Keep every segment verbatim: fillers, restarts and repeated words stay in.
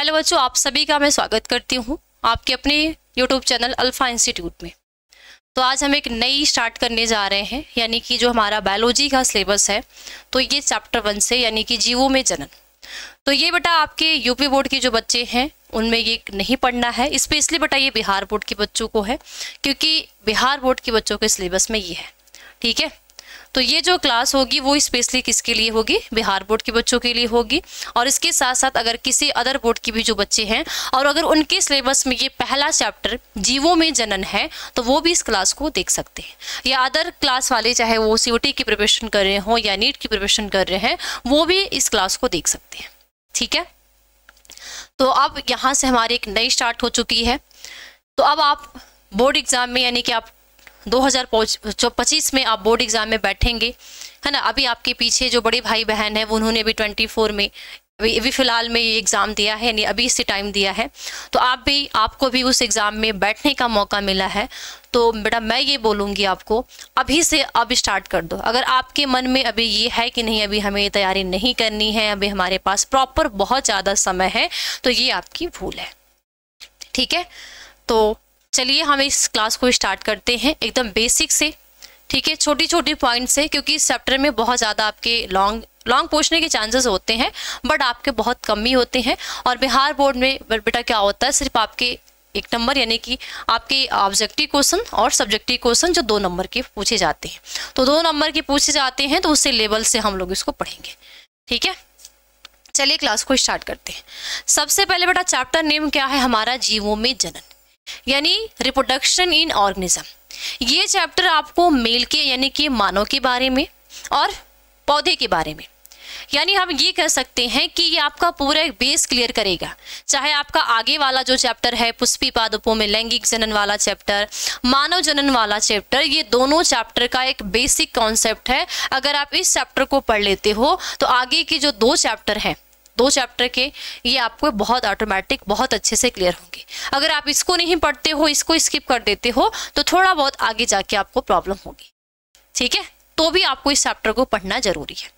Hello बच्चों, आप सभी का मैं स्वागत करती हूँ आपके अपने यूट्यूब चैनल अल्फा इंस्टीट्यूट में। तो आज हम एक नई स्टार्ट करने जा रहे हैं, यानी कि जो हमारा बायोलॉजी का सिलेबस है, तो ये चैप्टर वन से यानी कि जीवों में जनन। तो ये बेटा आपके यूपी बोर्ड के जो बच्चे हैं उनमें ये नहीं पढ़ना है, स्पेशली बेटा ये बिहार बोर्ड के बच्चों को है, क्योंकि बिहार बोर्ड के बच्चों के सिलेबस में ये है। ठीक है, तो ये जो क्लास होगी वो स्पेशली किसके लिए होगी? बिहार बोर्ड के बच्चों के लिए होगी। और इसके साथ साथ अगर किसी अदर बोर्ड की भी जो बच्चे हैं और अगर उनके सिलेबस में ये पहला चैप्टर जीवों में जनन है तो वो भी इस क्लास को देख सकते हैं, या अदर क्लास वाले चाहे वो सीओटी की प्रिपरेशन कर रहे हों या नीट की प्रिपरेशन कर रहे हैं वो भी इस क्लास को देख सकते हैं। ठीक है, तो अब यहाँ से हमारी एक नई स्टार्ट हो चुकी है। तो अब आप बोर्ड एग्जाम में यानी कि आप दो हज़ार पच्चीस में आप बोर्ड एग्जाम में बैठेंगे, है ना। अभी आपके पीछे जो बड़े भाई बहन है वो उन्होंने भी चौबीस में अभी अभी फ़िलहाल में ये एग्ज़ाम दिया है, यानी अभी इसी टाइम दिया है। तो आप भी आपको भी उस एग्ज़ाम में बैठने का मौका मिला है। तो बेटा मैं ये बोलूँगी आपको अभी से अब स्टार्ट कर दो। अगर आपके मन में अभी ये है कि नहीं अभी हमें तैयारी नहीं करनी है, अभी हमारे पास प्रॉपर बहुत ज़्यादा समय है, तो ये आपकी भूल है। ठीक है, तो चलिए हम इस क्लास को स्टार्ट करते हैं एकदम बेसिक से। ठीक है, छोटी छोटी पॉइंट से, क्योंकि इस चैप्टर में बहुत ज़्यादा आपके लॉन्ग लॉन्ग पूछने के चांसेस होते हैं बट आपके बहुत कम ही होते हैं। और बिहार बोर्ड में बेटा क्या होता है, सिर्फ आपके एक नंबर यानी कि आपके ऑब्जेक्टिव क्वेश्चन और सब्जेक्टिव क्वेश्चन जो दो नंबर के पूछे जाते हैं, तो दो नंबर के पूछे जाते हैं तो उससे लेवल से हम लोग इसको पढ़ेंगे। ठीक है, चलिए क्लास को स्टार्ट करते हैं। सबसे पहले बेटा चैप्टर नेम क्या है हमारा? जीवों में जनन, यानी रिप्रोडक्शन इन ऑर्गेनिज्म। ये चैप्टर आपको मेल के यानी कि मानव के बारे में और पौधे के बारे में, यानी हम ये कह सकते हैं कि ये आपका पूरा एक बेस क्लियर करेगा। चाहे आपका आगे वाला जो चैप्टर है पुष्पी पादपों में लैंगिक जनन वाला चैप्टर, मानव जनन वाला चैप्टर, ये दोनों चैप्टर का एक बेसिक कॉन्सेप्ट है। अगर आप इस चैप्टर को पढ़ लेते हो तो आगे के जो दो चैप्टर हैं, दो चैप्टर के, ये आपको बहुत ऑटोमेटिक बहुत अच्छे से क्लियर होंगे। अगर आप इसको नहीं पढ़ते हो, इसको स्किप कर देते हो, तो थोड़ा बहुत आगे जाके आपको प्रॉब्लम होगी। ठीक है, तो भी आपको इस चैप्टर को पढ़ना जरूरी है।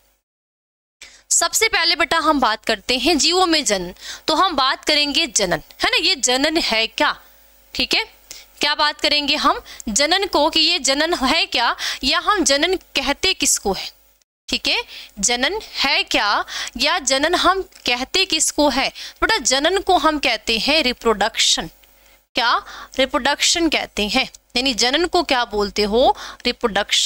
सबसे पहले बेटा हम बात करते हैं जीवों में जनन। तो हम बात करेंगे जनन, है ना। ये जनन है क्या? ठीक है, क्या बात करेंगे हम? जनन को, कि ये जनन है क्या, या हम जनन कहते किसको है। ठीक है, जनन है क्या या जनन हम कहते किसको है? बेटा जनन को हम कहते हैं रिप्रोडक्शन। क्या? रिप्रोडक्शन कहते हैं, यानी जनन को क्या बोलते हो? रिप्रोडक्शन।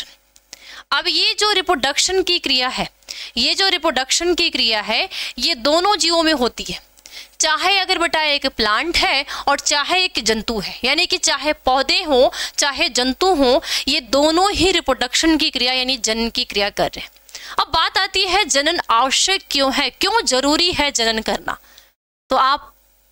अब ये जो रिप्रोडक्शन की क्रिया है, ये जो रिप्रोडक्शन की क्रिया है, ये दोनों जीवों में होती है। चाहे अगर बेटा एक प्लांट है और चाहे एक जंतु है, यानी कि चाहे पौधे हो चाहे जंतु हो, ये दोनों ही रिप्रोडक्शन की क्रिया यानी जनन की क्रिया कर रहे हैं। अब बात आती है जनन आवश्यक क्यों है, क्यों जरूरी है जनन करना। तो आप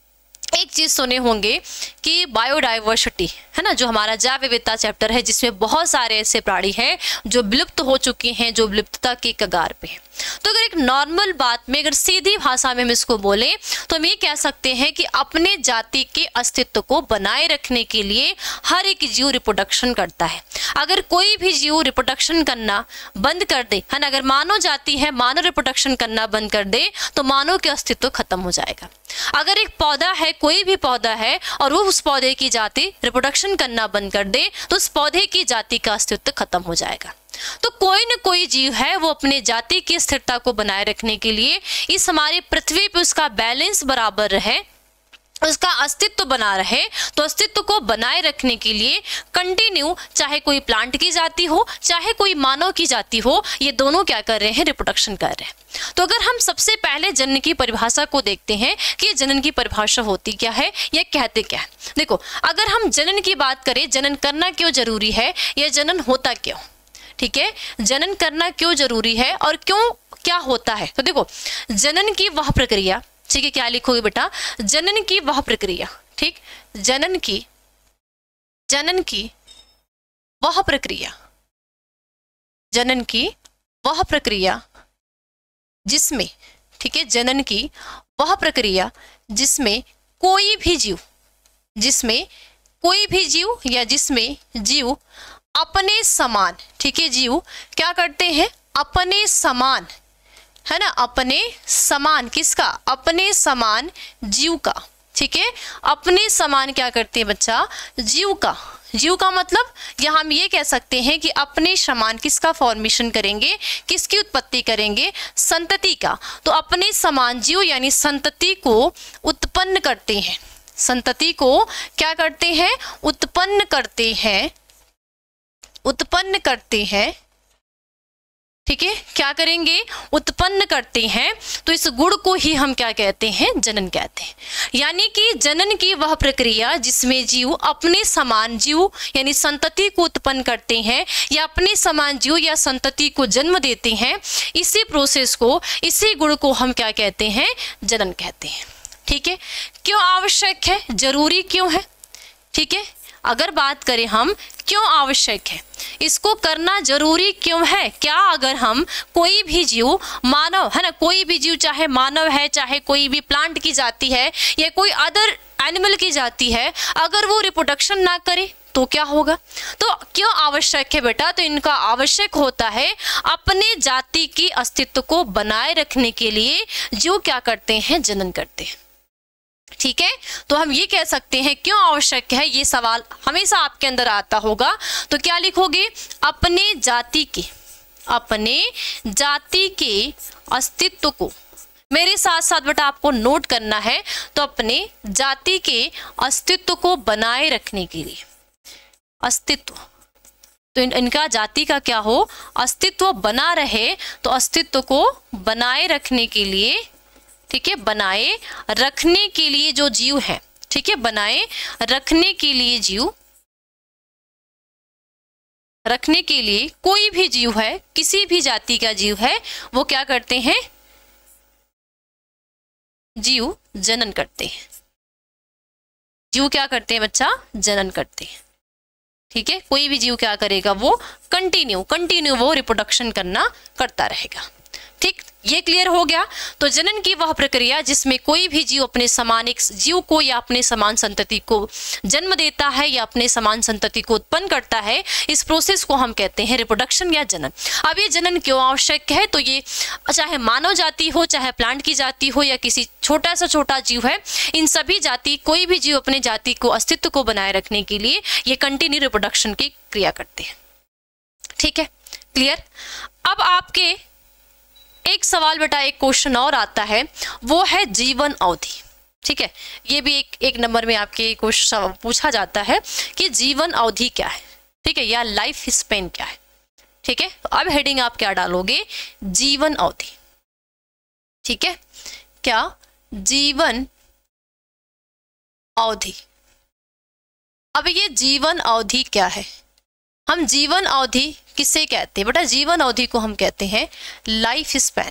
एक चीज सुने होंगे कि बायोडाइवर्सिटी, है ना, जो हमारा जैव विविधता चैप्टर है, जिसमें बहुत सारे ऐसे प्राणी हैं जो विलुप्त हो चुके हैं, जो विलुप्तता के कगार पे हैं। तो अगर एक नॉर्मल बात में, अगर सीधी भाषा में हम इसको बोले तो हम ये कह सकते हैं कि अपने जाति के अस्तित्व को बनाए रखने के लिए हर एक जीव रिप्रोडक्शन करता है। अगर कोई भी जीव रिप्रोडक्शन करना बंद कर दे, है ना, अगर मानव जाति है मानव रिप्रोडक्शन करना बंद कर दे तो मानव के अस्तित्व खत्म हो जाएगा। अगर एक पौधा है, कोई भी पौधा है, और वो उस पौधे की जाति रिप्रोडक्शन करना बंद कर दे तो उस पौधे की जाति का अस्तित्व खत्म हो जाएगा। तो कोई न कोई जीव है वो अपने जाति की स्थिरता को बनाए रखने के लिए, इस हमारी पृथ्वी पे उसका बैलेंस बराबर रहे, उसका अस्तित्व बना रहे, तो अस्तित्व को बनाए रखने के लिए कंटिन्यू, चाहे कोई प्लांट की जाति हो चाहे कोई मानव की जाति हो, ये दोनों क्या कर रहे हैं? रिप्रोडक्शन कर रहे हैं। तो अगर हम सबसे पहले जनन की परिभाषा को देखते हैं कि जनन की परिभाषा होती क्या है या कहते क्या है। देखो, अगर हम जनन की बात करें, जनन करना क्यों जरूरी है या जनन होता क्यों। ठीक है, जनन करना क्यों जरूरी है और क्यों क्या होता है। तो देखो, जनन की वह प्रक्रिया, ठीक है, क्या लिखोगे बेटा? जनन की वह प्रक्रिया। ठीक, जनन की जनन की वह प्रक्रिया जनन की वह प्रक्रिया जिसमें, ठीक है, जनन की वह प्रक्रिया जिसमें कोई भी जीव जिसमें कोई भी जीव या जिसमें जीव अपने समान, ठीक है, जीव क्या करते हैं? अपने समान है ना, अपने समान, किसका, अपने समान जीव का, ठीक है, अपने समान क्या करते हैं बच्चा, जीव का। जीव का मतलब यहाँ हम ये कह सकते हैं कि अपने समान किसका फॉर्मेशन करेंगे, किसकी उत्पत्ति करेंगे, संतति का। तो अपने समान जीव यानी संतति को उत्पन्न करते हैं, संतति को क्या करते हैं, उत्पन्न करते हैं, उत्पन्न करते हैं, ठीक है, क्या करेंगे, उत्पन्न करते हैं। तो इस गुण को ही हम क्या कहते हैं, जनन कहते हैं। यानी कि जनन की वह प्रक्रिया जिसमें जीव अपने समान जीव यानी संतति को उत्पन्न करते हैं या अपने समान जीव या संतति को जन्म देते हैं, इसी प्रोसेस को, इसी गुण को हम क्या कहते हैं, जनन कहते हैं। ठीक है, क्यों आवश्यक है, जरूरी क्यों है, ठीक है, अगर बात करें हम क्यों आवश्यक है, इसको करना जरूरी क्यों है, क्या अगर हम कोई भी जीव, मानव है ना, कोई भी जीव चाहे मानव है, चाहे कोई भी प्लांट की जाति है या कोई अदर एनिमल की जाति है, अगर वो रिप्रोडक्शन ना करे तो क्या होगा। तो क्यों आवश्यक है बेटा, तो इनका आवश्यक होता है अपने जाति की अस्तित्व को बनाए रखने के लिए जीव क्या करते हैं, जनन करते हैं। ठीक है, तो हम ये कह सकते हैं क्यों आवश्यक है, ये सवाल हमेशा आपके अंदर आता होगा, तो क्या लिखोगे, अपने जाति के, अपने जाति के अस्तित्व को, मेरे साथ साथ बेटा आपको नोट करना है, तो अपने जाति के अस्तित्व को बनाए रखने के लिए, अस्तित्व, तो इन, इनका जाति का क्या हो, अस्तित्व बना रहे, तो अस्तित्व को बनाए रखने के लिए, ठीक है, बनाए रखने के लिए जो जीव है, ठीक है, बनाए रखने के लिए जीव, रखने के लिए कोई भी जीव है, किसी भी जाति का जीव है, वो क्या करते हैं, जीव जनन करते हैं। जीव क्या करते हैं बच्चा, जनन करते हैं। ठीक है, कोई भी जीव क्या करेगा, वो कंटिन्यू कंटिन्यू वो रिप्रोडक्शन करना करता रहेगा। ठीक, ये क्लियर हो गया। तो जनन की वह प्रक्रिया जिसमें कोई भी जीव अपने समान एक जीव को या अपने समान संतति को जन्म देता है या अपने समान संतति को उत्पन्न करता है, इस प्रोसेस को हम कहते हैं रिप्रोडक्शन या जनन। अब ये जनन क्यों आवश्यक है, तो ये चाहे मानव जाति हो, चाहे प्लांट की जाति हो या किसी छोटा सा छोटा जीव है, इन सभी जाति, कोई भी जीव अपने जाति को, अस्तित्व को बनाए रखने के लिए ये कंटिन्यू रिप्रोडक्शन की क्रिया करते हैं। ठीक है, क्लियर। अब आपके एक सवाल बेटा, एक क्वेश्चन और आता है, वो है जीवन अवधि। ठीक है, ये भी एक एक नंबर में आपके क्वेश्चन पूछा जाता है कि जीवन अवधि क्या है, ठीक है, या लाइफ स्पेन क्या है। ठीक है, तो अब हेडिंग आप क्या डालोगे, जीवन अवधि। ठीक है, क्या, जीवन अवधि। अब ये जीवन अवधि क्या है, हम जीवन अवधि किसे कहते हैं बेटा, जीवन अवधि को हम कहते हैं लाइफ स्पैन।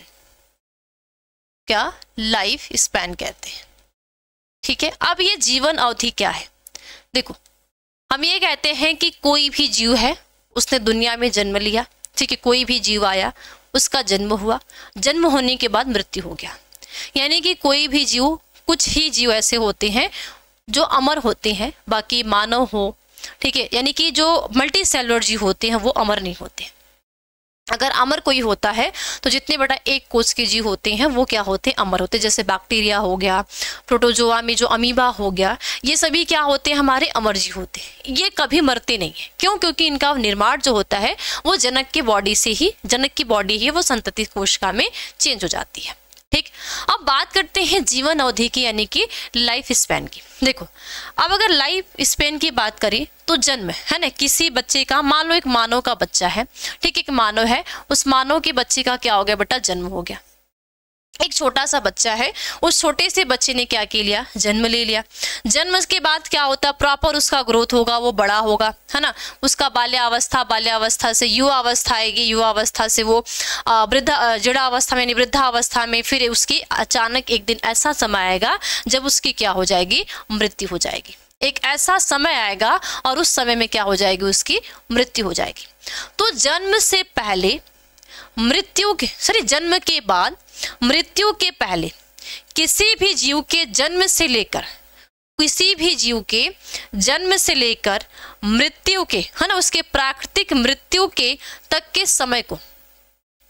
क्या, लाइफ स्पैन कहते हैं। ठीक है, अब ये जीवन अवधि क्या है, देखो हम ये कहते हैं कि कोई भी जीव है, उसने दुनिया में जन्म लिया, ठीक है, कोई भी जीव आया, उसका जन्म हुआ, जन्म होने के बाद मृत्यु हो गया। यानी कि कोई भी जीव, कुछ ही जीव ऐसे होते हैं जो अमर होते हैं, बाकी मानव हो, ठीक है, यानी कि जो मल्टी सेलुलर जीव होते हैं वो अमर नहीं होते। अगर अमर कोई होता है तो जितने बड़ा एक कोष के जीव होते हैं वो क्या होते हैं, अमर होते हैं। जैसे बैक्टीरिया हो गया, प्रोटोजोआ में जो अमीबा हो गया, ये सभी क्या होते हैं, हमारे अमर जीव होते हैं। ये कभी मरते नहीं है, क्यों, क्योंकि इनका निर्माण जो होता है वो जनक की बॉडी से ही, जनक की बॉडी ही वो संतति कोशिका में चेंज हो जाती है। ठीक, अब बात करते हैं जीवन अवधि की, यानी कि लाइफ स्पैन की। देखो, अब अगर लाइफ स्पैन की बात करें तो जन्म है ना किसी बच्चे का, मान लो एक मानव का बच्चा है, ठीक, एक मानव है, उस मानव के बच्चे का क्या हो गया बेटा, जन्म हो गया। एक छोटा सा बच्चा है, उस छोटे से बच्चे ने क्या के लिया, जन्म ले लिया। जन्म के बाद क्या होता है, प्रॉपर उसका ग्रोथ होगा, वो बड़ा होगा, है ना, उसका बाल्यावस्था, बाल्यावस्था से युवा अवस्था आएगी, युवा अवस्था से वो वृद्धा जड़ा अवस्था में, वृद्धा अवस्था में, फिर उसकी अचानक एक दिन ऐसा समय आएगा जब उसकी क्या हो जाएगी, मृत्यु हो जाएगी। एक ऐसा समय आएगा और उस समय में क्या हो जाएगी, उसकी मृत्यु हो जाएगी। तो जन्म से पहले, मृत्यु के सॉरी जन्म के बाद, मृत्यु के पहले किसी भी जीव के जन्म से लेकर, किसी भी जीव के जन्म से लेकर मृत्यु के, है ना, उसके प्राकृतिक मृत्यु के तक के समय को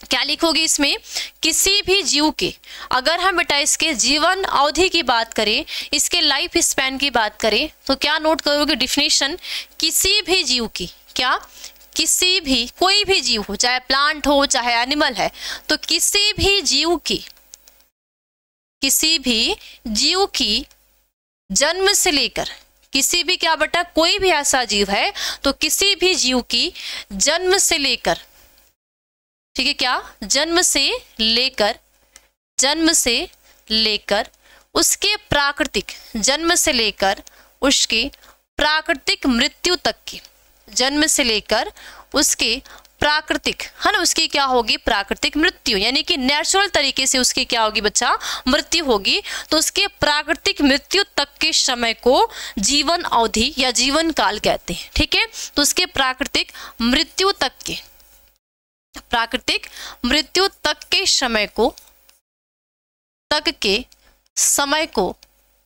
क्या लिखोगे इसमें, किसी भी जीव के, अगर हम बेटा इसके जीवन अवधि की बात करें, इसके लाइफ स्पैन की बात करें, तो क्या नोट करोगे डिफिनेशन, किसी भी जीव की, क्या, किसी भी, कोई भी जीव हो, चाहे प्लांट हो चाहे एनिमल है, तो किसी भी जीव की, किसी भी जीव की जन्म से लेकर, किसी भी क्या बेटा, कोई भी ऐसा जीव है तो किसी भी जीव की जन्म से लेकर, ठीक है, क्या, जन्म से लेकर, जन्म से लेकर उसके प्राकृतिक, जन्म से लेकर उसके प्राकृतिक मृत्यु तक की, जन्म से लेकर उसके प्राकृतिक, है ना, उसकी क्या होगी, प्राकृतिक मृत्यु, यानी कि नेचुरल तरीके से उसकी क्या होगी बच्चा, मृत्यु होगी, तो उसके प्राकृतिक मृत्यु तक के समय को जीवन अवधि या जीवन काल कहते हैं। ठीक है, तो उसके प्राकृतिक मृत्यु तक के, प्राकृतिक मृत्यु तक के समय को, तक के समय को,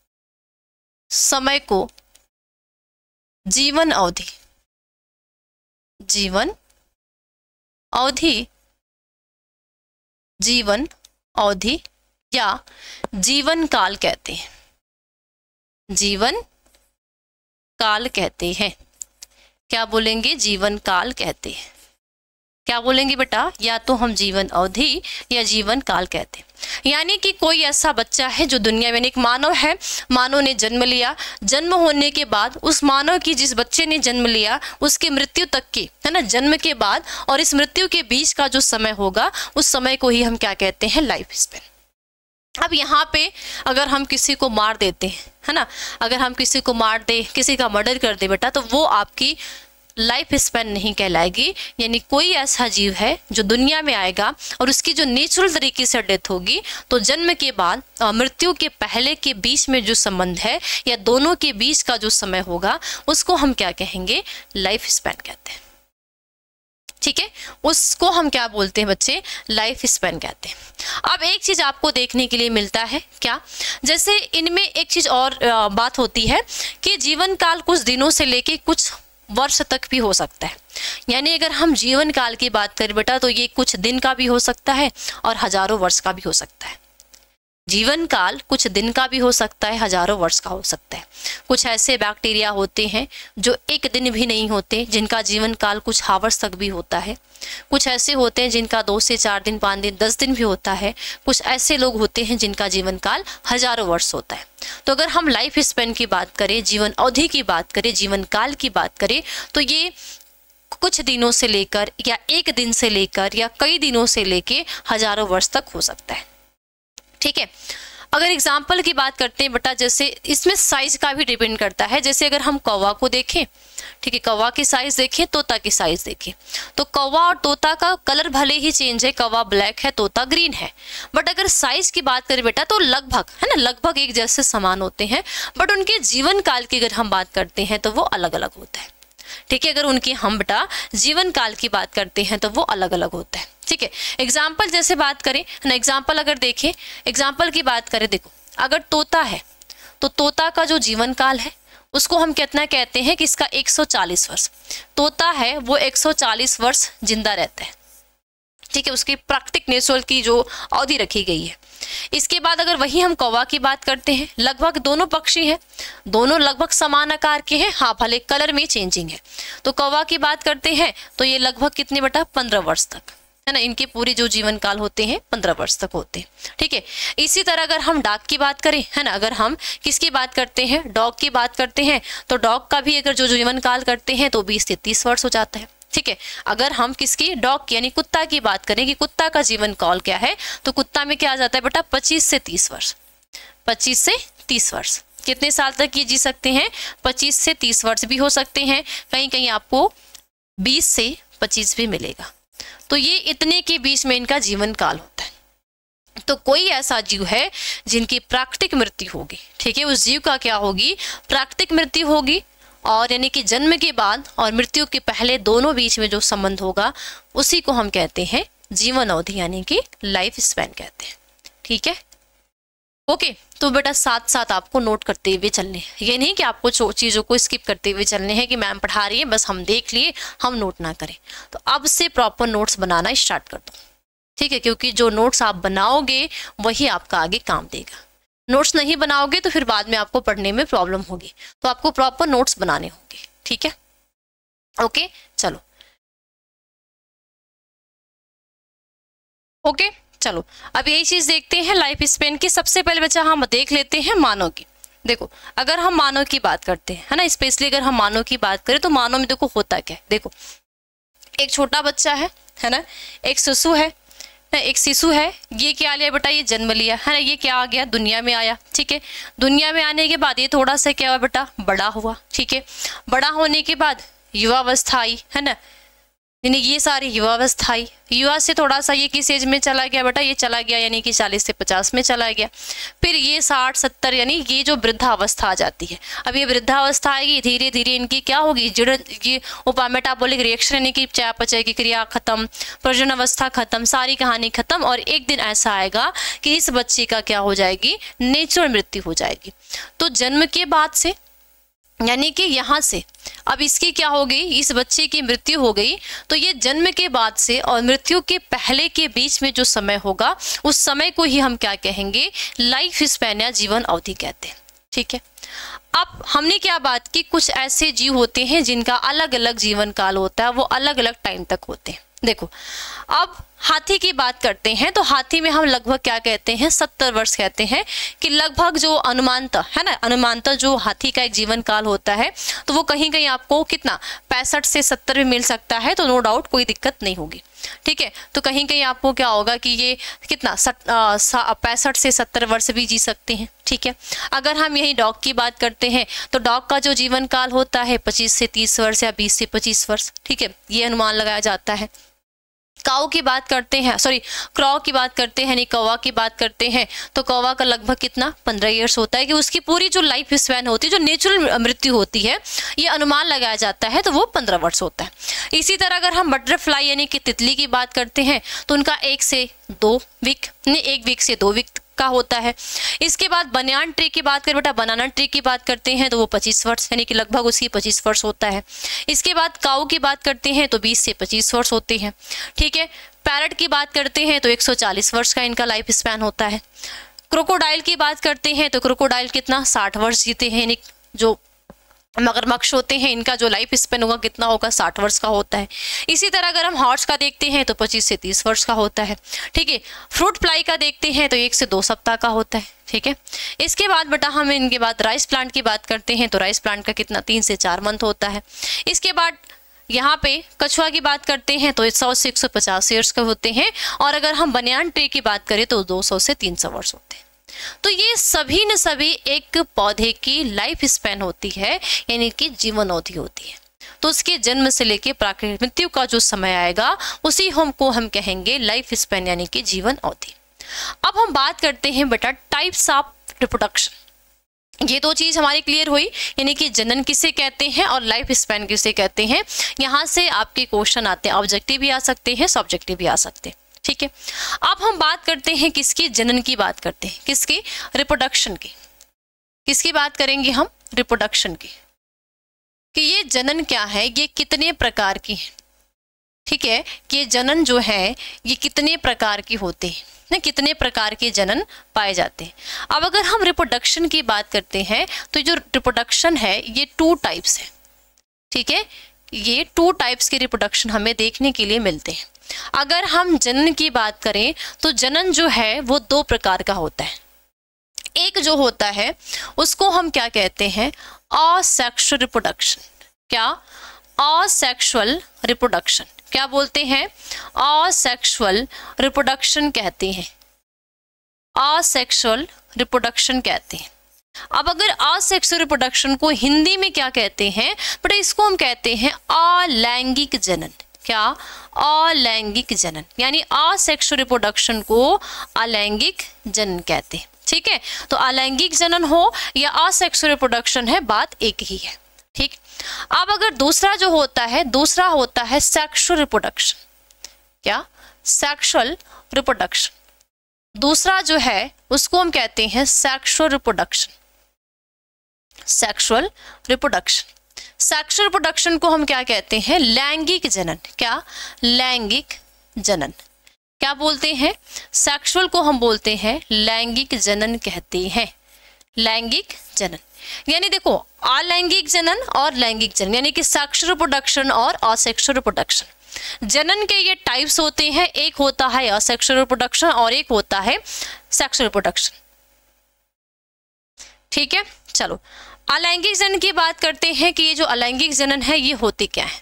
समय को जीवन अवधि, जीवन अवधि, जीवन अवधि या जीवन काल कहते हैं, जीवन काल कहते हैं। क्या बोलेंगे, जीवन काल कहते हैं। क्या बोलेंगे बेटा, या तो हम जीवन अवधि या जीवन काल कहते हैं। यानी कि कोई ऐसा बच्चा है जो दुनिया में, एक मानव है, मानव ने जन्म लिया, जन्म होने के बाद उस मानव की, जिस बच्चे ने जन्म लिया, उसके मृत्यु तक की, है ना, जन्म के बाद और इस मृत्यु के बीच का जो समय होगा, उस समय को ही हम क्या कहते हैं, लाइफ स्पैन। अब यहाँ पे अगर हम किसी को मार देते हैं, है ना, अगर हम किसी को मार दे, किसी का मर्डर कर दे बेटा, तो वो आपकी लाइफ स्पैन नहीं कहलाएगी। यानी कोई ऐसा जीव है जो दुनिया में आएगा और उसकी जो नेचुरल तरीके से डेथ होगी, तो जन्म के बाद और मृत्यु के पहले के बीच में जो संबंध है या दोनों के बीच का जो समय होगा, उसको हम क्या कहेंगे, लाइफ स्पैन कहते हैं। ठीक है, उसको हम क्या बोलते हैं बच्चे, लाइफ स्पैन कहते हैं। अब एक चीज आपको देखने के लिए मिलता है, क्या, जैसे इनमें एक चीज और बात होती है कि जीवन काल कुछ दिनों से लेके कुछ वर्ष तक भी हो सकता है। यानी अगर हम जीवन काल की बात करें बेटा, तो ये कुछ दिन का भी हो सकता है और हजारों वर्ष का भी हो सकता है। जीवन काल कुछ दिन का भी हो सकता है, हजारों वर्ष का हो सकता है। कुछ ऐसे बैक्टीरिया होते हैं जो एक दिन भी नहीं होते, जिनका जीवन काल कुछ हावर्स तक भी होता है। कुछ ऐसे होते हैं जिनका दो से चार दिन, पाँच दिन, दस दिन भी होता है। कुछ ऐसे लोग होते हैं जिनका जीवन काल हजारों वर्ष होता है। तो अगर हम लाइफ स्पैन की बात करें, जीवन अवधि की बात करें, जीवन काल की बात करें, तो ये कुछ दिनों से लेकर या एक दिन से लेकर या कई दिनों से लेकर हजारों वर्ष तक हो सकता है। ठीक है, अगर एग्जाम्पल की बात करते हैं बेटा, जैसे इसमें साइज का भी डिपेंड करता है। जैसे अगर हम कौवा को देखें, ठीक है, कौवा की साइज देखें, तोता की साइज देखें, तो कौवा और तोता का कलर भले ही चेंज है, कौवा ब्लैक है, तोता ग्रीन है, बट अगर साइज की बात करें बेटा, तो लगभग, है ना, लगभग एक जैसे समान होते हैं। बट उनके जीवन काल की अगर हम बात करते हैं तो वो अलग अलग होता है। ठीक है, अगर उनकी हम बेटा जीवन काल की बात करते हैं तो वो अलग अलग होता है। ठीक है, एग्जाम्पल जैसे बात करें ना, एग्जाम्पल अगर देखें, एग्जाम्पल की बात करें, देखो अगर तोता है तो तोता का जो जीवन काल है उसको हम कितना कहते हैं कि इसका एक सौ चालीस वर्ष, तोता है वो एक सौ चालीस वर्ष जिंदा रहता है। ठीक है, उसकी प्राकृतिक नेचुरल की जो अवधि रखी गई है। इसके बाद अगर वही हम कौवा की बात करते हैं, लगभग दोनों पक्षी हैं, दोनों लगभग समान आकार के हैं, हाँ भले कलर में चेंजिंग है। तो कौवा की बात करते हैं तो ये लगभग कितने बेटा, पंद्रह वर्ष तक, है ना, इनके पूरे जो जीवन काल होते हैं पंद्रह वर्ष तक होते हैं। ठीक है, इसी तरह अगर हम डॉग की बात करें, है ना, अगर हम किसकी बात करते हैं, डॉग की बात करते हैं, तो डॉग का भी अगर जो जीवन काल करते हैं तो बीस से तीस वर्ष हो जाता है। ठीक है, अगर हम किसकी, डॉग यानी कुत्ता की बात करें कि कुत्ता का जीवन काल क्या है, तो कुत्ता में क्या आ जाता है बेटा, पच्चीस से तीस वर्ष, पच्चीस से तीस वर्ष। कितने साल तक ये जी सकते हैं, पच्चीस से तीस वर्ष भी हो सकते हैं, कहीं कहीं आपको बीस से पच्चीस भी मिलेगा। तो ये इतने के बीच में इनका जीवन काल होता है। तो कोई ऐसा जीव है जिनकी प्राकृतिक मृत्यु होगी, ठीक है, उस जीव का क्या होगी, प्राकृतिक मृत्यु होगी, और यानी कि जन्म के बाद और मृत्यु के पहले दोनों बीच में जो संबंध होगा उसी को हम कहते हैं जीवन अवधि, यानी कि लाइफ स्पैन कहते हैं। ठीक है, ओके, तो बेटा साथ साथ आपको नोट करते हुए चलने हैं, ये नहीं कि आपको चीज़ों को स्किप करते हुए चलने हैं कि मैम पढ़ा रही है बस हम देख लिए, हम नोट ना करें। तो अब से प्रॉपर नोट्स बनाना स्टार्ट कर दो। ठीक है, क्योंकि जो नोट्स आप बनाओगे वही आपका आगे काम देगा। नोट्स नहीं बनाओगे तो फिर बाद में आपको पढ़ने में प्रॉब्लम होगी, तो आपको प्रॉपर नोट्स बनाने होंगे। ठीक है, ओके चलो ओके चलो अब यही चीज देखते हैं लाइफ स्पेन की। सबसे पहले बच्चा हम देख लेते हैं मानव की। देखो अगर हम मानव की बात करते हैं, है ना, स्पेशली अगर हम मानव की बात करें तो मानव में देखो होता क्या है। देखो एक छोटा बच्चा है है ना, एक शिशु है ना, एक शिशु है, ये क्या लिया बेटा, ये जन्म लिया, है ना, ये क्या आ गया, दुनिया में आया। ठीक है, दुनिया में आने के बाद ये थोड़ा सा क्या हुआ बेटा, बड़ा हुआ। ठीक है, बड़ा होने के बाद युवावस्था आई, है ना, यानी ये सारी युवावस्था आई। युवा से थोड़ा सा ये किस एज में चला गया बेटा, ये चला गया यानी कि चालीस से पचास में चला गया। फिर ये साठ सत्तर यानी ये जो वृद्धावस्था आ जाती है। अब ये वृद्धावस्था आएगी, धीरे धीरे इनकी क्या होगी, जड़ ये मेटाबॉलिक रिएक्शन यानी कि चयापचय की क्रिया खत्म, प्रजनन अवस्था खत्म, सारी कहानी खत्म, और एक दिन ऐसा आएगा कि इस बच्चे का क्या हो जाएगी, नेचुरल मृत्यु हो जाएगी। तो जन्म के बाद से यानी कि यहाँ से अब इसकी क्या हो गई, इस बच्चे की मृत्यु हो गई। तो ये जन्म के बाद से और मृत्यु के पहले के बीच में जो समय होगा उस समय को ही हम क्या कहेंगे, लाइफ स्पैन या जीवन अवधि कहते हैं। ठीक है, अब हमने क्या बात की, कुछ ऐसे जीव होते हैं जिनका अलग अलग जीवन काल होता है, वो अलग अलग टाइम तक होते हैं। देखो अब हाथी की बात करते हैं तो हाथी में हम लगभग क्या कहते हैं, सत्तर वर्ष कहते हैं कि लगभग जो अनुमानतः है ना, अनुमानतः जो हाथी का एक जीवन काल होता है तो वो कहीं कहीं आपको कितना पैंसठ से सत्तर में मिल सकता है, तो नो डाउट कोई दिक्कत नहीं होगी। ठीक है, तो कहीं कहीं आपको क्या होगा कि ये कितना पैंसठ से सत्तर वर्ष भी जी सकते हैं। ठीक है, अगर हम यही डॉग की बात करते हैं तो डॉग का जो जीवन काल होता है पच्चीस से तीस वर्ष या बीस से पच्चीस वर्ष। ठीक है, ये अनुमान लगाया जाता है। काऊ की बात करते हैं, सॉरी क्रॉ की बात करते हैं, नहीं कौवा की बात करते हैं तो कौवा का लगभग कितना पंद्रह इयर्स होता है कि उसकी पूरी जो लाइफ स्पैन होती है, जो नेचुरल मृत्यु होती है, ये अनुमान लगाया जाता है तो वो पंद्रह वर्ष होता है। इसी तरह अगर हम बटरफ्लाई यानी कि तितली की बात करते हैं तो उनका एक से दो वीक नहीं एक वीक से दो वीक का होता है। इसके बाद बनियान ट्री की बात करें बेटा, बनाना ट्री की बात करते हैं तो वो पच्चीस वर्ष यानी कि लगभग उसकी पच्चीस वर्ष होता है। इसके बाद काऊ की बात करते हैं तो बीस से पच्चीस वर्ष होते हैं। ठीक है, पैरट की बात करते हैं तो एक सौ चालीस वर्ष का इनका लाइफ स्पैन होता है। क्रोकोडाइल की बात करते हैं तो क्रोकोडाइल कितना साठ वर्ष जीते हैं, यानी जो मगरमच्छ होते हैं इनका जो लाइफ स्पेन होगा कितना होगा, साठ वर्ष का होता है। इसी तरह अगर हम हॉर्स का देखते हैं तो पच्चीस से तीस वर्ष का होता है। ठीक है, फ्रूट फ्लाई का देखते हैं तो एक से दो सप्ताह का होता है। ठीक है, इसके बाद बेटा हम इनके बाद राइस प्लांट की बात करते हैं तो राइस प्लांट का कितना तीन से चार मंथ होता है। इसके बाद यहाँ पे कछुआ की बात करते हैं तो सौ से एक सौ पचास ईयर्स का होते हैं, और अगर हम बनियान ट्री की बात करें तो दो सौ से तीन सौ वर्ष होते हैं। तो ये सभी न सभी एक पौधे की लाइफ स्पैन होती है, यानी कि जीवन अवधि होती है। तो उसके जन्म से लेके प्राकृतिक मृत्यु का जो समय आएगा उसी हमको हम कहेंगे लाइफ स्पैन यानी कि जीवन अवधि। अब हम बात करते हैं बेटा टाइप्स ऑफ रिप्रोडक्शन। ये दो चीज हमारी क्लियर हुई, यानी कि जनन किसे कहते हैं और लाइफ स्पैन किसे कहते हैं। यहाँ से आपके क्वेश्चन आते हैं, ऑब्जेक्टिव भी आ सकते हैं, सब्जेक्टिव भी आ सकते हैं। ठीक है, अब हम बात करते हैं किसकी, जनन की बात करते हैं, किसकी, रिप्रोडक्शन की। किसकी बात करेंगे हम, रिप्रोडक्शन की, कि ये जनन क्या है, ये कितने प्रकार की है। ठीक है, कि ये जनन जो है ये कितने प्रकार की होते हैं ना, कितने प्रकार के जनन पाए जाते हैं। अब अगर हम रिप्रोडक्शन की बात करते हैं तो जो रिप्रोडक्शन है ये टू टाइप्स है। ठीक है, ये टू टाइप्स के रिप्रोडक्शन हमें देखने के लिए मिलते हैं। अगर हम जनन की बात करें तो जनन जो है वो दो प्रकार का होता है। एक जो होता है उसको हम क्या कहते हैं, असेक्सुअल रिप्रोडक्शन। क्या, असेक्सुअल रिप्रोडक्शन, क्या बोलते हैं, असेक्सुअल रिप्रोडक्शन कहते हैं, असेक्सुअल रिप्रोडक्शन कहते हैं। अब अगर असेक्सुअल रिप्रोडक्शन को हिंदी में क्या कहते हैं, बट इसको हम कहते हैं अलैंगिक जनन। क्या, अलैंगिक जनन, यानी असेक्सुअल रिप्रोडक्शन को अलैंगिक जनन कहते हैं। ठीक है, तो अलैंगिक जनन हो या असेक्सुअल रिप्रोडक्शन है, बात एक ही है। ठीक, अब अगर दूसरा जो होता है, दूसरा होता है सेक्सुअल रिप्रोडक्शन। क्या, सेक्सुअल रिप्रोडक्शन दूसरा जो है उसको हम कहते हैं sexual reproduction. Sexual reproduction sexual reproduction को हम क्या कहते हैं, लैंगिक जनन। क्या, लैंगिक जनन। क्या बोलते हैं? सेक्सुअल को हम बोलते हैं लैंगिक जनन कहते हैं, लैंगिक जनन। यानी देखो अलैंगिक जनन और लैंगिक जनन यानी कि सेक्सुअल रिप्रोडक्शन और असेक्सुअल रिप्रोडक्शन। जनन के ये टाइप्स होते हैं, एक होता है असेक्सुअल रिप्रोडक्शन और एक होता है सेक्सुअल रिप्रोडक्शन। ठीक है, चलो अलैंगिक जनन की बात करते हैं कि ये जो अलैंगिक जनन है ये होते क्या है।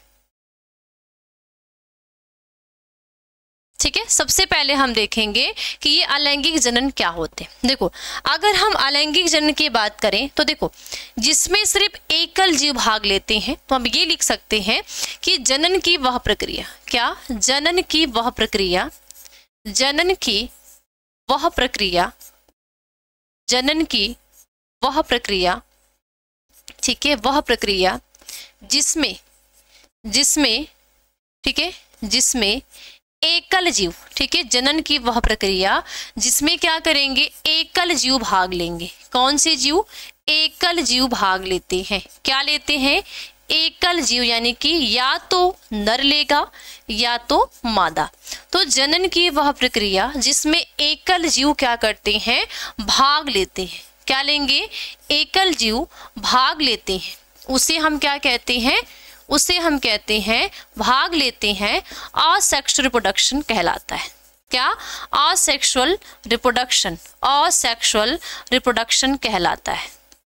ठीक है, सबसे पहले हम देखेंगे कि ये अलैंगिक जनन क्या होते हैं। देखो अगर हम अलैंगिक जनन की बात करें तो देखो जिसमें सिर्फ एकल जीव भाग लेते हैं तो हम ये लिख सकते हैं कि जनन की वह प्रक्रिया, क्या? जनन की वह प्रक्रिया, जनन की वह प्रक्रिया, जनन की वह प्रक्रिया, ठीक है, वह प्रक्रिया जिसमें जिसमें ठीक है, जिसमें एकल जीव, ठीक है, जनन की वह प्रक्रिया जिसमें क्या करेंगे? एकल जीव भाग लेंगे। कौन से जीव? एकल जीव भाग लेते हैं। क्या लेते हैं? एकल जीव, यानी कि या तो नर लेगा या तो मादा। तो जनन की वह प्रक्रिया जिसमें एकल जीव क्या करते हैं? भाग लेते हैं। क्या लेंगे? एकल जीव भाग लेते हैं। उसे हम क्या कहते हैं? उसे हम कहते हैं, भाग लेते हैं, असेक्सुअल रिप्रोडक्शन कहलाता है। क्या? असेक्सुअल रिप्रोडक्शन, असेक्सुअल रिप्रोडक्शन कहलाता है।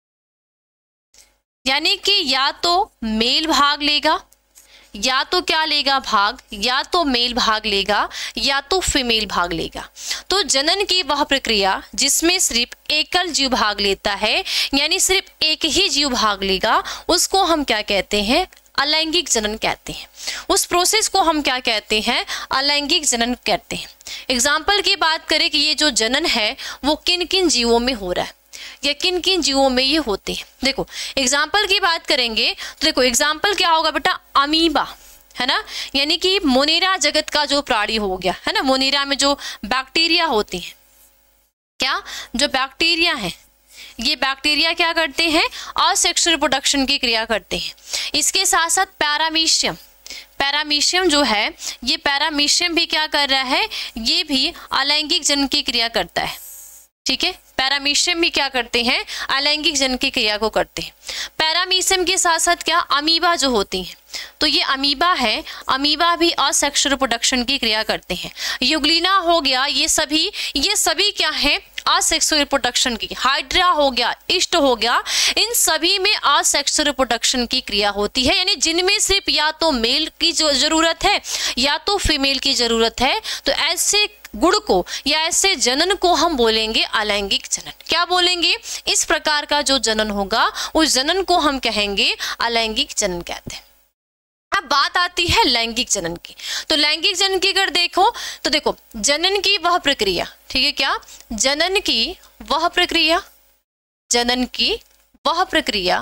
यानी कि या तो मेल भाग लेगा, या तो क्या लेगा भाग, या तो मेल भाग लेगा या तो फीमेल भाग लेगा। तो जनन की वह प्रक्रिया जिसमें सिर्फ एकल जीव भाग लेता है, यानी सिर्फ एक ही जीव भाग लेगा, उसको हम क्या कहते हैं? अलैंगिक जनन कहते हैं। उस प्रोसेस को हम क्या कहते हैं? अलैंगिक जनन कहते हैं। एग्जाम्पल की बात करें कि ये जो जनन है वो किन किन जीवों में हो रहा है या किन किन जीवों में ये होते हैं। देखो एग्जाम्पल की बात करेंगे तो देखो एग्जाम्पल क्या होगा बेटा? अमीबा, है ना, यानी कि मोनेरा जगत का जो प्राणी हो गया, है ना। मोनेरा में जो बैक्टीरिया होते हैं, क्या? जो बैक्टीरिया है, ये बैक्टीरिया क्या करते हैं? असेक्सुअल रिप्रोडक्शन की क्रिया करते हैं। इसके साथ साथ पैरामीशियम, पैरामीशियम जो है ये पैरामीशियम भी क्या कर रहा है? ये भी अलैंगिक जनन की क्रिया करता है। ठीक है, पैरामीशियम भी क्या करते हैं? अलैंगिक जनन की क्रिया को करते हैं। पैरामीशियम के साथ साथ क्या? अमीबा जो होती हैं, तो ये अमीबा है, अमीबा भी असेक्सुअल रिप्रोडक्शन की क्रिया करते हैं। यूग्लिना हो गया, ये सभी ये सभी क्या है? असेक्सुअल रिप्रोडक्शन की। हाइड्रा हो गया, ईस्ट हो गया, इन सभी में असेक्सुअल रिप्रोडक्शन की क्रिया होती है। यानी जिनमें सिर्फ या तो मेल की जो जरूरत है या तो फीमेल की जरूरत है, तो ऐसे गुण को या ऐसे जनन को हम बोलेंगे अलैंगिक जनन। क्या बोलेंगे? इस प्रकार का जो जनन होगा उस जनन को हम कहेंगे अलैंगिक जनन कहते हैं। अब बात आती है लैंगिक जनन की। तो लैंगिक जनन की अगर देखो तो देखो जनन की वह प्रक्रिया, ठीक है, क्या? जनन की वह प्रक्रिया, जनन की वह प्रक्रिया,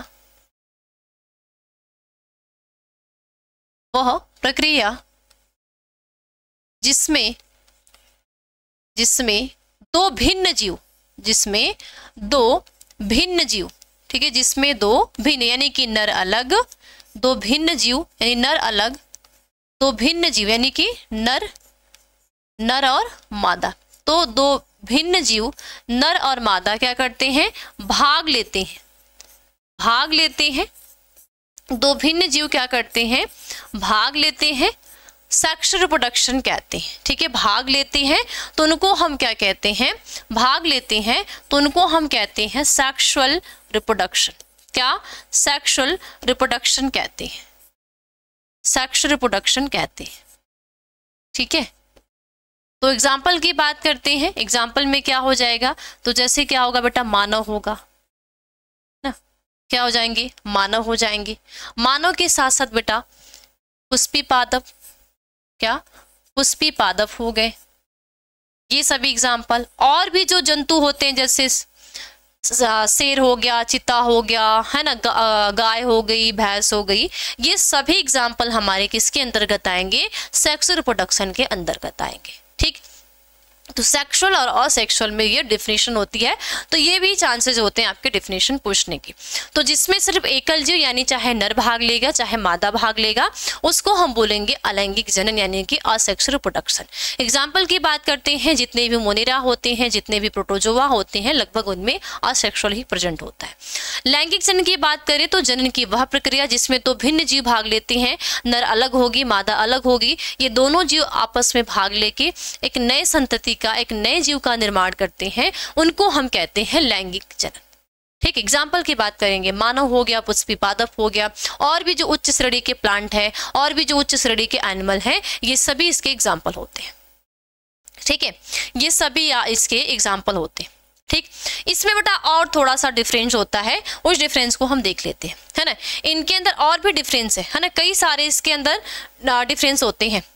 वह प्रक्रिया जिसमें जिसमें दो भिन्न जीव, जिसमें दो भिन्न जीव, ठीक है, जिसमें दो भिन्न यानी कि नर अलग, दो भिन्न जीव यानी नर अलग, दो भिन्न जीव यानी कि नर नर और मादा। तो दो भिन्न जीव नर और मादा क्या करते हैं? भाग लेते हैं, भाग लेते हैं। दो भिन्न जीव क्या करते हैं? भाग लेते हैं, सेक्सुअल रिप्रोडक्शन कहते हैं। ठीक है, भाग लेते हैं तो उनको हम क्या कहते हैं? भाग लेते हैं तो उनको हम कहते हैं सेक्सुअल रिप्रोडक्शन। क्या? सेक्सुअल रिप्रोडक्शन कहते हैं, सेक्सुअल रिप्रोडक्शन कहते हैं। ठीक है, तो एग्जाम्पल की बात करते हैं। एग्जाम्पल में क्या हो जाएगा? तो जैसे क्या होगा बेटा? मानव होगा ना, क्या हो जाएंगे? मानव हो जाएंगे। मानव के साथ साथ बेटा पुष्पी पादप, क्या? पुष्पी पादप हो गए। ये सभी एग्जाम्पल। और भी जो जंतु होते हैं जैसे शेर हो गया, चिता हो गया, है ना, गाय हो गई, भैंस हो गई, ये सभी एग्जाम्पल हमारे किसके अंतर्गत आएंगे? सेक्सुअल रिप्रोडक्शन के अंतर्गत आएंगे। ठीक, तो सेक्सुअल और असेक्सुअल में ये डिफिनेशन होती है, तो ये भी चांसेस होते हैं आपके डिफिनेशन पूछने की। तो जिसमें सिर्फ एकल जीव यानी चाहे नर भाग लेगा चाहे मादा भाग लेगा उसको हम बोलेंगे अलैंगिक जनन यानी कि असेक्सुअल रिप्रोडक्शन। एग्जाम्पल की बात करते हैं, जितने भी मोनेरा होते हैं, जितने भी प्रोटोजोआ होते हैं, लगभग उनमें असेक्सुअल ही प्रेजेंट होता है। लैंगिक जनन की बात करें तो जनन की वह प्रक्रिया जिसमें तो भिन्न जीव भाग लेते हैं, नर अलग होगी मादा अलग होगी, ये दोनों जीव आपस में भाग लेके एक नए संतति का एक नए जीव का निर्माण करते हैं, उनको हम कहते हैं लैंगिक जनन। ठीक, एग्जाम्पल की बात करेंगे, मानव हो गया, पुष्पी पादप हो गया, और भी जो उच्च श्रेणी के प्लांट है और भी जो उच्च श्रेणी के एनिमल हैं, ये सभी इसके एग्जाम्पल होते हैं। ठीक है, ये सभी इसके एग्जाम्पल होते हैं। ठीक, इसमें बेटा और थोड़ा सा डिफरेंस होता है, उस डिफरेंस को हम देख लेते हैं, है ना। इनके अंदर और भी डिफरेंस है, है ना, कई सारे इसके अंदर डिफरेंस होते हैं।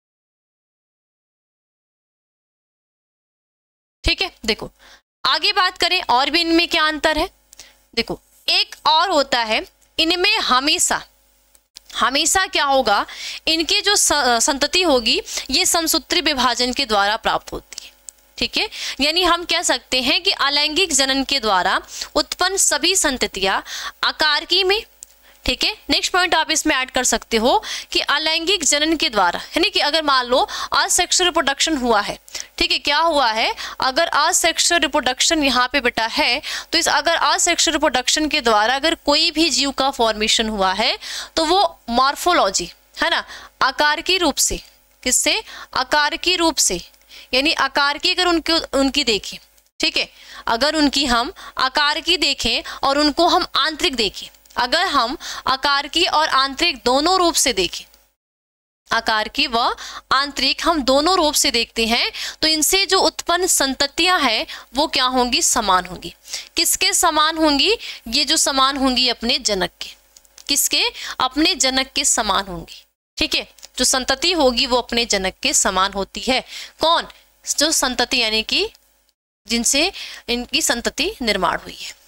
ठीक है, देखो आगे बात करें और भी इनमें क्या अंतर है। देखो एक और होता है, इनमें हमेशा हमेशा क्या होगा, इनकी जो संतति होगी ये समसूत्री विभाजन के द्वारा प्राप्त होती है। ठीक है, यानी हम कह सकते हैं कि अलैंगिक जनन के द्वारा उत्पन्न सभी संततियां आकारकी में, ठीक है, नेक्स्ट पॉइंट आप इसमें ऐड कर सकते हो कि अलैंगिक जनन के द्वारा, यानी कि अगर मान लो असेक्सुअल रिप्रोडक्शन हुआ है, ठीक है, क्या हुआ है, अगर असेक्सुअल रिप्रोडक्शन यहाँ पे बेटा है, तो इस अगर असेक्सुअल रिप्रोडक्शन के द्वारा अगर कोई भी जीव का फॉर्मेशन हुआ है तो वो मॉर्फोलॉजी, है ना, आकार की रूप से, किससे, आकार की रूप से, यानी आकार की अगर उनकी उनकी देखें, ठीक है, अगर उनकी हम आकार की देखें और उनको हम आंतरिक देखें, अगर हम आकार की और आंतरिक दोनों रूप से देखें, आकार की व आंतरिक हम दोनों रूप से देखते हैं, तो इनसे जो उत्पन्न संततियां हैं वो क्या होंगी, समान होंगी। किसके समान होंगी, ये जो समान होंगी अपने जनक के, किसके, अपने जनक के समान होंगी। ठीक है, जो संतति होगी वो अपने जनक के समान होती है। कौन, जो संतति यानी कि जिनसे इनकी संतति निर्माण हुई है।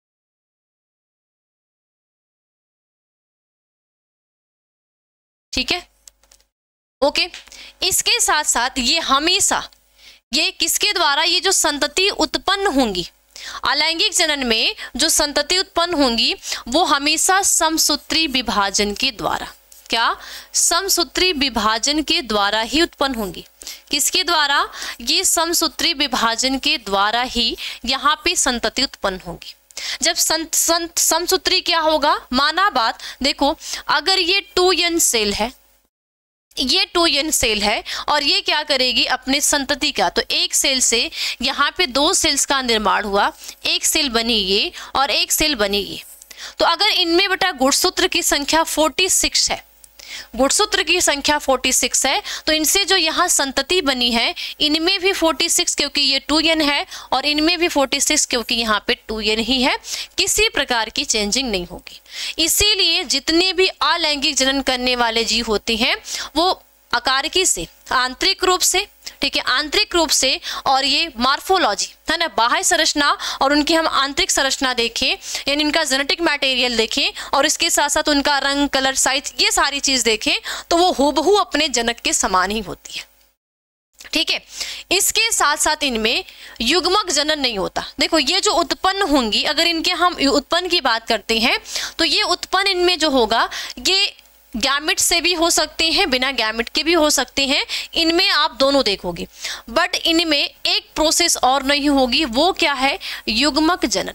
ठीक है, ओके, इसके साथ साथ ये हमेशा ये किसके द्वारा, ये जो संतति उत्पन्न होंगी अलैंगिक जनन में जो संतति उत्पन्न होंगी वो हमेशा समसूत्री विभाजन के द्वारा, क्या, समसूत्री विभाजन के द्वारा ही उत्पन्न होंगी। किसके द्वारा, ये समसूत्री विभाजन के द्वारा ही यहाँ पे संतति उत्पन्न होगी। जब संत संत समसूत्री क्या होगा, माना बात, देखो अगर ये टू एन सेल है, ये टू एन सेल है और ये क्या करेगी अपने संतति का, तो एक सेल से यहाँ पे दो सेल्स का निर्माण हुआ, एक सेल बनी ये और एक सेल बनी ये। तो अगर इनमें बेटा गुणसूत्र की संख्या छियालीस है, गुणसूत्र की संख्या छियालीस है, तो इनसे जो यहाँ संतति बनी है इनमें भी छियालीस क्योंकि ये टू एन है और इनमें भी छियालीस क्योंकि यहाँ पे टू एन ही है, किसी प्रकार की चेंजिंग नहीं होगी। इसीलिए जितने भी अलैंगिक जनन करने वाले जीव होते हैं वो आकारकी से, आंतरिक रूप से, ठीक है, आंतरिक रूप से, और ये मॉर्फोलॉजी, है ना, बाह्य संरचना और उनकी हम आंतरिक संरचना देखें, यानी उनका जेनेटिक मटेरियल देखें और इसके साथ साथ उनका रंग, कलर, साइज, ये सारी चीज देखें, तो वो हूबहू अपने जनक के समान ही होती है। ठीक है, इसके साथ साथ इनमें युग्मक जनन नहीं होता। देखो ये जो उत्पन्न होंगी, अगर इनके हम उत्पन्न की बात करते हैं तो ये उत्पन्न इनमें जो होगा ये गैमेट से भी हो सकते हैं, बिना गैमेट के भी हो सकते हैं, इनमें आप दोनों देखोगे। बट इनमें एक प्रोसेस और नहीं होगी, वो क्या है, युग्मक जनन,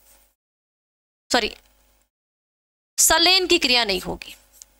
सॉरी संलयन की क्रिया नहीं होगी,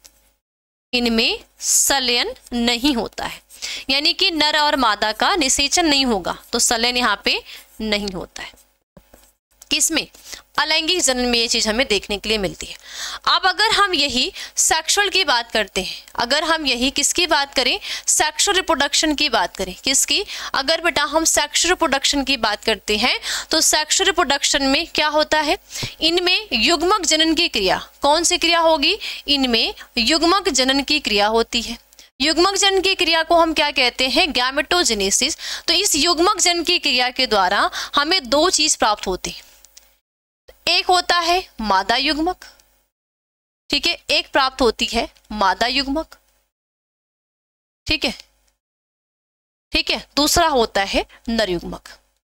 इनमें संलयन नहीं होता है, यानी कि नर और मादा का निषेचन नहीं होगा, तो संलयन यहाँ पे नहीं होता है। किसमें, अलैंगिक जनन में ये चीज हमें देखने के लिए मिलती है। अब अगर हम यही सेक्सुअल की बात करते हैं, अगर हम यही किसकी बात करें, सेक्सुअल रिप्रोडक्शन की बात करें, किसकी, अगर बेटा हम सेक्सुअल रिप्रोडक्शन की बात करते हैं तो सेक्सुअल रिप्रोडक्शन में क्या होता है, इनमें युग्मक जनन की क्रिया, कौन सी क्रिया होगी, इनमें युग्मक जनन की क्रिया होती है। युग्मक जनन की क्रिया को हम क्या कहते हैं, गैमेटोजेनेसिस। तो इस युग्मक जनन की क्रिया के द्वारा हमें दो चीज प्राप्त होती है, एक होता है मादा युग्मक, ठीक है, एक प्राप्त होती है मादा युग्मक, ठीक है, ठीक है। दूसरा होता है नर युग्मक,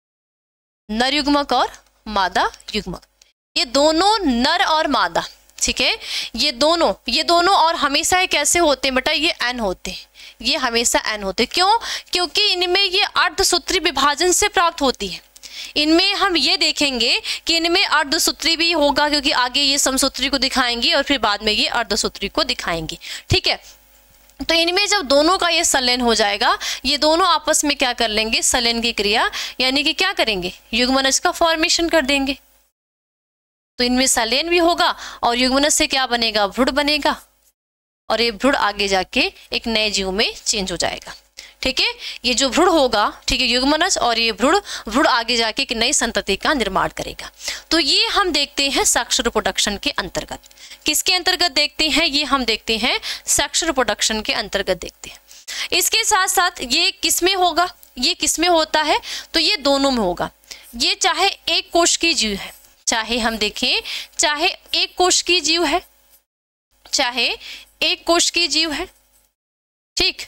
नर युग्मक और मादा युग्मक। ये दोनों नर और मादा, ठीक है, ये दोनों ये दोनों और हमेशा ये कैसे होते हैं बेटा, ये एन होते हैं, ये हमेशा एन होते हैं। क्यों? क्योंकि इनमें ये अर्धसूत्री विभाजन से प्राप्त होती है। इनमें हम ये देखेंगे कि इनमें अर्धसूत्री भी होगा, क्योंकि आगे ये समसूत्री को दिखाएंगे और फिर बाद में ये अर्धसूत्री को दिखाएंगे, ठीक है। तो इनमें जब दोनों का ये संलयन हो जाएगा, ये दोनों आपस में क्या कर लेंगे, संलयन की क्रिया, यानी कि क्या करेंगे, युग्मनज का फॉर्मेशन कर देंगे। तो इनमें संलयन भी होगा और युग्मनज से क्या बनेगा, भ्रूण बनेगा, और ये भ्रूण आगे जाके एक नए जीव में चेंज हो जाएगा, ठीक है। ये जो भ्रूण होगा, ठीक है, युग्मनज और ये भ्रूण भ्रूण आगे जाके एक नई संतति का निर्माण करेगा। तो ये हम देखते हैं सेक्सुअल रिप्रोडक्शन के अंतर्गत। किसके अंतर्गत देखते हैं, ये हम देखते हैं सेक्सुअल रिप्रोडक्शन के अंतर्गत देखते हैं। इसके साथ साथ ये किस में होगा, ये किस में होता है, तो ये दोनों में होगा। ये चाहे एक कोश की जीव है, चाहे हम देखें चाहे एक कोश की जीव है, चाहे एक कोश की जीव है, ठीक,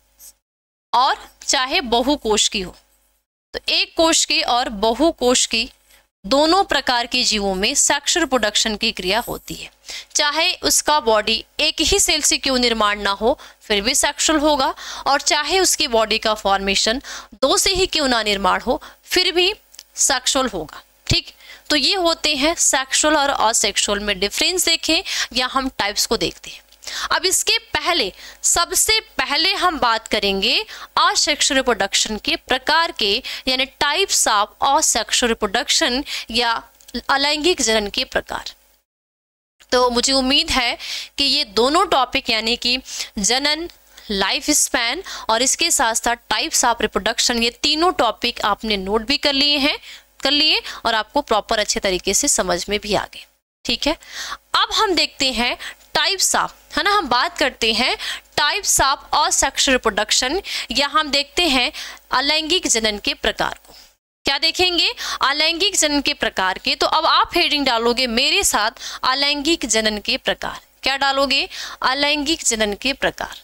और चाहे बहुकोश की हो। तो एक कोश की और बहुकोश की दोनों प्रकार के जीवों में सेक्सुअल रिप्रोडक्शन की क्रिया होती है। चाहे उसका बॉडी एक ही सेल से क्यों निर्माण ना हो, फिर भी सेक्सुअल होगा, और चाहे उसकी बॉडी का फॉर्मेशन दो से ही क्यों ना निर्माण हो, फिर भी सेक्सुअल होगा, ठीक। तो ये होते हैं सेक्सुअल और असेक्सुअल में डिफरेंस देखें या हम टाइप्स को देखते हैं। अब इसके पहले सबसे पहले हम बात करेंगे असेक्सुअल रिप्रोडक्शन के प्रकार के, यानी टाइप्स ऑफ असेक्सुअल रिप्रोडक्शन या अलैंगिक जनन के प्रकार। तो मुझे उम्मीद है कि ये दोनों टॉपिक यानी कि जनन, लाइफ स्पैन और इसके साथ साथ टाइप्स ऑफ रिप्रोडक्शन, ये तीनों टॉपिक आपने नोट भी कर लिए हैं कर लिए और आपको प्रॉपर अच्छे तरीके से समझ में भी आ गए, ठीक है। अब हम देखते हैं टाइप्स ऑफ, है ना, हम बात करते हैं टाइप्स ऑफ असेक्सुअल रिप्रोडक्शन, या हम देखते हैं अलैंगिक जनन के प्रकार को। क्या देखेंगे, अलैंगिक जनन के प्रकार के। तो अब आप हेडिंग डालोगे मेरे साथ, अलैंगिक जनन के प्रकार। क्या डालोगे, अलैंगिक जनन के प्रकार।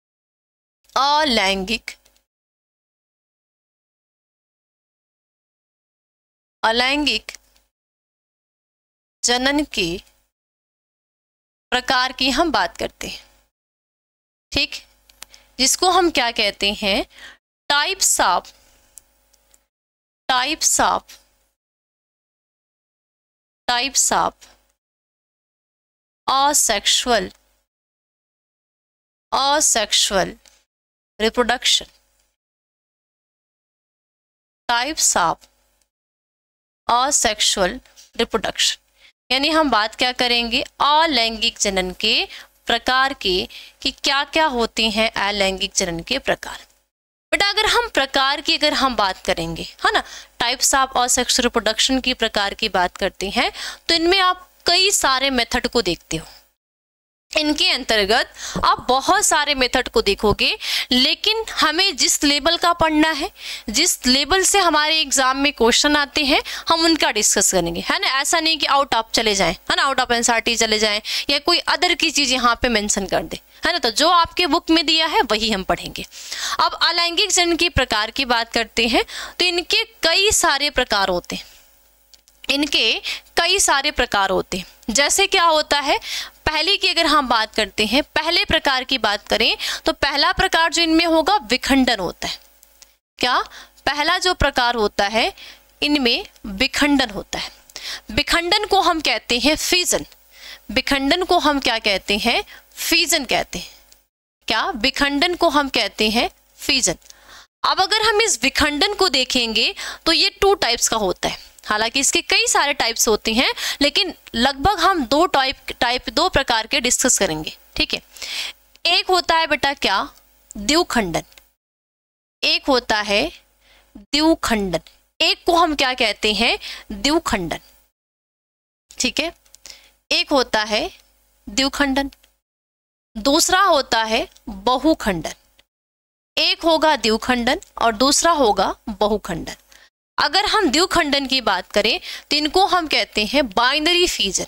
अलैंगिक अलैंगिक जनन के प्रकार की हम बात करते हैं, ठीक, जिसको हम क्या कहते हैं, types of types of types of asexual asexual reproduction. Types of asexual reproduction, यानी हम बात क्या करेंगे, अलैंगिक जनन के प्रकार के, कि क्या क्या होते हैं अलैंगिक जनन के प्रकार। बेटा अगर हम प्रकार की अगर हम बात करेंगे, है ना, टाइप्स ऑफ असेक्सुअल रिप्रोडक्शन की प्रकार की बात करते हैं, तो इनमें आप कई सारे मेथड को देखते हो। इनके अंतर्गत आप बहुत सारे मेथड को देखोगे, लेकिन हमें जिस लेवल का पढ़ना है, जिस लेवल से हमारे एग्जाम में क्वेश्चन आते हैं, हम उनका डिस्कस करेंगे, है ना। ऐसा नहीं कि आउट ऑफ चले जाएं, है ना, आउट ऑफ एनसीईआरटी चले जाएं या कोई अदर की चीज यहाँ पे मेंशन कर दे, है ना। तो जो आपके बुक में दिया है वही हम पढ़ेंगे। अब अलैंगिक जनन के प्रकार की बात करते हैं, तो इनके कई सारे प्रकार होते हैं इनके कई सारे प्रकार होते हैं। जैसे क्या होता है, पहले की अगर हम बात करते हैं, पहले प्रकार की बात करें, तो पहला प्रकार जो इनमें होगा विखंडन होता है। क्या, पहला जो प्रकार होता है इनमें विखंडन होता है। विखंडन को हम कहते हैं फिजन। विखंडन को हम क्या कहते हैं, फिजन कहते हैं। क्या, विखंडन को हम कहते हैं फिजन। अब अगर हम इस विखंडन को देखेंगे तो ये टू टाइप्स का होता है। हालांकि इसके कई सारे टाइप्स होते हैं, लेकिन लगभग हम दो टाइप टाइप दो प्रकार के डिस्कस करेंगे, ठीक है। एक होता है बेटा क्या, द्विखंडन। एक होता है द्विखंडन, एक को हम क्या कहते हैं, द्विखंडन, ठीक है। एक होता है द्विखंडन, दूसरा होता है बहुखंडन। एक होगा द्विखंडन और दूसरा होगा बहुखंडन। अगर हम द्विखंडन की बात करें तो इनको हम कहते हैं बाइनरी फिजन।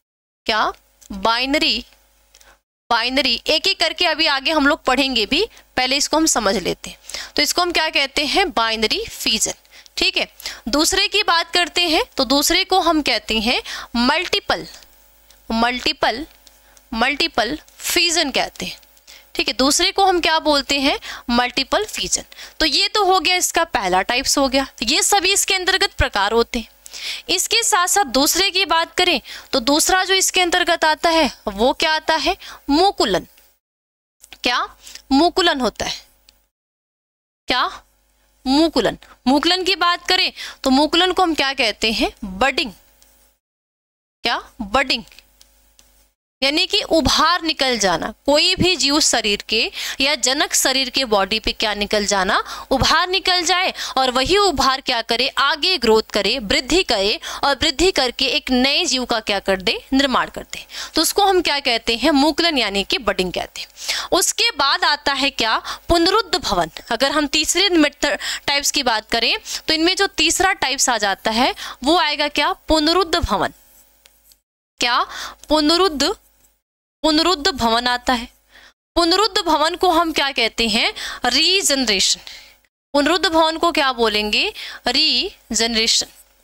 क्या, बाइनरी बाइनरी एक एक करके अभी आगे हम लोग पढ़ेंगे भी, पहले इसको हम समझ लेते हैं। तो इसको हम क्या कहते हैं, बाइनरी फिजन। ठीक है, दूसरे की बात करते हैं तो दूसरे को हम कहते हैं मल्टीपल मल्टीपल मल्टीपल फिजन कहते हैं। ठीक है, दूसरे को हम क्या बोलते हैं, मल्टीपल फिजन। तो ये तो हो गया इसका पहला टाइप्स हो गया, ये सभी इसके अंतर्गत प्रकार होते हैं। इसके साथ साथ दूसरे की बात करें तो दूसरा जो इसके अंतर्गत आता है वो क्या आता है, मुकुलन। क्या, मुकुलन होता है। क्या, मुकुलन। मुकुलन की बात करें तो मुकुलन को हम क्या कहते हैं, बडिंग। क्या, बडिंग, यानी कि उभार निकल जाना। कोई भी जीव शरीर के या जनक शरीर के बॉडी पे क्या निकल जाना, उभार निकल जाए, और वही उभार क्या करे, आगे ग्रोथ करे, वृद्धि करे, और वृद्धि करके एक नए जीव का क्या कर दे, निर्माण कर दे। तो उसको हम क्या कहते हैं, मुकुलन यानी कि बडिंग कहते हैं। उसके बाद आता है क्या, पुनरुद्ध भवन। अगर हम तीसरे टाइप्स की बात करें तो इनमें जो तीसरा टाइप्स आ जाता है वो आएगा क्या, पुनरुद्ध भवन। क्या, पुनरुद्ध पुनरुद्ध भवन आता है। पुनरुद्ध भवन को हम क्या कहते हैं, रीजनरेशन। पुनरुद्ध भवन को क्या बोलेंगे, रीजनरेशन।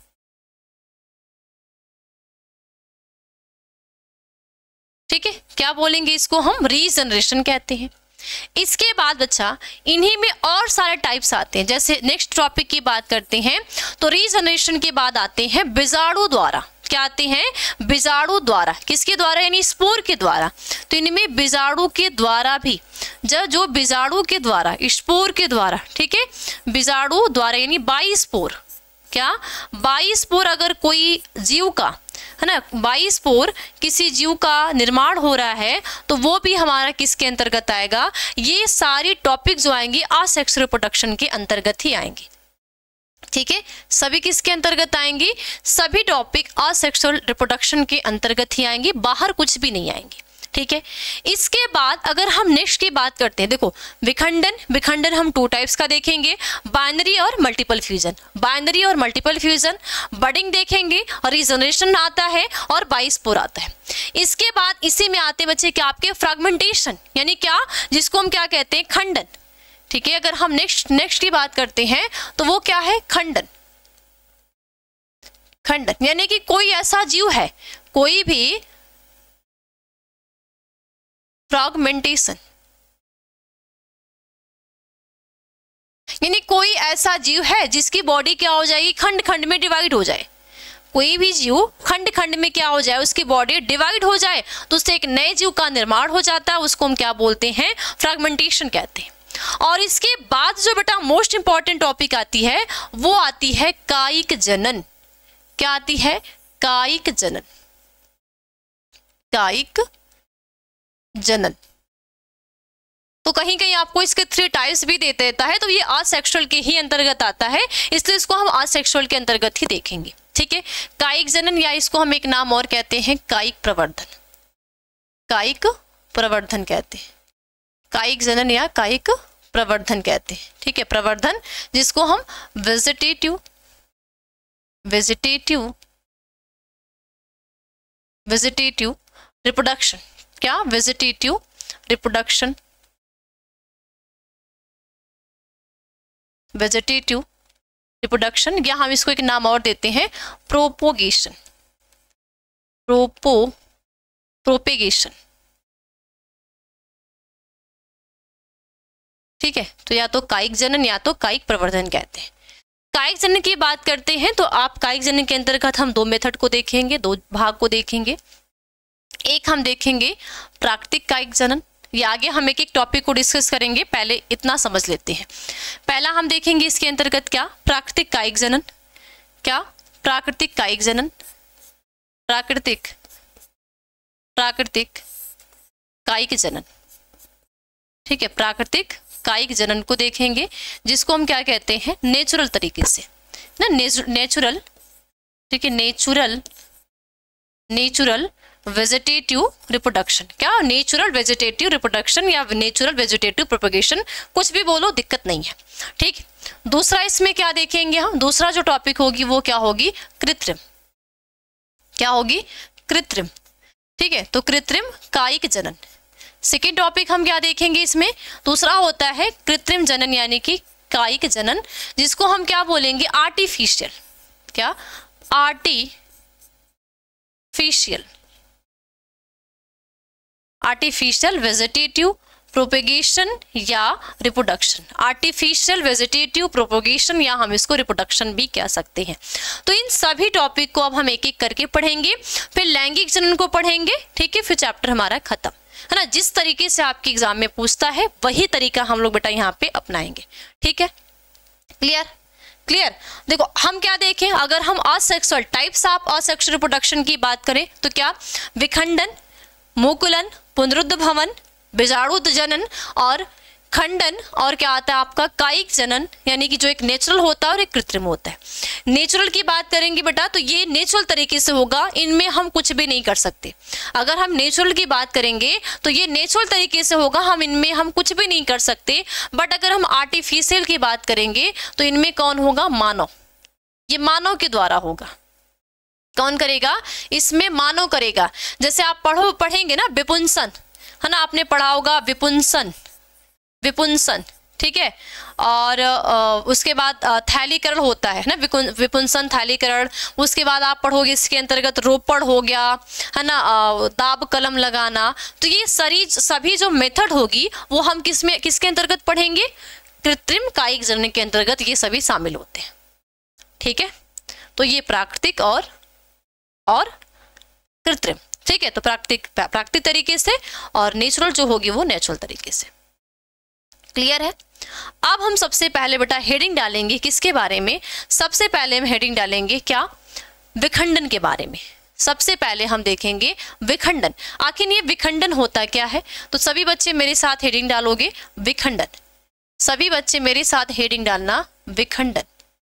ठीक है, क्या बोलेंगे इसको हम, रीजनरेशन कहते हैं। इसके बाद बच्चा इन्हीं में और सारे टाइप्स आते हैं। जैसे नेक्स्ट टॉपिक की बात करते हैं तो रीजनरेशन के बाद आते हैं बीजाणु द्वारा। क्या आते हैं, बीजाणु द्वारा। किसके द्वारा, यानी स्पोर के द्वारा। तो इनमें बीजाणु के द्वारा भी, जब जो बीजाणु के द्वारा, स्पोर के द्वारा, ठीक है, बीजाणु द्वारा यानी बाई स्पोर। क्या, बाई स्पोर अगर कोई जीव का, है ना, बाई स्पोर किसी जीव का निर्माण हो रहा है तो वो भी हमारा किसके अंतर्गत आएगा, ये सारी टॉपिक जो आएंगे असेक्सुअल रिप्रोडक्शन के अंतर्गत ही आएंगे। ठीक है, सभी किसके अंतर्गत आएंगी, सभी टॉपिक असेक्सुअल रिप्रोडक्शन के अंतर्गत ही आएंगे, बाहर कुछ भी नहीं आएंगे। ठीक है, इसके बाद अगर हम नेक्स्ट की बात करते हैं, देखो विखंडन। विखंडन हम टू टाइप्स का देखेंगे, बाइनरी और मल्टीपल फ्यूजन। बाइनरी और मल्टीपल फ्यूजन, बडिंग देखेंगे, और रीजनरेशन आता है, और बाइस्पोर आता है। इसके बाद इसी में आते बच्चे क्या, आपके फ्रैगमेंटेशन, यानी क्या, जिसको हम क्या कहते हैं, खंडन। ठीक है, अगर हम नेक्स्ट नेक्स्ट की बात करते हैं तो वो क्या है, खंडन। खंडन यानी कि कोई ऐसा जीव है, कोई भी फ्रैगमेंटेशन, यानी कोई ऐसा जीव है जिसकी बॉडी क्या हो जाएगी, खंड खंड में डिवाइड हो जाए। कोई भी जीव खंड खंड में क्या हो जाए, उसकी बॉडी डिवाइड हो जाए, तो उससे एक नए जीव का निर्माण हो जाता है, उसको हम क्या बोलते हैं, फ्रैगमेंटेशन कहते हैं। और इसके बाद जो बेटा मोस्ट इंपॉर्टेंट टॉपिक आती है वो आती है कायिक जनन। क्या आती है, कायिक जनन। कायिक जनन। तो कहीं कहीं आपको इसके थ्री टाइप्स भी दे देता है, तो ये असेक्सुअल के ही अंतर्गत आता है, इसलिए इसको हम असेक्सुअल के अंतर्गत ही देखेंगे। ठीक है, कायिक जनन, या इसको हम एक नाम और कहते हैं कायिक प्रवर्धन। कायिक प्रवर्धन कहते हैं, कायिक जनन या कायिक प्रवर्धन कहते हैं। ठीक है, प्रवर्धन, जिसको हम वेजिटेटिव वेजिटेटिव वेजिटेटिव रिप्रोडक्शन। क्या, वेजिटेटिव रिप्रोडक्शन, वेजिटेटिव रिप्रोडक्शन, या हम इसको एक नाम और देते हैं प्रोपोगेशन। प्रोपो प्रोपेगेशन। ठीक है, तो या तो कायिक जनन या तो कायिक प्रवर्धन कहते हैं। कायिक जनन की बात करते हैं तो आप कायिक जनन के अंतर्गत हम दो मेथड को देखेंगे, दो भाग को देखेंगे। एक हम देखेंगे प्राकृतिक कायिक जनन, ये आगे हम एक एक टॉपिक को डिस्कस करेंगे, पहले इतना समझ लेते हैं। पहला हम देखेंगे इसके अंतर्गत क्या, प्राकृतिक कायिक जनन। क्या, प्राकृतिक कायिक जनन, प्राकृतिक प्राकृतिक कायिक जनन। ठीक है, प्राकृतिक कायिक जनन को देखेंगे, जिसको हम क्या कहते हैं, नेचुरल तरीके से ना, नेचुरल। ठीक है, नेचुरल नेचुरल वेजिटेटिव रिप्रोडक्शन। क्या, नेचुरल वेजिटेटिव रिप्रोडक्शन या नेचुरल वेजिटेटिव प्रोपगेशन, कुछ भी बोलो, दिक्कत नहीं है। ठीक, दूसरा इसमें क्या देखेंगे हम, दूसरा जो टॉपिक होगी वो क्या होगी, कृत्रिम। क्या होगी, कृत्रिम। ठीक है, तो कृत्रिम कायिक जनन, सेकेंड टॉपिक हम क्या देखेंगे इसमें, दूसरा होता है कृत्रिम जनन यानी कि कायिक जनन, जिसको हम क्या बोलेंगे, आर्टिफिशियल, क्या, आर्टिफिशियल, आर्टिफिशियल वेजिटेटिव प्रोपेगेशन या रिप्रोडक्शन, आर्टिफिशियल वेजिटेटिव प्रोपेगेशन या हम इसको रिप्रोडक्शन भी कह सकते हैं। तो इन सभी टॉपिक को अब हम एक एक करके पढ़ेंगे, फिर लैंगिक जनन को पढ़ेंगे, ठीक है, फिर चैप्टर हमारा खत्म, है ना। जिस तरीके से आपके एग्जाम में पूछता है वही तरीका हम लोग बेटा यहाँ पे अपनाएंगे, ठीक है, क्लियर क्लियर। देखो हम क्या देखें, अगर हम asexual types of asexual reproduction की बात करें तो क्या, विखंडन, मुकुलन, पुनरुद्ध भवन, बीजाणुद जनन और खंडन, और क्या आता है आपका कायिक जनन, यानी कि जो एक नेचुरल होता है और एक कृत्रिम होता है। नेचुरल की बात करेंगे बेटा तो ये नेचुरल तरीके से होगा, इनमें हम कुछ भी नहीं कर सकते। अगर हम नेचुरल की बात करेंगे तो ये नेचुरल तरीके से होगा, हम इनमें हम कुछ भी नहीं कर सकते। बट अगर हम आर्टिफिशियल की बात करेंगे तो इनमें कौन होगा, मानव, ये मानव के द्वारा होगा। कौन करेगा, इसमें मानव करेगा। जैसे आप पढ़ो पढ़ेंगे ना विपुंसन, है ना, आपने पढ़ा होगा विपुंसन, विपुंसन, ठीक है, और आ, उसके बाद थैलीकरण होता है ना, विपुंसन थैलीकरण। उसके बाद आप पढ़ोगे इसके अंतर्गत रोपड़ हो गया, है ना, दाब कलम लगाना। तो ये सारी सभी जो मेथड होगी वो हम किस में किसके अंतर्गत पढ़ेंगे, कृत्रिम कायिक जनन के अंतर्गत ये सभी शामिल होते हैं, ठीक है। तो ये प्राकृतिक और और कृत्रिम, ठीक है। तो प्राकृतिक प्राकृतिक तरीके से और नेचुरल जो होगी वो नेचुरल तरीके से, क्लियर है। अब हम सबसे पहले बेटा हेडिंग डालेंगे किसके बारे में, सबसे पहले हम हेडिंग डालेंगे क्या, विखंडन के बारे में। सबसे पहले हम देखेंगे विखंडन, आखिर ये विखंडन होता क्या है। तो सभी बच्चे मेरे साथ हेडिंग डालोगे विखंडन, सभी बच्चे मेरे साथ हेडिंग डालना विखंडन,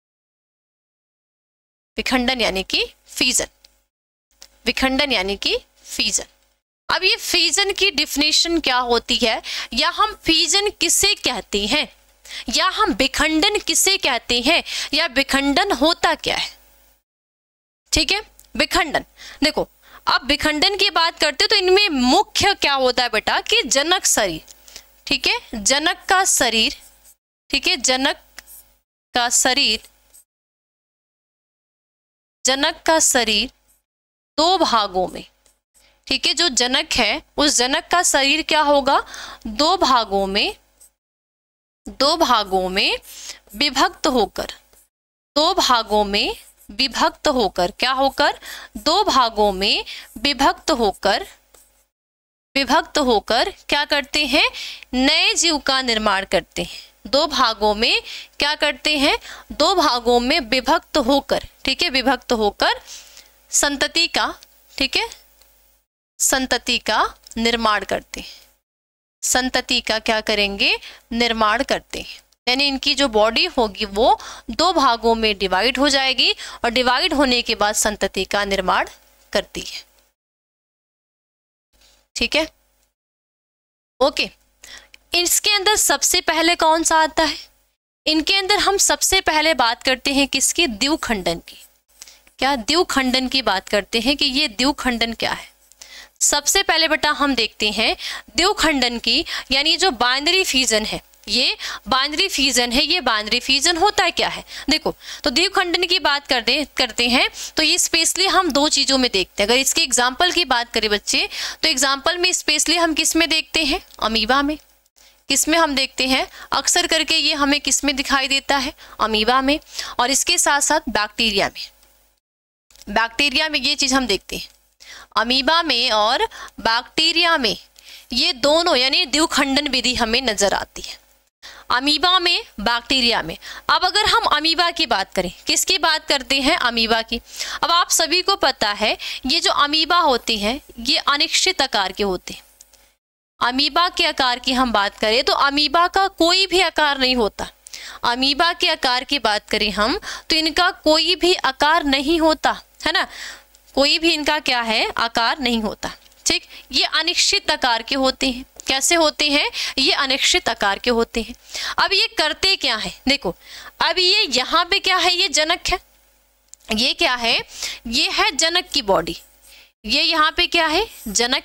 विखंडन यानी कि फीजन, विखंडन यानी कि फीजन। अब ये फीजन की डिफिनेशन क्या होती है, या हम फीजन किसे कहते हैं, या हम विखंडन किसे कहते हैं, या विखंडन होता क्या है, ठीक है। विखंडन देखो, अब विखंडन की बात करते तो इनमें मुख्य क्या होता है बेटा कि जनक शरीर, ठीक है, जनक का शरीर, ठीक है, जनक का शरीर, जनक का शरीर दो भागों में, ठीक है, जो जनक है उस जनक का शरीर क्या होगा, दो भागों में, दो भागों में विभक्त होकर, दो भागों में विभक्त होकर, क्या होकर, दो भागों में विभक्त होकर, विभक्त होकर क्या करते हैं, नए जीव का निर्माण करते हैं। दो भागों में क्या करते हैं, दो भागों में विभक्त होकर, ठीक है, विभक्त होकर संतति का, ठीक है, संतति का निर्माण करते हैं, संतति का क्या करेंगे, निर्माण करते हैं। यानी इनकी जो बॉडी होगी वो दो भागों में डिवाइड हो जाएगी और डिवाइड होने के बाद संतति का निर्माण करती है, ठीक है, ओके। इसके अंदर सबसे पहले कौन सा आता है, इनके अंदर हम सबसे पहले बात करते हैं किसकी, द्विखंडन की। क्या, द्विखंडन की बात करते हैं कि ये द्विखंडन क्या है। सबसे पहले बेटा हम देखते हैं द्विखंडन की, यानी जो बाइनरी फ्यूजन है, ये बाइनरी फ्यूजन है। ये बाइनरी फ्यूजन होता है क्या है, देखो तो द्विखंडन की बात करते करते हैं तो ये स्पेशली हम दो चीजों में देखते हैं। अगर इसके एग्जाम्पल की बात करें बच्चे तो एग्जाम्पल में स्पेशली हम किस में देखते हैं, अमीबा में। किस में हम देखते हैं, अक्सर करके ये हमें किस में दिखाई देता है, अमीबा में, और इसके साथ साथ बैक्टीरिया में। बैक्टीरिया में ये चीज हम देखते हैं, अमीबा में और बैक्टीरिया में, ये दोनों यानी द्विखंडन विधि हमें नजर आती है, अमीबा में, बैक्टीरिया में। अब अगर हम अमीबा की बात करें, किसकी बात करते हैं, अमीबा की। अब आप सभी को पता है ये जो अमीबा होती हैं ये अनिश्चित आकार के होते हैं। अमीबा के आकार की हम बात करें तो अमीबा का कोई भी आकार नहीं होता। अमीबा के आकार की बात करें हम तो इनका कोई भी आकार नहीं होता, है ना, कोई भी इनका क्या है, आकार नहीं होता, ठीक। ये अनिश्चित आकार के होते हैं। कैसे होते हैं, ये अनिश्चित आकार के होते हैं। अब ये करते क्या है, देखो अब ये यहाँ पे क्या है, ये जनक है, ये क्या है, ये है जनक की बॉडी, ये यहाँ पे क्या है, जनक है।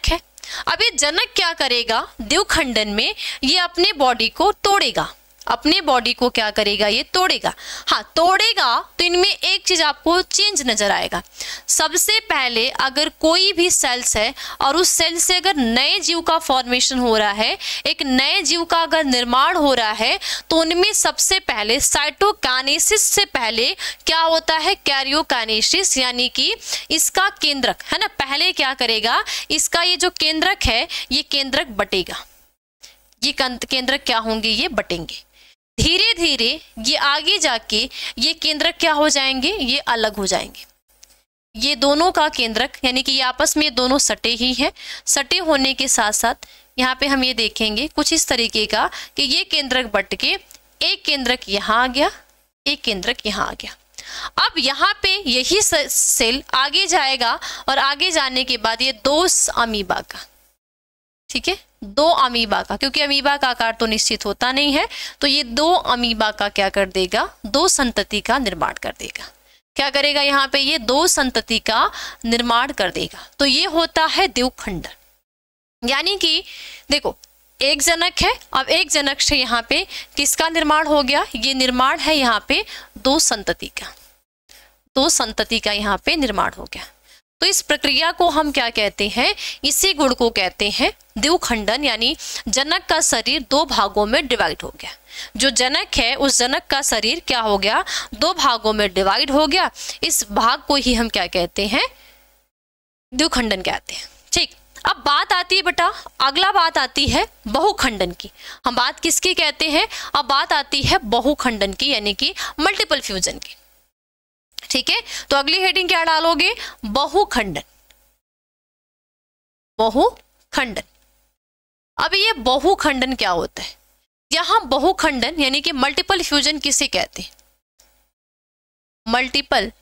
अब ये जनक क्या करेगा, द्विखंडन में ये अपने बॉडी को तोड़ेगा, अपने बॉडी को क्या करेगा, ये तोड़ेगा। हाँ, तोड़ेगा तो इनमें एक चीज आपको चेंज नजर आएगा। सबसे पहले अगर कोई भी सेल्स है और उस सेल से अगर नए जीव का फॉर्मेशन हो रहा है, एक नए जीव का अगर निर्माण हो रहा है, तो उनमें सबसे पहले साइटोकाइनेसिस से पहले क्या होता है, कैरियोकाइनेसिस, यानी कि इसका केंद्रक है ना, पहले क्या करेगा, इसका ये जो केंद्रक है ये केंद्रक बटेगा, ये केंद्रक क्या होंगे, ये बटेंगे। धीरे धीरे ये आगे जाके ये केंद्रक क्या हो जाएंगे, ये अलग हो जाएंगे। ये दोनों का केंद्रक यानी कि ये आपस में दोनों सटे ही हैं। सटे होने के साथ साथ यहाँ पे हम ये देखेंगे कुछ इस तरीके का कि ये केंद्रक बट के एक केंद्रक यहाँ आ गया, एक केंद्रक यहाँ आ गया। अब यहाँ पे यही सेल आगे जाएगा और आगे जाने के बाद ये दो अमीबा का, ठीक है, दो अमीबा का, क्योंकि अमीबा का आकार तो निश्चित होता नहीं है, तो ये दो अमीबा का क्या कर देगा, दो संतति का निर्माण कर देगा। क्या करेगा, यहाँ पे ये दो संतति का निर्माण कर देगा। तो ये होता है द्विखंडन। यानी कि देखो एक जनक है, अब एक जनक से यहाँ पे किसका निर्माण हो गया, ये निर्माण है यहाँ पे दो संतति का, दो संतति का यहाँ पे निर्माण हो गया। तो इस प्रक्रिया को हम क्या कहते हैं, इसी गुण को कहते हैं द्विखंडन, यानी जनक का शरीर दो भागों में डिवाइड हो गया। जो जनक है उस जनक का शरीर क्या हो गया, दो भागों में डिवाइड हो गया। इस भाग को ही हम क्या कहते हैं, द्विखंडन कहते हैं। ठीक, अब बात आती है बेटा, अगला बात आती है बहुखंडन की। हम बात किसकी कहते हैं, अब बात आती है बहुखंडन की, यानी कि मल्टीपल फ्यूजन की। ठीक है, तो अगली हेडिंग क्या डालोगे, बहुखंडन, बहुखंडन। अब ये बहुखंडन क्या होता है, यहां बहुखंडन यानी कि मल्टीपल फ्यूजन किसे कहते हैं, मल्टीपल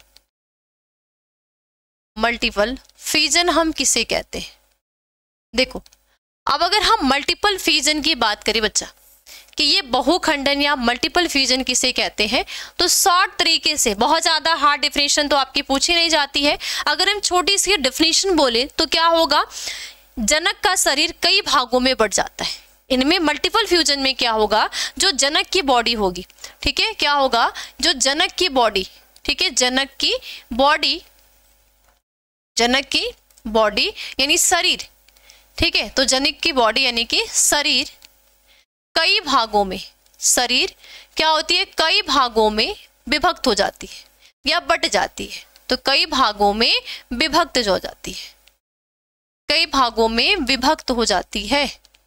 मल्टीपल फ्यूजन हम किसे कहते हैं। देखो अब अगर हम मल्टीपल फ्यूजन की बात करें बच्चा कि ये बहुखंडन या मल्टीपल फ्यूजन किसे कहते हैं, तो शॉर्ट तरीके से, बहुत ज़्यादा हार्ड डेफिनेशन तो आपकी पूछी नहीं जाती है, अगर हम छोटी सी डेफिनेशन बोले तो क्या होगा, जनक का शरीर कई भागों में बढ़ जाता है। इनमें मल्टीपल फ्यूजन में क्या होगा, जो जनक की बॉडी होगी, ठीक है, क्या होगा, जो जनक की बॉडी, ठीक है, जनक की बॉडी, जनक की बॉडी यानी शरीर, ठीक है, तो जनक की बॉडी यानी कि शरीर कई भागों में, शरीर क्या होती है, कई भागों में विभक्त हो जाती है या बट जाती है। तो कई भागों में विभक्त हो जाती है, कई भागों में विभक्त हो जाती है।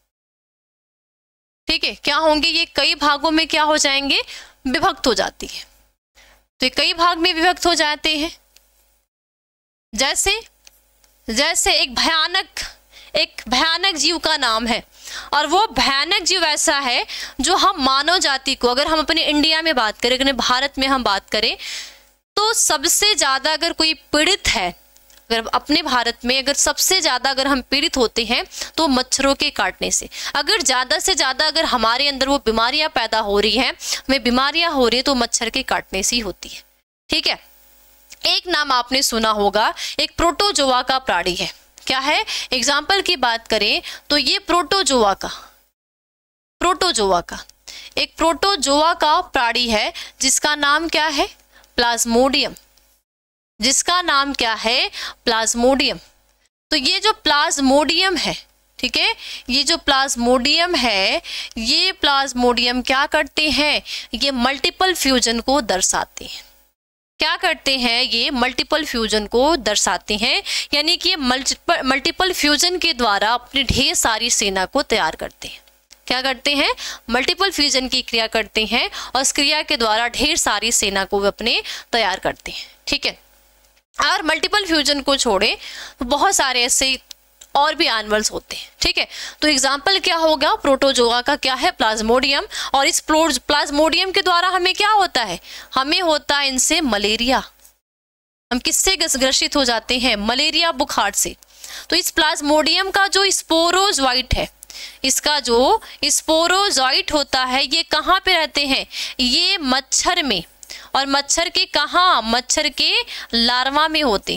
ठीक है, क्या होंगे, ये कई भागों में क्या हो जाएंगे, विभक्त हो जाती है। तो ये कई भाग में विभक्त हो जाते हैं। जैसे जैसे एक भयानक एक भयानक जीव का नाम है, और वो भयानक जीव ऐसा है जो हम मानव जाति को, अगर हम अपने इंडिया में बात करें, अगर भारत में हम बात करें, तो सबसे ज़्यादा अगर कोई पीड़ित है, अगर अपने भारत में अगर सबसे ज़्यादा अगर हम पीड़ित होते हैं तो मच्छरों के काटने से। अगर ज़्यादा से ज़्यादा अगर हमारे अंदर वो बीमारियां पैदा हो रही हैं, हमें बीमारियां हो रही हैं, तो मच्छर के काटने से ही होती है। ठीक है, एक नाम आपने सुना होगा, एक प्रोटोजोआ का प्राणी है। क्या है, एग्जाम्पल की बात करें तो ये प्रोटोजोआ का प्रोटोजोआ का एक प्रोटोजोआ का प्राणी है जिसका नाम क्या है, प्लाज्मोडियम, जिसका नाम क्या है, प्लाज्मोडियम। तो ये जो प्लाज्मोडियम है, ठीक है, ये जो प्लाज्मोडियम है, ये प्लाज्मोडियम क्या करते हैं, ये मल्टीपल फ्यूजन को दर्शाते हैं। क्या करते हैं, ये मल्टीपल फ्यूजन को दर्शाते हैं, यानी कि ये मल्टीपल मल्टीपल फ्यूजन के द्वारा अपनी ढेर सारी सेना को तैयार करते हैं। क्या करते हैं, मल्टीपल फ्यूजन की क्रिया करते हैं और इस क्रिया के द्वारा ढेर सारी सेना को अपने तैयार करते हैं। ठीक है, और मल्टीपल फ्यूजन को छोड़े तो बहुत सारे ऐसे और भी एनिमल्स होते हैं। ठीक है, तो एग्जाम्पल क्या होगा, प्रोटोजोआ का क्या है, प्लाज्मोडियम, और इस प्लाज्मोडियम के द्वारा हमें क्या होता है, हमें होता है इनसे मलेरिया। हम किससे ग्रसित हो जाते हैं, मलेरिया बुखार से। तो इस प्लाज्मोडियम का जो स्पोरोजोइट है, इसका जो स्पोरोजोइट होता है, ये कहाँ पे रहते हैं, ये मच्छर में, और मच्छर के कहाँ, मच्छर के लार्वा में होते हैं।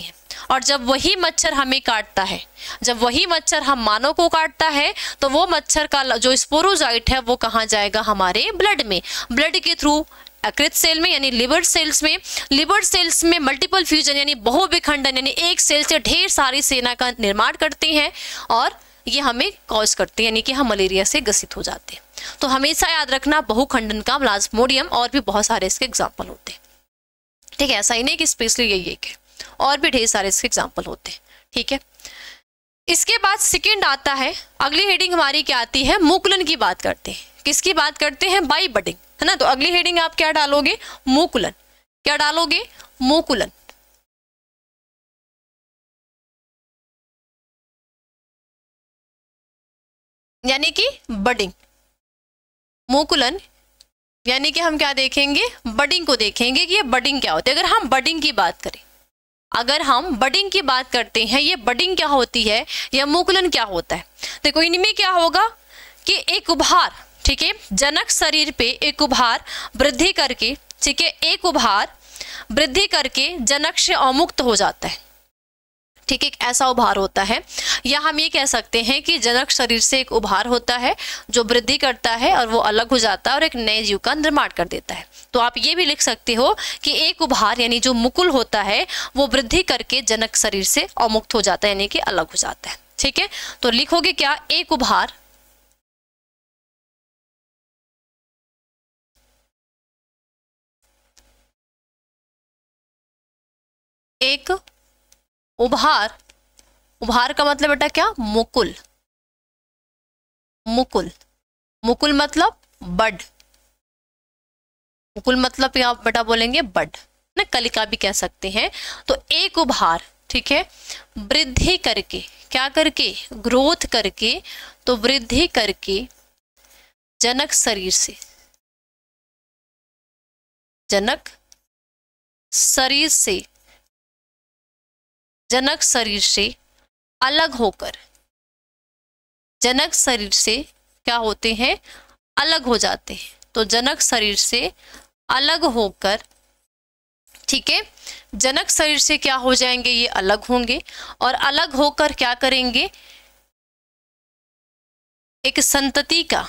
और जब वही मच्छर हमें काटता है, जब वही मच्छर हम मानव को काटता है, तो वो मच्छर का जो स्पोरोजाइट है वो कहाँ जाएगा, हमारे ब्लड में, ब्लड के थ्रू यकृत सेल में यानी लिवर सेल्स में, लिवर सेल्स में मल्टीपल फ्यूजन यानी बहुविखंडन यानी एक सेल से ढेर सारी सेना का निर्माण करते हैं और ये हमें कॉज करते हैं यानी कि हम मलेरिया से ग्रसित हो जाते हैं। तो हमेशा याद रखना बहुखंडन का प्लाज्मोडियम, और भी बहुत सारे इसके एग्जाम्पल होते हैं। ठीक है, ऐसा ही नहीं कि स्पेशली यही एक है, और भी ढेर सारे इसके एग्जाम्पल होते हैं। ठीक है, इसके बाद सेकेंड आता है, अगली हेडिंग हमारी क्या आती है, मुकुलन की बात करते हैं। किसकी बात करते हैं, बाई बडिंग, है ना। तो अगली हेडिंग आप क्या डालोगे, मुकुलन। क्या डालोगे, मुकुलन। यानी कि बडिंग, मुकुलन यानी कि हम क्या देखेंगे, बडिंग को देखेंगे कि ये बडिंग क्या होती है। अगर हम बडिंग की बात करें, अगर हम बडिंग की बात करते हैं, ये बडिंग क्या होती है या मुकुलन क्या होता है। देखो इनमें क्या होगा कि एक उभार, ठीक है, जनक शरीर पे एक उभार वृद्धि करके, ठीक है, एक उभार वृद्धि करके जनक से अवमुक्त हो जाता है। ठीक है, एक ऐसा उभार होता है, या हम ये कह सकते हैं कि जनक शरीर से एक उभार होता है जो वृद्धि करता है और वो अलग हो जाता है और एक नए जीव का निर्माण कर देता है। तो आप ये भी लिख सकते हो कि एक उभार यानी जो मुकुल होता है वो वृद्धि करके जनक शरीर से अवमुक्त हो जाता है यानी कि अलग हो जाता है। ठीक है, तो लिखोगे क्या, एक उभार एक उभार, उभार का मतलब बेटा क्या, मुकुल, मुकुल, मुकुल मतलब बड, मुकुल मतलब यहाँ बेटा बोलेंगे बड ना, कलिका भी कह सकते हैं। तो एक उभार, ठीक है, वृद्धि करके, क्या करके, ग्रोथ करके, तो वृद्धि करके जनक शरीर से, जनक शरीर से, जनक शरीर से अलग होकर, जनक शरीर से क्या होते हैं, अलग हो जाते हैं। तो जनक शरीर से अलग होकर, ठीक है, जनक शरीर से क्या हो जाएंगे, ये अलग होंगे और अलग होकर क्या करेंगे, एक संतति का,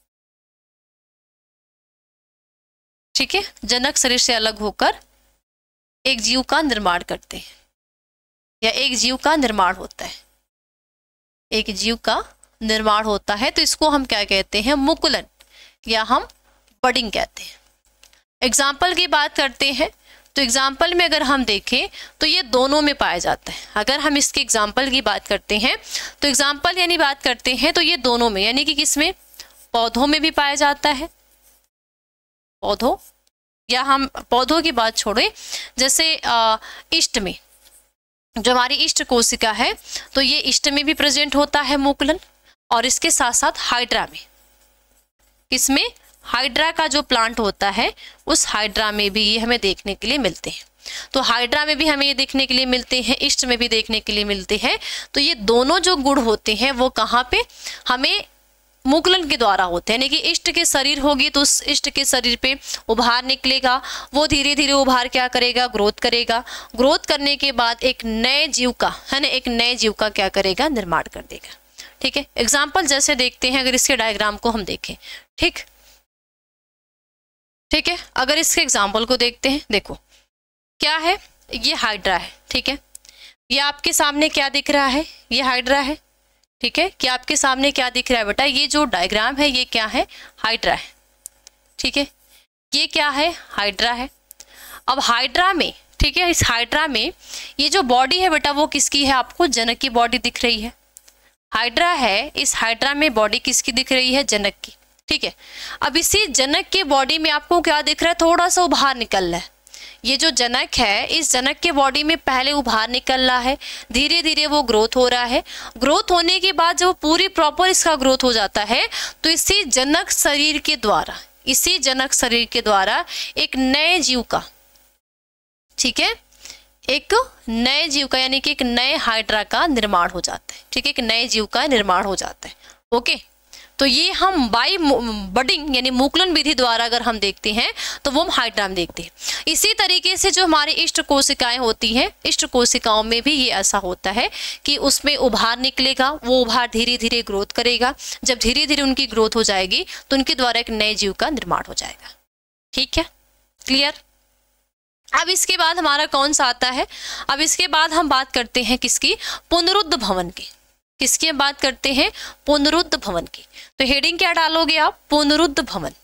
ठीक है, जनक शरीर से अलग होकर एक जीव का निर्माण करते हैं या एक जीव का निर्माण होता है, एक जीव का निर्माण होता है। तो इसको हम क्या कहते हैं, मुकुलन या हम बडिंग कहते हैं। एग्जाम्पल की बात करते हैं, तो एग्जाम्पल में अगर हम देखें तो ये दोनों में पाया जाता है। अगर हम इसके एग्जाम्पल की बात करते हैं तो एग्जाम्पल यानी बात करते हैं तो ये दोनों में, यानी कि किसमें, पौधों में भी पाया जाता है, पौधों, या हम पौधों की बात छोड़े, जैसे इष्ट में, जो हमारी इष्ट कोशिका है तो ये इष्ट में भी प्रेजेंट होता है मुकुलन, और इसके साथ साथ हाइड्रा में, इसमें हाइड्रा का जो प्लांट होता है उस हाइड्रा में भी ये हमें देखने के लिए मिलते हैं। तो हाइड्रा में भी हमें ये देखने के लिए मिलते हैं, इष्ट में भी देखने के लिए मिलते हैं। तो ये दोनों जो गुण होते हैं वो कहाँ पे, हमें मुकुलन के द्वारा होते हैं, यानी कि इष्ट के शरीर होगी तो उस इष्ट के शरीर पे उभार निकलेगा, वो धीरे धीरे उभार क्या करेगा, ग्रोथ करेगा, ग्रोथ करने के बाद एक नए जीव का, है ना, एक नए जीव का क्या करेगा, निर्माण कर देगा। ठीक है, एग्जाम्पल जैसे देखते हैं, अगर इसके डायग्राम को हम देखें, ठीक ठीक है, अगर इसके एग्जाम्पल को देखते हैं, देखो क्या है, ये हाइड्रा है, ठीक है, ये आपके सामने क्या दिख रहा है, ये हाइड्रा है, ठीक है, कि आपके सामने क्या दिख रहा है बेटा, ये जो डायग्राम है ये क्या है, हाइड्रा है, ठीक है, ये क्या है, हाइड्रा है। अब हाइड्रा में, ठीक है, इस हाइड्रा में ये जो बॉडी है बेटा वो किसकी है, आपको जनक की बॉडी दिख रही है, हाइड्रा है, इस हाइड्रा में बॉडी किसकी दिख रही है, जनक की, ठीक है। अब इसी जनक के बॉडी में आपको क्या दिख रहा है, थोड़ा सा उभार निकल रहा है, ये जो जनक है इस जनक के बॉडी में पहले उभार निकल रहा है, धीरे धीरे वो ग्रोथ हो रहा है, ग्रोथ होने के बाद जब पूरी प्रॉपर इसका ग्रोथ हो जाता है तो इसी जनक शरीर के द्वारा, इसी जनक शरीर के द्वारा एक नए जीव का, ठीक है, एक नए जीव का, यानी कि एक नए हाइड्रा का निर्माण हो जाता है, ठीक है, एक नए जीव का निर्माण हो जाता है। ओके, तो ये हम बाई बडिंग यानी मुकुलन विधि द्वारा अगर हम देखते हैं तो वो हम हाइड्राम देखते हैं। इसी तरीके से जो हमारी इष्ट कोशिकाएं होती हैं, इष्ट कोशिकाओं में भी ये ऐसा होता है कि उसमें उभार निकलेगा, वो उभार धीरे धीरे ग्रोथ करेगा। जब धीरे धीरे उनकी ग्रोथ हो जाएगी तो उनके द्वारा एक नए जीव का निर्माण हो जाएगा। ठीक है, क्लियर। अब इसके बाद हमारा कौन सा आता है, अब इसके बाद हम बात करते हैं किसकी, पुनरुद्ध भवन की। किसकी हम बात करते हैं, पुनरुद्ध भवन की। तो हेडिंग क्या डालोगे आप, पुनरुद्ध भवन।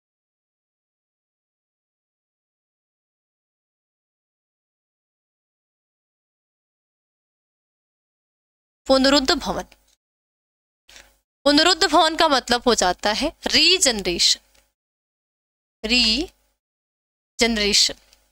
पुनरुद्ध भवन, पुनरुद्ध भवन का मतलब हो जाता है रीजनरेशन, रीजनरेशन।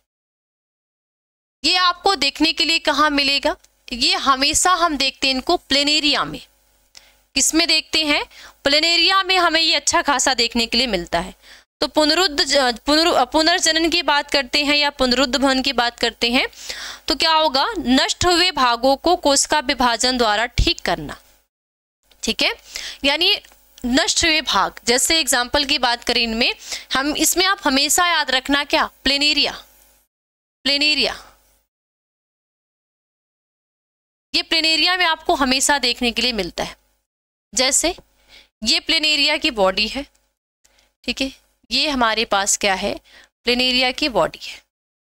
ये आपको देखने के लिए कहाँ मिलेगा, ये हमेशा हम देखते हैं इनको प्लेनेरिया में। किसमें देखते हैं, प्लेनेरिया में हमें ये अच्छा खासा देखने के लिए मिलता है। तो पुनरुद्ध पुनरु पुनर्जनन की बात करते हैं या पुनरुद्ध भवन की बात करते हैं तो क्या होगा, नष्ट हुए भागों को कोशिका विभाजन द्वारा ठीक करना। ठीक है, यानी नष्ट हुए भाग, जैसे एग्जाम्पल की बात करें इनमें, हम इसमें आप हमेशा याद रखना क्या, प्लेनेरिया, प्लेनेरिया। ये प्लेनेरिया में आपको हमेशा देखने के लिए मिलता है। जैसे ये प्लेनेरिया की बॉडी है, ठीक है, ये हमारे पास क्या है, प्लेनेरिया की बॉडी है।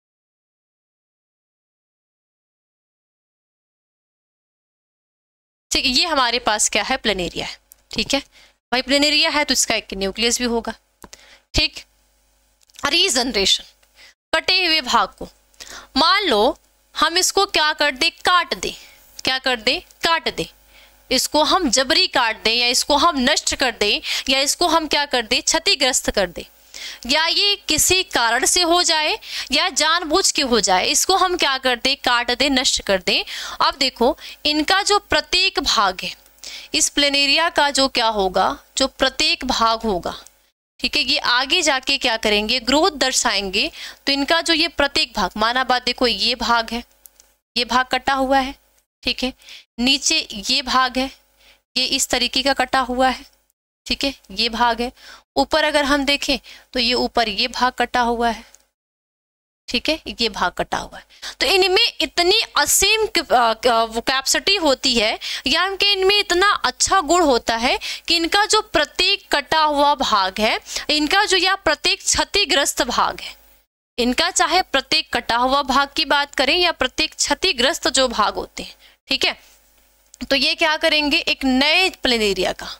ठीक है, ये हमारे पास क्या है, प्लेनेरिया है। ठीक है भाई, प्लेनेरिया है तो इसका एक न्यूक्लियस भी होगा। ठीक, रीजनरेशन, कटे हुए भाग को, मान लो हम इसको क्या कर दे, काट दे, क्या कर दे, काट दे, इसको हम जबरी काट दें या इसको हम नष्ट कर दें या इसको हम क्या कर दें, क्षतिग्रस्त कर दें, या ये किसी कारण से हो जाए या जानबूझ के हो जाए, इसको हम क्या कर दें, काट दें, नष्ट कर दें। अब देखो इनका जो प्रत्येक भाग है, इस प्लेनेरिया का जो क्या होगा, जो प्रत्येक भाग होगा, ठीक है, ये आगे जाके क्या करेंगे, ग्रोथ दर्शाएंगे। तो इनका जो ये प्रत्येक भाग, माना बात देखो, ये भाग है, ये भाग कटा हुआ है, ठीक है, नीचे ये भाग है, ये इस तरीके का कटा हुआ है, ठीक है, ये भाग है। ऊपर अगर हम देखें तो ये ऊपर ये भाग कटा हुआ है, ठीक है, ये भाग कटा हुआ है। तो इनमें इतनी असीम कैपेसिटी होती है या इनके इनमें इतना अच्छा गुण होता है कि इनका जो प्रत्येक कटा हुआ भाग है, इनका जो या प्रत्येक क्षतिग्रस्त भाग है, इनका चाहे प्रत्येक कटा हुआ भाग की बात करें या प्रत्येक क्षतिग्रस्त जो भाग होते हैं, ठीक है, तो ये क्या करेंगे, एक नए प्लेनेरिया का,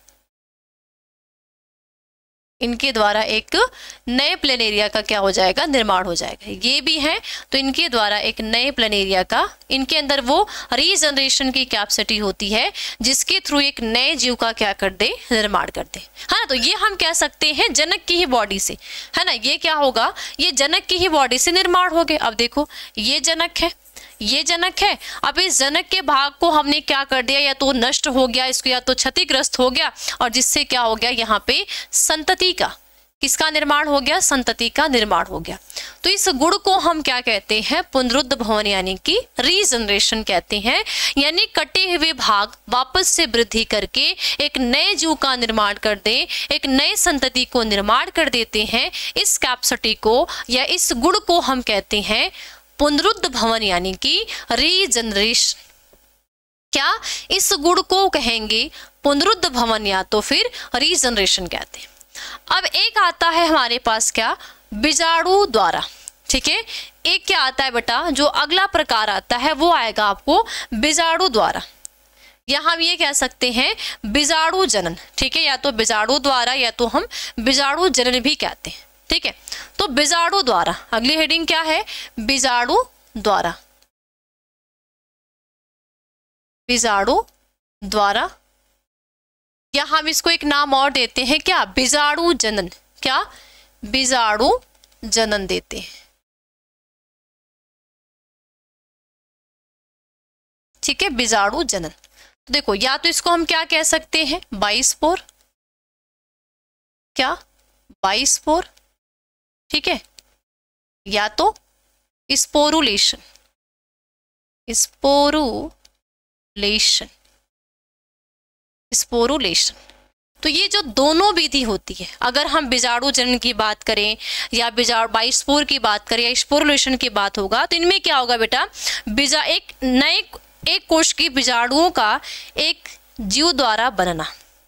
इनके द्वारा एक नए प्लेनेरिया का क्या हो जाएगा, निर्माण हो जाएगा। ये भी हैं तो इनके द्वारा एक नए प्लेनेरिया का, इनके अंदर वो रीजनरेशन की कैपेसिटी होती है जिसके थ्रू एक नए जीव का क्या कर दे, निर्माण कर दे, है ना। तो ये हम कह सकते हैं जनक की ही बॉडी से, है ना, ये क्या होगा, ये जनक की ही बॉडी से निर्माण हो गए। अब देखो ये जनक है, ये जनक है, अब इस जनक के भाग को हमने क्या कर दिया, या तो नष्ट हो गया, इसको या तो क्षतिग्रस्त हो गया, और जिससे क्या हो गया, यहाँ पे संतति का, किसका निर्माण हो गया, संतति का निर्माण हो गया। तो इस गुण को हम क्या कहते हैं, पुनरुद्ध भवन यानी कि रीजनरेशन कहते हैं। यानी कटे हुए भाग वापस से वृद्धि करके एक नए जीव का निर्माण कर दे, एक नए संतति को निर्माण कर देते हैं। इस कैपेसिटी को या इस गुण को हम कहते हैं पुनरुद्ध भवन यानी कि रीजनरेशन। क्या इस गुण को कहेंगे पुनरुद्ध भवन या तो फिर रीजनरेशन कहते हैं। अब एक आता है हमारे पास क्या, बीजाणु द्वारा, ठीक है। एक क्या आता है बेटा, जो अगला प्रकार आता है वो आएगा आपको बीजाणु द्वारा, या हम ये कह सकते हैं बीजाणु जनन, ठीक है, या तो बीजाणु द्वारा या तो हम बीजाणु जनन भी कहते हैं, ठीक है। तो बीजाणु द्वारा, अगली हेडिंग क्या है, बीजाणु द्वारा, बीजाणु द्वारा, या हम इसको एक नाम और देते हैं क्या, बीजाणु जनन, क्या, बीजाणु जनन देते हैं, ठीक है, बीजाणु जनन। तो देखो या तो इसको हम क्या कह सकते हैं, बाइस्पोर, क्या, बाइस्पोर, ठीक है, या तो स्पोरुलेशन, स्पोरुलेशन, स्पोरुलेशन, तो ये जो दोनों विधि होती है, अगर हम बीजाणु जनन की बात करें या बीजाणु बाइस्पोर की बात करें या स्पोरुलेशन की बात होगा, तो इनमें क्या होगा बेटा, बीजा एक नए एक कोश की बीजाणुओं का एक जीव द्वारा बनना,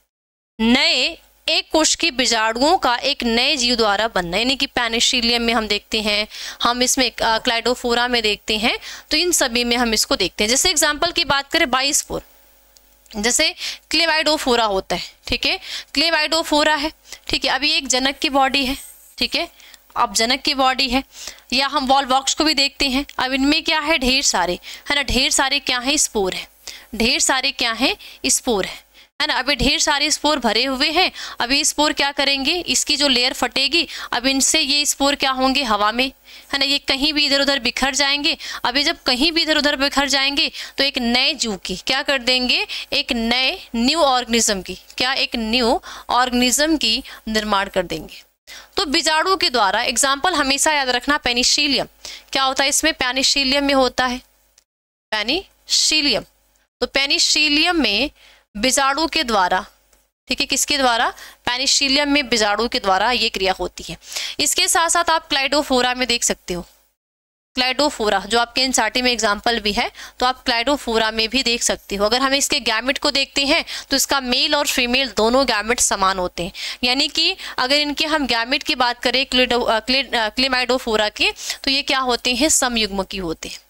नए एक कोश की बीजाणुओं का एक नए जीव द्वारा बनना, यानी कि पेनिसिलियम में हम देखते हैं, हम इसमें क्लाइडोफोरा में देखते हैं, तो इन सभी में हम इसको देखते हैं। जैसे एग्जाम्पल की बात करें बाइस्पोर, जैसे क्लेवाइडोफोरा होता है, ठीक है, क्लेवाइडोफोरा है, ठीक है, अभी एक जनक की बॉडी है, ठीक है, अब जनक की बॉडी है, या हम वॉलवॉक्स को भी देखते हैं। अब इनमें क्या है, ढेर सारे, है ना, ढेर सारे क्या है, स्पोर है, ढेर सारे क्या है, स्पोर है, है ना। अभी ढेर सारे स्पोर भरे हुए हैं, अभी स्पोर क्या करेंगे, इसकी जो लेयर फटेगी, अब इनसे ये स्पोर क्या होंगे, हवा में, है ना, ये कहीं भी इधर उधर बिखर जाएंगे। अभी जब कहीं भी इधर उधर बिखर जाएंगे तो एक नए जीव की क्या कर देंगे, एक नए न्यू ऑर्गेनिज्म की क्या, एक न्यू ऑर्गेनिज्म की निर्माण कर देंगे। तो बीजाणु के द्वारा, एग्जाम्पल हमेशा याद रखना, पेनिसिलियम क्या होता है, इसमें पेनिसिलियम में होता है पेनिसिलियम, तो पेनिसिलियम में बीजाणु के द्वारा, ठीक है, किसके द्वारा, पेनिसिलियम में बीजाणु के द्वारा ये क्रिया होती है। इसके साथ साथ आप क्लाइडोफोरा में देख सकते हो, क्लाइडोफोरा जो आपके एनसीईआरटी में एग्जाम्पल भी है, तो आप क्लाइडोफोरा में भी देख सकते हो। अगर हम इसके गैमेट को देखते हैं तो इसका मेल और फीमेल दोनों गैमेट समान होते हैं, यानी कि अगर इनके हम गैमेट की बात करें क्लिडो क्लेमाइडोफोरा के, तो ये क्या होते हैं, समयुग्मकी होते हैं,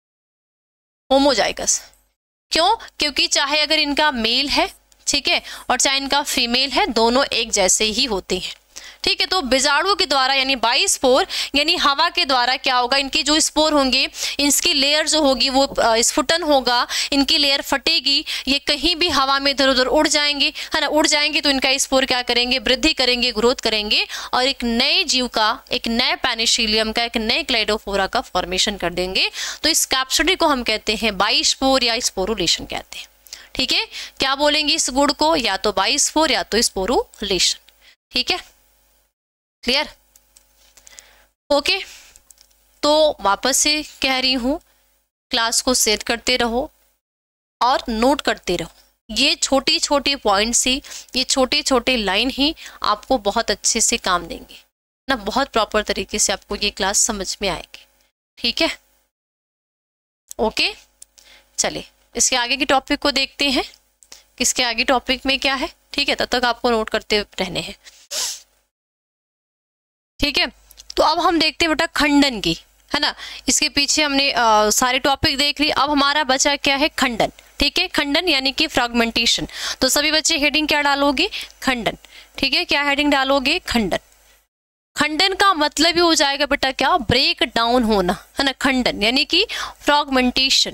होमोजाइगस। क्यों, क्योंकि चाहे अगर इनका मेल है, ठीक है, और चाहे इनका फीमेल है, दोनों एक जैसे ही होते हैं, ठीक है। तो बीजाणु के द्वारा यानी बाइस्पोर, यानी हवा के द्वारा क्या होगा, इनके जो स्पोर होंगे, इनकी लेयर जो होगी वो स्फुटन होगा, इनकी लेयर फटेगी, ये कहीं भी हवा में इधर उधर उड़ जाएंगे, है ना, उड़ जाएंगे तो इनका स्पोर क्या करेंगे, वृद्धि करेंगे, ग्रोथ करेंगे, और एक नए जीव का, एक नए पेनिसिलियम का, एक नए क्लाइडोफोरा का फॉर्मेशन कर देंगे। तो इस कैप्सिडी को हम कहते हैं बाइस्पोर या स्पोरुलेशन कहते हैं, ठीक है। क्या बोलेंगे इस गुण को, या तो बाइस्पोर या तो स्पोरुलेशन, ठीक है, क्लियर, ओके। तो वापस से कह रही हूं, क्लास को शेयर करते रहो और नोट करते रहो। ये छोटी छोटी पॉइंट्स ही, ये छोटे छोटे लाइन ही आपको बहुत अच्छे से काम देंगे ना, बहुत प्रॉपर तरीके से आपको ये क्लास समझ में आएगी, ठीक है, ओके। चलिए इसके आगे की टॉपिक को देखते हैं, किसके आगे टॉपिक में क्या है, ठीक है, तब तक आपको नोट करते रहने हैं, ठीक है। तो अब हम देखते हैं बेटा खंडन की, है ना, इसके पीछे हमने आ, सारे टॉपिक देख ली, अब हमारा बचा क्या है, खंडन, ठीक है, खंडन यानी कि फ्रैगमेंटेशन। तो सभी बच्चे हेडिंग क्या डालोगे, खंडन, ठीक है, क्या हेडिंग डालोगे, खंडन। खंडन का मतलब ही हो जाएगा बेटा क्या, ब्रेक डाउन होना, है ना, खंडन यानी कि फ्रैगमेंटेशन,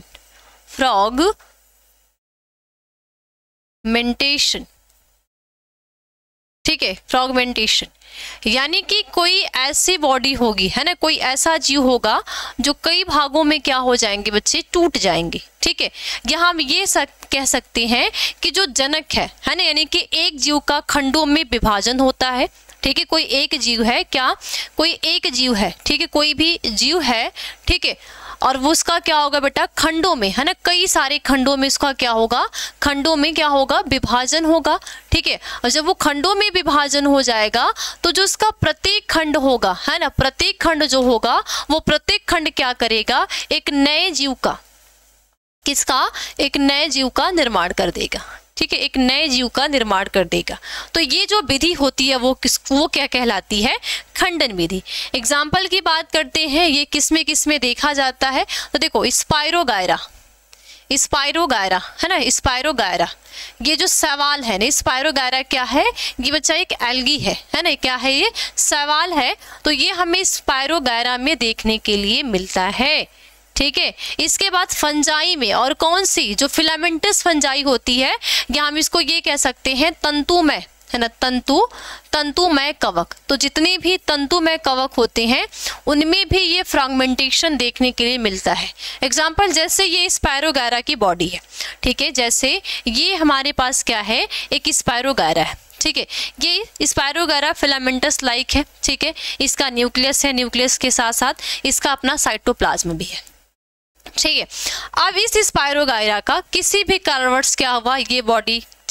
फ्रैगमेंटेशन, ठीक है, फ्रैगमेंटेशन यानी कि कोई ऐसी बॉडी होगी, है ना, कोई ऐसा जीव होगा जो कई भागों में क्या हो जाएंगे बच्चे, टूट जाएंगे, ठीक है। यहाँ हम ये सक, कह सकते हैं कि जो जनक है, है ना, यानी कि एक जीव का खंडों में विभाजन होता है, ठीक है, कोई एक जीव है, क्या कोई एक जीव है, ठीक है, कोई भी जीव है, ठीक है, और वो उसका क्या होगा बेटा, खंडों में, है ना, कई सारे खंडों में इसका क्या होगा, खंडों में क्या होगा, विभाजन होगा, ठीक है। और जब वो खंडों में विभाजन हो जाएगा तो जो उसका प्रत्येक खंड होगा, है ना, प्रत्येक खंड जो होगा वो प्रत्येक खंड क्या करेगा, एक नए जीव का, किसका, एक नए जीव का निर्माण कर देगा, ठीक है, एक नए जीव का निर्माण कर देगा। तो ये जो विधि होती है वो किस वो क्या कहलाती है, खंडन विधि। एग्जाम्पल की बात करते हैं, ये किसमें किसमें देखा जाता है, तो देखो स्पाइरोगायरा, स्पाइरोगायरा, है ना, स्पाइरोगायरा, ये जो सवाल है ना, स्पाइरोगायरा क्या है, ये बच्चा एक एल्गी है, है ना, क्या है, ये सवाल है। तो ये हमें स्पाइरोगायरा में देखने के लिए मिलता है, ठीक है। इसके बाद फंजाई में, और कौन सी, जो फिलामेंटस फंजाई होती है, या हम इसको ये कह सकते हैं तंतुमय, है ना, तंतु तंतुमय कवक। तो जितने भी तंतुमय कवक होते हैं उनमें भी ये फ्रैगमेंटेशन देखने के लिए मिलता है। एग्जाम्पल जैसे ये स्पाइरोगायरा की बॉडी है, ठीक है, जैसे ये हमारे पास क्या है, एक स्पाइरोगायरा है, ठीक है, ये स्पाइरोगायरा फिलामेंटस लाइक है, ठीक है, इसका न्यूक्लियस है, न्यूक्लियस के साथ साथ इसका अपना साइटोप्लाज्म भी है, ठीक है। अब इस स्पाइरोगायरा का किसी भी कारणवश क्या हुआ, ये बॉडी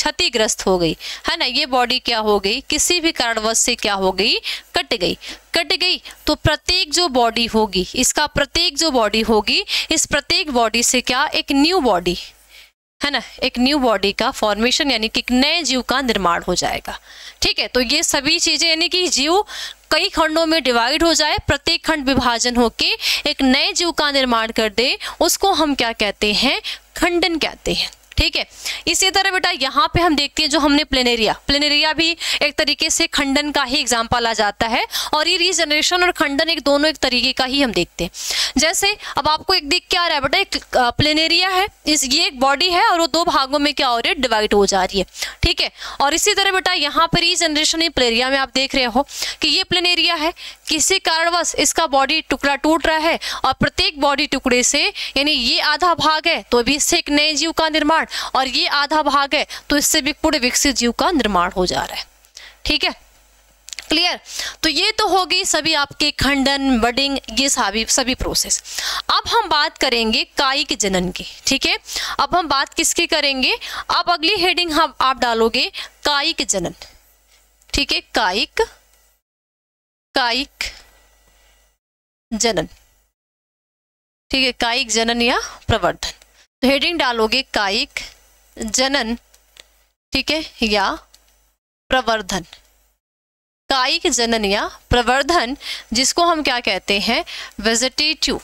क्षतिग्रस्त हो गई, है ना, ये बॉडी क्या हो गई, किसी भी कारणवश से क्या हो गई, कट गई। कट गई तो प्रत्येक जो बॉडी होगी, इसका प्रत्येक जो बॉडी होगी, इस प्रत्येक बॉडी से क्या एक न्यू बॉडी, है ना, एक न्यू बॉडी का फॉर्मेशन यानी कि एक नए जीव का निर्माण हो जाएगा। ठीक है, तो ये सभी चीजें यानी कि जीव कई खंडों में डिवाइड हो जाए, प्रत्येक खंड विभाजन होके एक नए जीव का निर्माण कर दे, उसको हम क्या कहते हैं, खंडन कहते हैं। ठीक है, इसी तरह बेटा यहाँ पे हम देखते हैं जो हमने प्लेनेरिया, प्लेनेरिया भी एक तरीके से खंडन का ही एग्जाम्पल आ जाता है, और ये रीजनरेशन और खंडन एक दोनों एक तरीके का ही हम देखते हैं। जैसे अब आपको एक दिख क्या रहा है बेटा, एक प्लेनेरिया है, इस ये एक बॉडी है और वो दो भागों में क्या हो रही है, डिवाइड हो जा रही है। ठीक है, और इसी तरह बेटा यहाँ पर रीजनरेशन प्लेनेरिया में आप देख रहे हो कि ये प्लेनेरिया है, किसी कारणवश इसका बॉडी टुकड़ा टूट रहा है, और प्रत्येक बॉडी टुकड़े से यानी ये आधा भाग है तो भी इससे एक नए जीव का निर्माण, और ये आधा भाग है तो इससे भी पूरे विकसित जीव का निर्माण हो जा रहा है। ठीक है, क्लियर। तो ये तो हो गई सभी आपके खंडन, बडिंग, ये सभी सभी प्रोसेस। अब हम बात करेंगे कायिक जनन की। ठीक है, अब हम बात किसकी करेंगे, अब अगली हेडिंग हम आप डालोगे कायिक जनन। ठीक है, कायिक कायिक जनन। ठीक है, कायिक जनन या प्रवर्धन, तो हेडिंग डालोगे कायिक जनन, ठीक है, या प्रवर्धन। कायिक जनन या प्रवर्धन, जिसको हम क्या कहते हैं, vegetative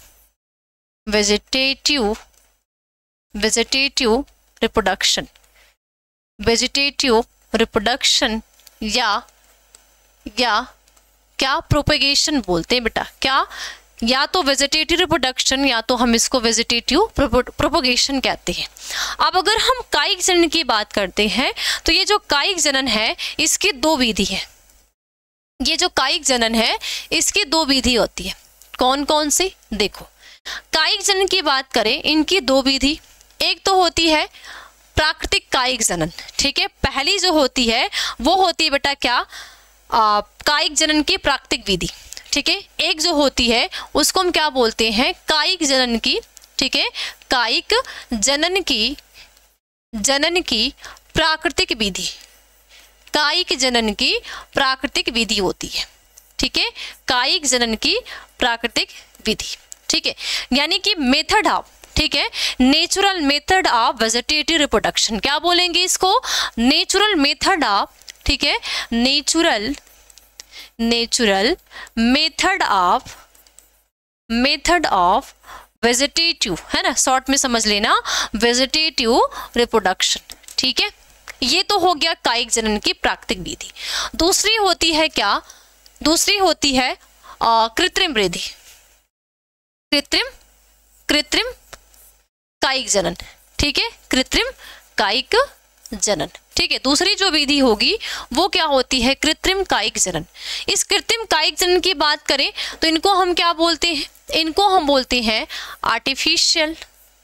vegetative vegetative reproduction, vegetative reproduction या या क्या प्रोपेगेशन बोलते हैं बेटा, क्या, या तो वेजिटेटिव रिप्रोडक्शन या तो हम इसको वेजिटेटिव प्रोपोगेशन कहते हैं। अब अगर हम कायिक जनन की बात करते हैं तो ये जो कायिक जनन है इसकी दो विधि है। ये जो कायिक जनन है इसकी दो विधि होती है। कौन कौन सी, देखो, कायिक जनन की बात करें, इनकी दो विधि, एक तो होती है प्राकृतिक कायिक जनन। ठीक है, पहली जो होती है वो होती है बेटा क्या, कायिक जनन की प्राकृतिक विधि। ठीक है, एक जो होती है उसको हम क्या बोलते हैं, कायिक जनन की। ठीक है, कायिक जनन की जनन की प्राकृतिक विधि, कायिक जनन की प्राकृतिक विधि होती है। ठीक है, कायिक जनन की प्राकृतिक विधि। ठीक है, यानी कि मेथड ऑफ, ठीक है, natural method of vegetative reproduction, क्या बोलेंगे इसको, नेचुरल मेथड ऑफ, ठीक है, natural natural method of method of vegetative, है ना, शॉर्ट में समझ लेना, वेजिटेटिव रिप्रोडक्शन। ठीक है, ये तो हो गया कायिक जनन की प्राकृतिक विधि। दूसरी होती है क्या, दूसरी होती है आ, कृत्रिम वृद्धि, कृत्रिम कृत्रिम कायिक जनन। ठीक है, कृत्रिम कायिक जनन। ठीक है, दूसरी जो विधि होगी वो क्या होती है, कृत्रिम कायिक जनन। इस कृत्रिम कायिक जनन की बात करें तो इनको हम क्या बोलते हैं, इनको हम बोलते हैं artificial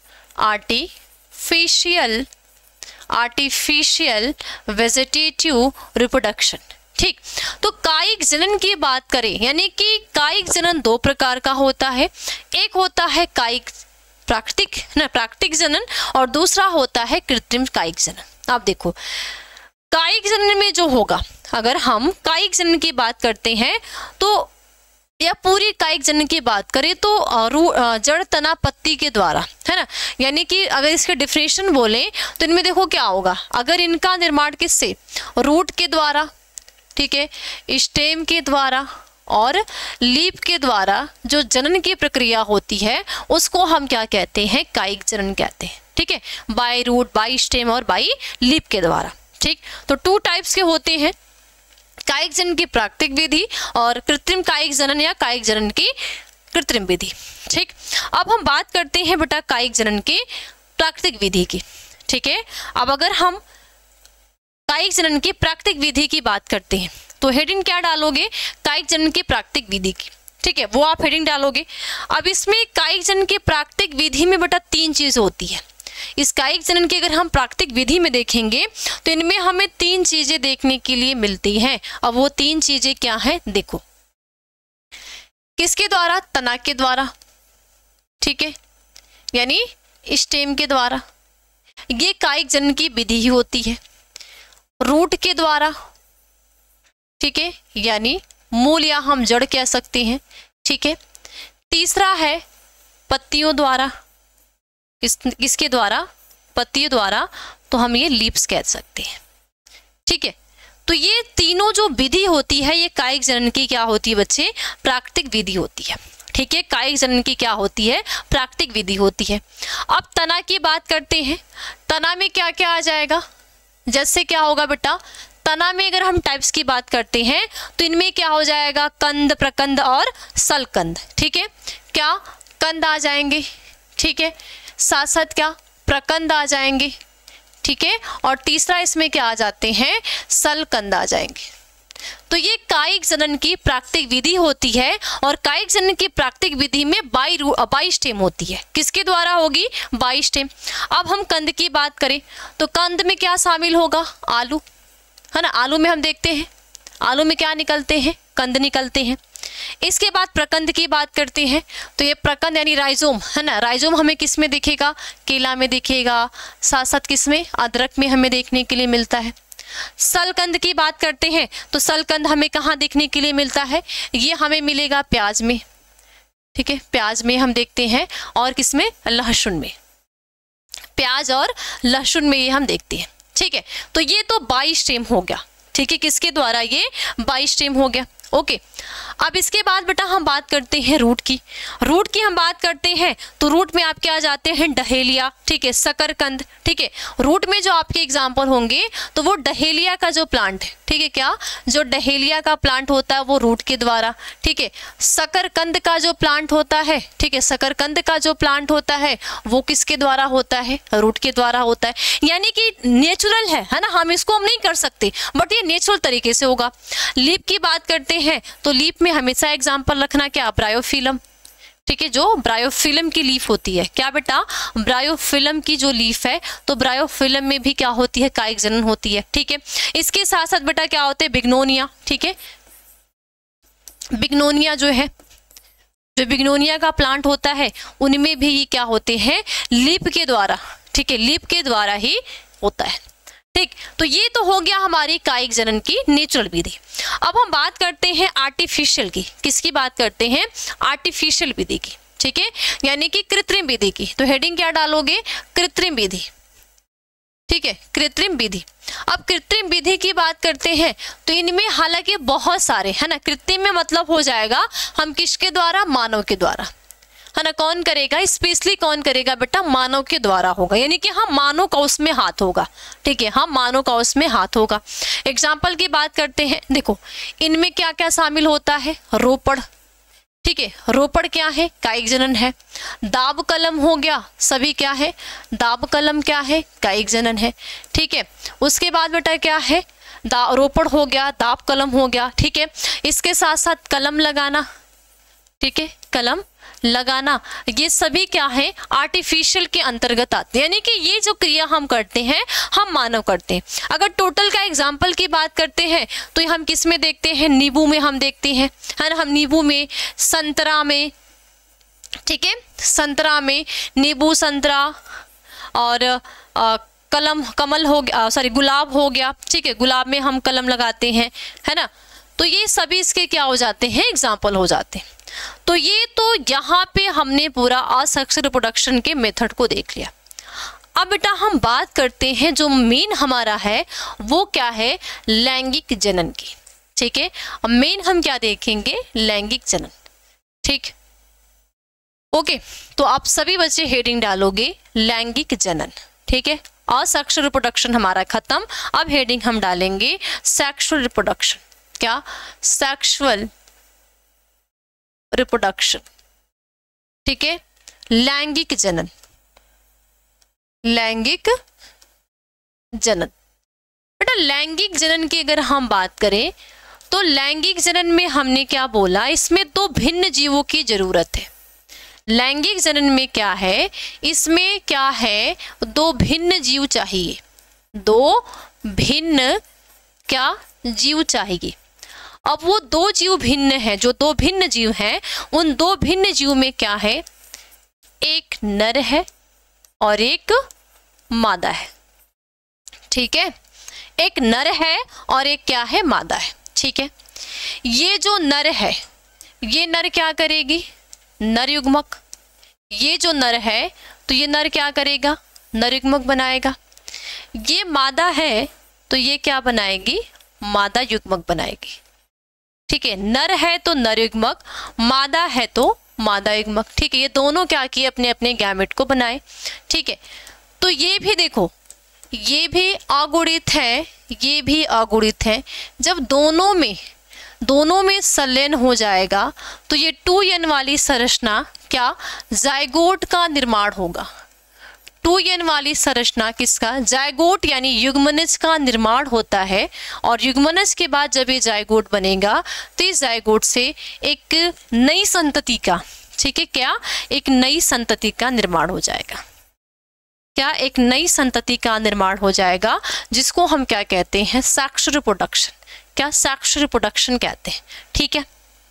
artificial artificial vegetative reproduction. ठीक, तो कायिक जनन की बात करें, यानी कि कायिक जनन दो प्रकार का होता है, एक होता है कायिक प्राकृतिक ना प्राकृतिक जनन, और दूसरा होता है कृत्रिम कायिक जनन। आप देखो, कायिक जनन में जो होगा, अगर हम कायिक जनन की बात करते हैं तो, या पूरी कायिक जनन की बात करें तो जड़ तना पत्ती के द्वारा, है ना, यानी कि अगर इसके डिफरेंशिएशन बोलें तो इनमें देखो क्या होगा, अगर इनका निर्माण किससे, रूट के द्वारा, ठीक है, स्टेम के द्वारा और लीफ के द्वारा जो जनन की प्रक्रिया होती है उसको हम क्या कहते हैं, कायिक जनन कहते हैं। ठीक है, बाय रूट, बाय स्टेम और बाय लीफ के द्वारा। ठीक, तो टू टाइप्स के होते हैं, कायिक जनन की प्राकृतिक विधि और कृत्रिम कायिक जनन या कायिक जनन की कृत्रिम विधि। ठीक, अब हम बात करते हैं बेटा कायिक जनन की प्राकृतिक विधि की। ठीक है, अब अगर हम कायिक जनन की प्राकृतिक विधि की बात करते हैं तो हेडिंग क्या डालोगे, कायिक जनन की प्राकृतिक विधि की। ठीक है, वो आप हेडिंग डालोगे। अब इसमें कायिक जनन की प्राकृतिक विधि में बेटा तीन चीज होती है। इस कायिक जनन की अगर हम प्राकृतिक विधि में देखेंगे तो इनमें हमें तीन चीजें देखने के लिए मिलती हैं। अब वो तीन चीजें क्या हैं, देखो, किसके द्वारा, तना के द्वारा, ठीक है, यानी स्टेम के द्वारा, ये कायिक जनन की विधि ही होती है, रूट के द्वारा, ठीक है, यानी मूल या हम जड़ कह सकते हैं, ठीक है। तीसरा है पत्तियों द्वारा, किस किसके द्वारा, पत्तियों द्वारा, तो हम ये लीव्स कह सकते हैं, ठीक है। तो ये तीनों जो विधि होती है ये कायिक जनन की क्या होती है बच्चे, प्राकृतिक विधि होती है, ठीक है। कायिक जनन की क्या होती है, प्राकृतिक विधि होती है। अब तना की बात करते हैं, तना में क्या क्या आ जाएगा, जैसे क्या होगा बेटा, तना में अगर हम टाइप्स की बात करते हैं तो इनमें क्या हो जाएगा, कंद, प्रकंद और सलकंद, ठीक है। क्या कंद आ जाएंगे, ठीक है, साथ साथ क्या प्रकंद आ जाएंगे, ठीक है, और तीसरा इसमें क्या आ जाते हैं, सलकंद आ जाएंगे। तो ये कायिक जनन की प्राकृतिक विधि होती है, और कायिक जनन की प्राकृतिक विधि में बाई बाई स्टेम होती है, किसके द्वारा होगी, बाई स्टेम। अब हम कंद की बात करें तो कंद में क्या शामिल होगा, आलू, है ना, आलू में हम देखते हैं, आलू में क्या निकलते हैं, कंद निकलते हैं। इसके बाद प्रकंद की बात करते हैं तो ये प्रकंद यानी राइजोम, है ना, राइजोम हमें किस में दिखेगा, केला में दिखेगा, साथ साथ किस में, अदरक में हमें देखने के लिए मिलता है। सलकंद की बात करते हैं तो सलकंद हमें कहाँ देखने के लिए मिलता है, ये हमें मिलेगा प्याज में, ठीक है, प्याज में हम देखते हैं, और किसमें, लहसुन में, प्याज और लहसुन में ये हम देखते हैं, ठीक है। तो ये तो बाई स्टेम हो गया, ठीक है, किसके द्वारा, ये बाई स्टेम हो गया, ओके। अब इसके बाद बेटा हम बात करते हैं रूट की, रूट की हम बात करते हैं तो रूट में आपके आ जाते हैं डहेलिया, ठीक है, शकरकंद, ठीक है। रूट में जो आपके एग्जाम्पल होंगे तो वो डहेलिया का जो प्लांट है, ठीक है, क्या, जो डहेलिया का प्लांट होता है वो रूट के द्वारा, ठीक है। शकरकंद का जो प्लांट होता है, ठीक है, शकरकंद का जो प्लांट होता है वो किसके द्वारा होता है, रूट के द्वारा होता है, यानी कि नेचुरल है, है ना, हम इसको हम नहीं कर सकते, बट ये नेचुरल तरीके से होगा। लीफ की बात करते हैं तो लीफ में हमेशा एग्जाम्पल रखना क्या, ब्रायोफिलम, ठीक है, जो ब्रायोफिलम की लीफ होती है, क्या बेटा, ब्रायोफिलम की जो लीफ है, तो ब्रायोफिलम में भी क्या होती है, कायिक जनन होती है, ठीक है। इसके साथ साथ बेटा क्या होते हैं, बिग्नोनिया, ठीक है, बिग्नोनिया जो है, जो बिग्नोनिया का प्लांट होता है उनमें भी ये क्या होते हैं, लीफ के द्वारा, ठीक है, लीफ के द्वारा ही होता है, ठीक। तो ये तो हो गया हमारी कायिक जनन की नेचुरल विधि। अब हम बात करते हैं आर्टिफिशियल की, किसकी बात करते हैं, आर्टिफिशियल विधि की, ठीक है, यानी कि कृत्रिम विधि की। तो हेडिंग क्या डालोगे, कृत्रिम विधि, ठीक है, कृत्रिम विधि। अब कृत्रिम विधि की बात करते हैं तो इनमें हालांकि बहुत सारे, है ना, कृत्रिम में मतलब हो जाएगा हम किसके द्वारा, मानव के द्वारा, है ना, कौन करेगा, स्पेशली कौन करेगा बेटा, मानव के द्वारा होगा, यानी कि हम मानव का उसमें हाथ होगा, ठीक है, हम मानव का उसमें हाथ होगा। एग्जाम्पल की बात करते हैं, देखो इनमें क्या क्या शामिल होता है, रोपड़, ठीक है, रोपड़ क्या है, कायिक जनन है। दाब कलम हो गया, सभी क्या है, दाब कलम क्या है, कायिक जनन है, ठीक है। उसके बाद बेटा क्या है, दा रोपड़ हो गया, दाब कलम हो गया, ठीक है। इसके साथ साथ कलम लगाना, ठीक है, कलम लगाना, ये सभी क्या है, आर्टिफिशियल के अंतर्गत आते हैं, यानी कि ये जो क्रिया हम करते हैं हम मानव करते हैं। अगर टोटल का एग्जाम्पल की बात करते हैं तो हम किस में देखते हैं, नींबू में हम देखते हैं, है ना, हम नींबू में, संतरा में, ठीक है, संतरा में, नींबू, संतरा, और आ, कलम, कमल हो गया, सॉरी गुलाब हो गया, ठीक है, गुलाब में हम कलम लगाते हैं, है ना। तो ये सभी इसके क्या हो जाते हैं, एग्जाम्पल हो जाते हैं। तो ये तो यहाँ पे हमने पूरा असexual रिप्रोडक्शन के मेथड को देख लिया। अब बेटा हम बात करते हैं जो मेन हमारा है वो क्या है, लैंगिक जनन की, ठीक है। अब मेन हम क्या देखेंगे, लैंगिक जनन, ठीक, ओके। तो आप सभी बच्चे हेडिंग डालोगे लैंगिक जनन, ठीक है। असexual रिप्रोडक्शन हमारा खत्म, अब हेडिंग हम डालेंगे सेक्सुअल रिप्रोडक्शन, क्या, सेक्सुअल रिप्रोडक्शन, ठीक है, लैंगिक जनन, लैंगिक जनन। बेटा लैंगिक जनन की अगर हम बात करें तो लैंगिक जनन में हमने क्या बोला, इसमें दो भिन्न जीवों की जरूरत है। लैंगिक जनन में क्या है, इसमें क्या है, दो भिन्न जीव चाहिए, दो भिन्न क्या जीव चाहिए। अब वो दो जीव भिन्न है, जो दो भिन्न जीव हैं उन दो भिन्न जीव में क्या है, एक नर है और एक मादा है। ठीक है, एक नर है और एक क्या है, मादा है। ठीक है, ये जो नर है ये नर क्या करेगी, नर युग्मक। ये जो नर है तो ये नर क्या करेगा, नर युग्मक बनाएगा। ये मादा है तो ये क्या बनाएगी, मादा युग्मक बनाएगी। ठीक है, नर है तो नर युग्मक, मादा है तो मादा युग्मक। ठीक है, ये दोनों क्या किए, अपने अपने गैमेट को बनाए। ठीक है, तो ये भी देखो, ये भी अगुणित है, ये भी अगुणित है। जब दोनों में दोनों में संलयन हो जाएगा तो ये टू एन वाली संरचना क्या, जाइगोट का निर्माण होगा। टू एन वाली संरचना किसका, जाइगोट यानी युग्मनज का निर्माण होता है। और युग्मनज के बाद जब ये जाइगोट बनेगा तो इस जाइगोट से एक नई संतति का, ठीक है, क्या, एक नई संतति का निर्माण हो जाएगा। क्या, एक नई संतति का निर्माण हो जाएगा, जिसको हम क्या कहते हैं, सेक्सुअल रिप्रोडक्शन। क्या, सेक्सुअल रिप्रोडक्शन कहते हैं। ठीक है,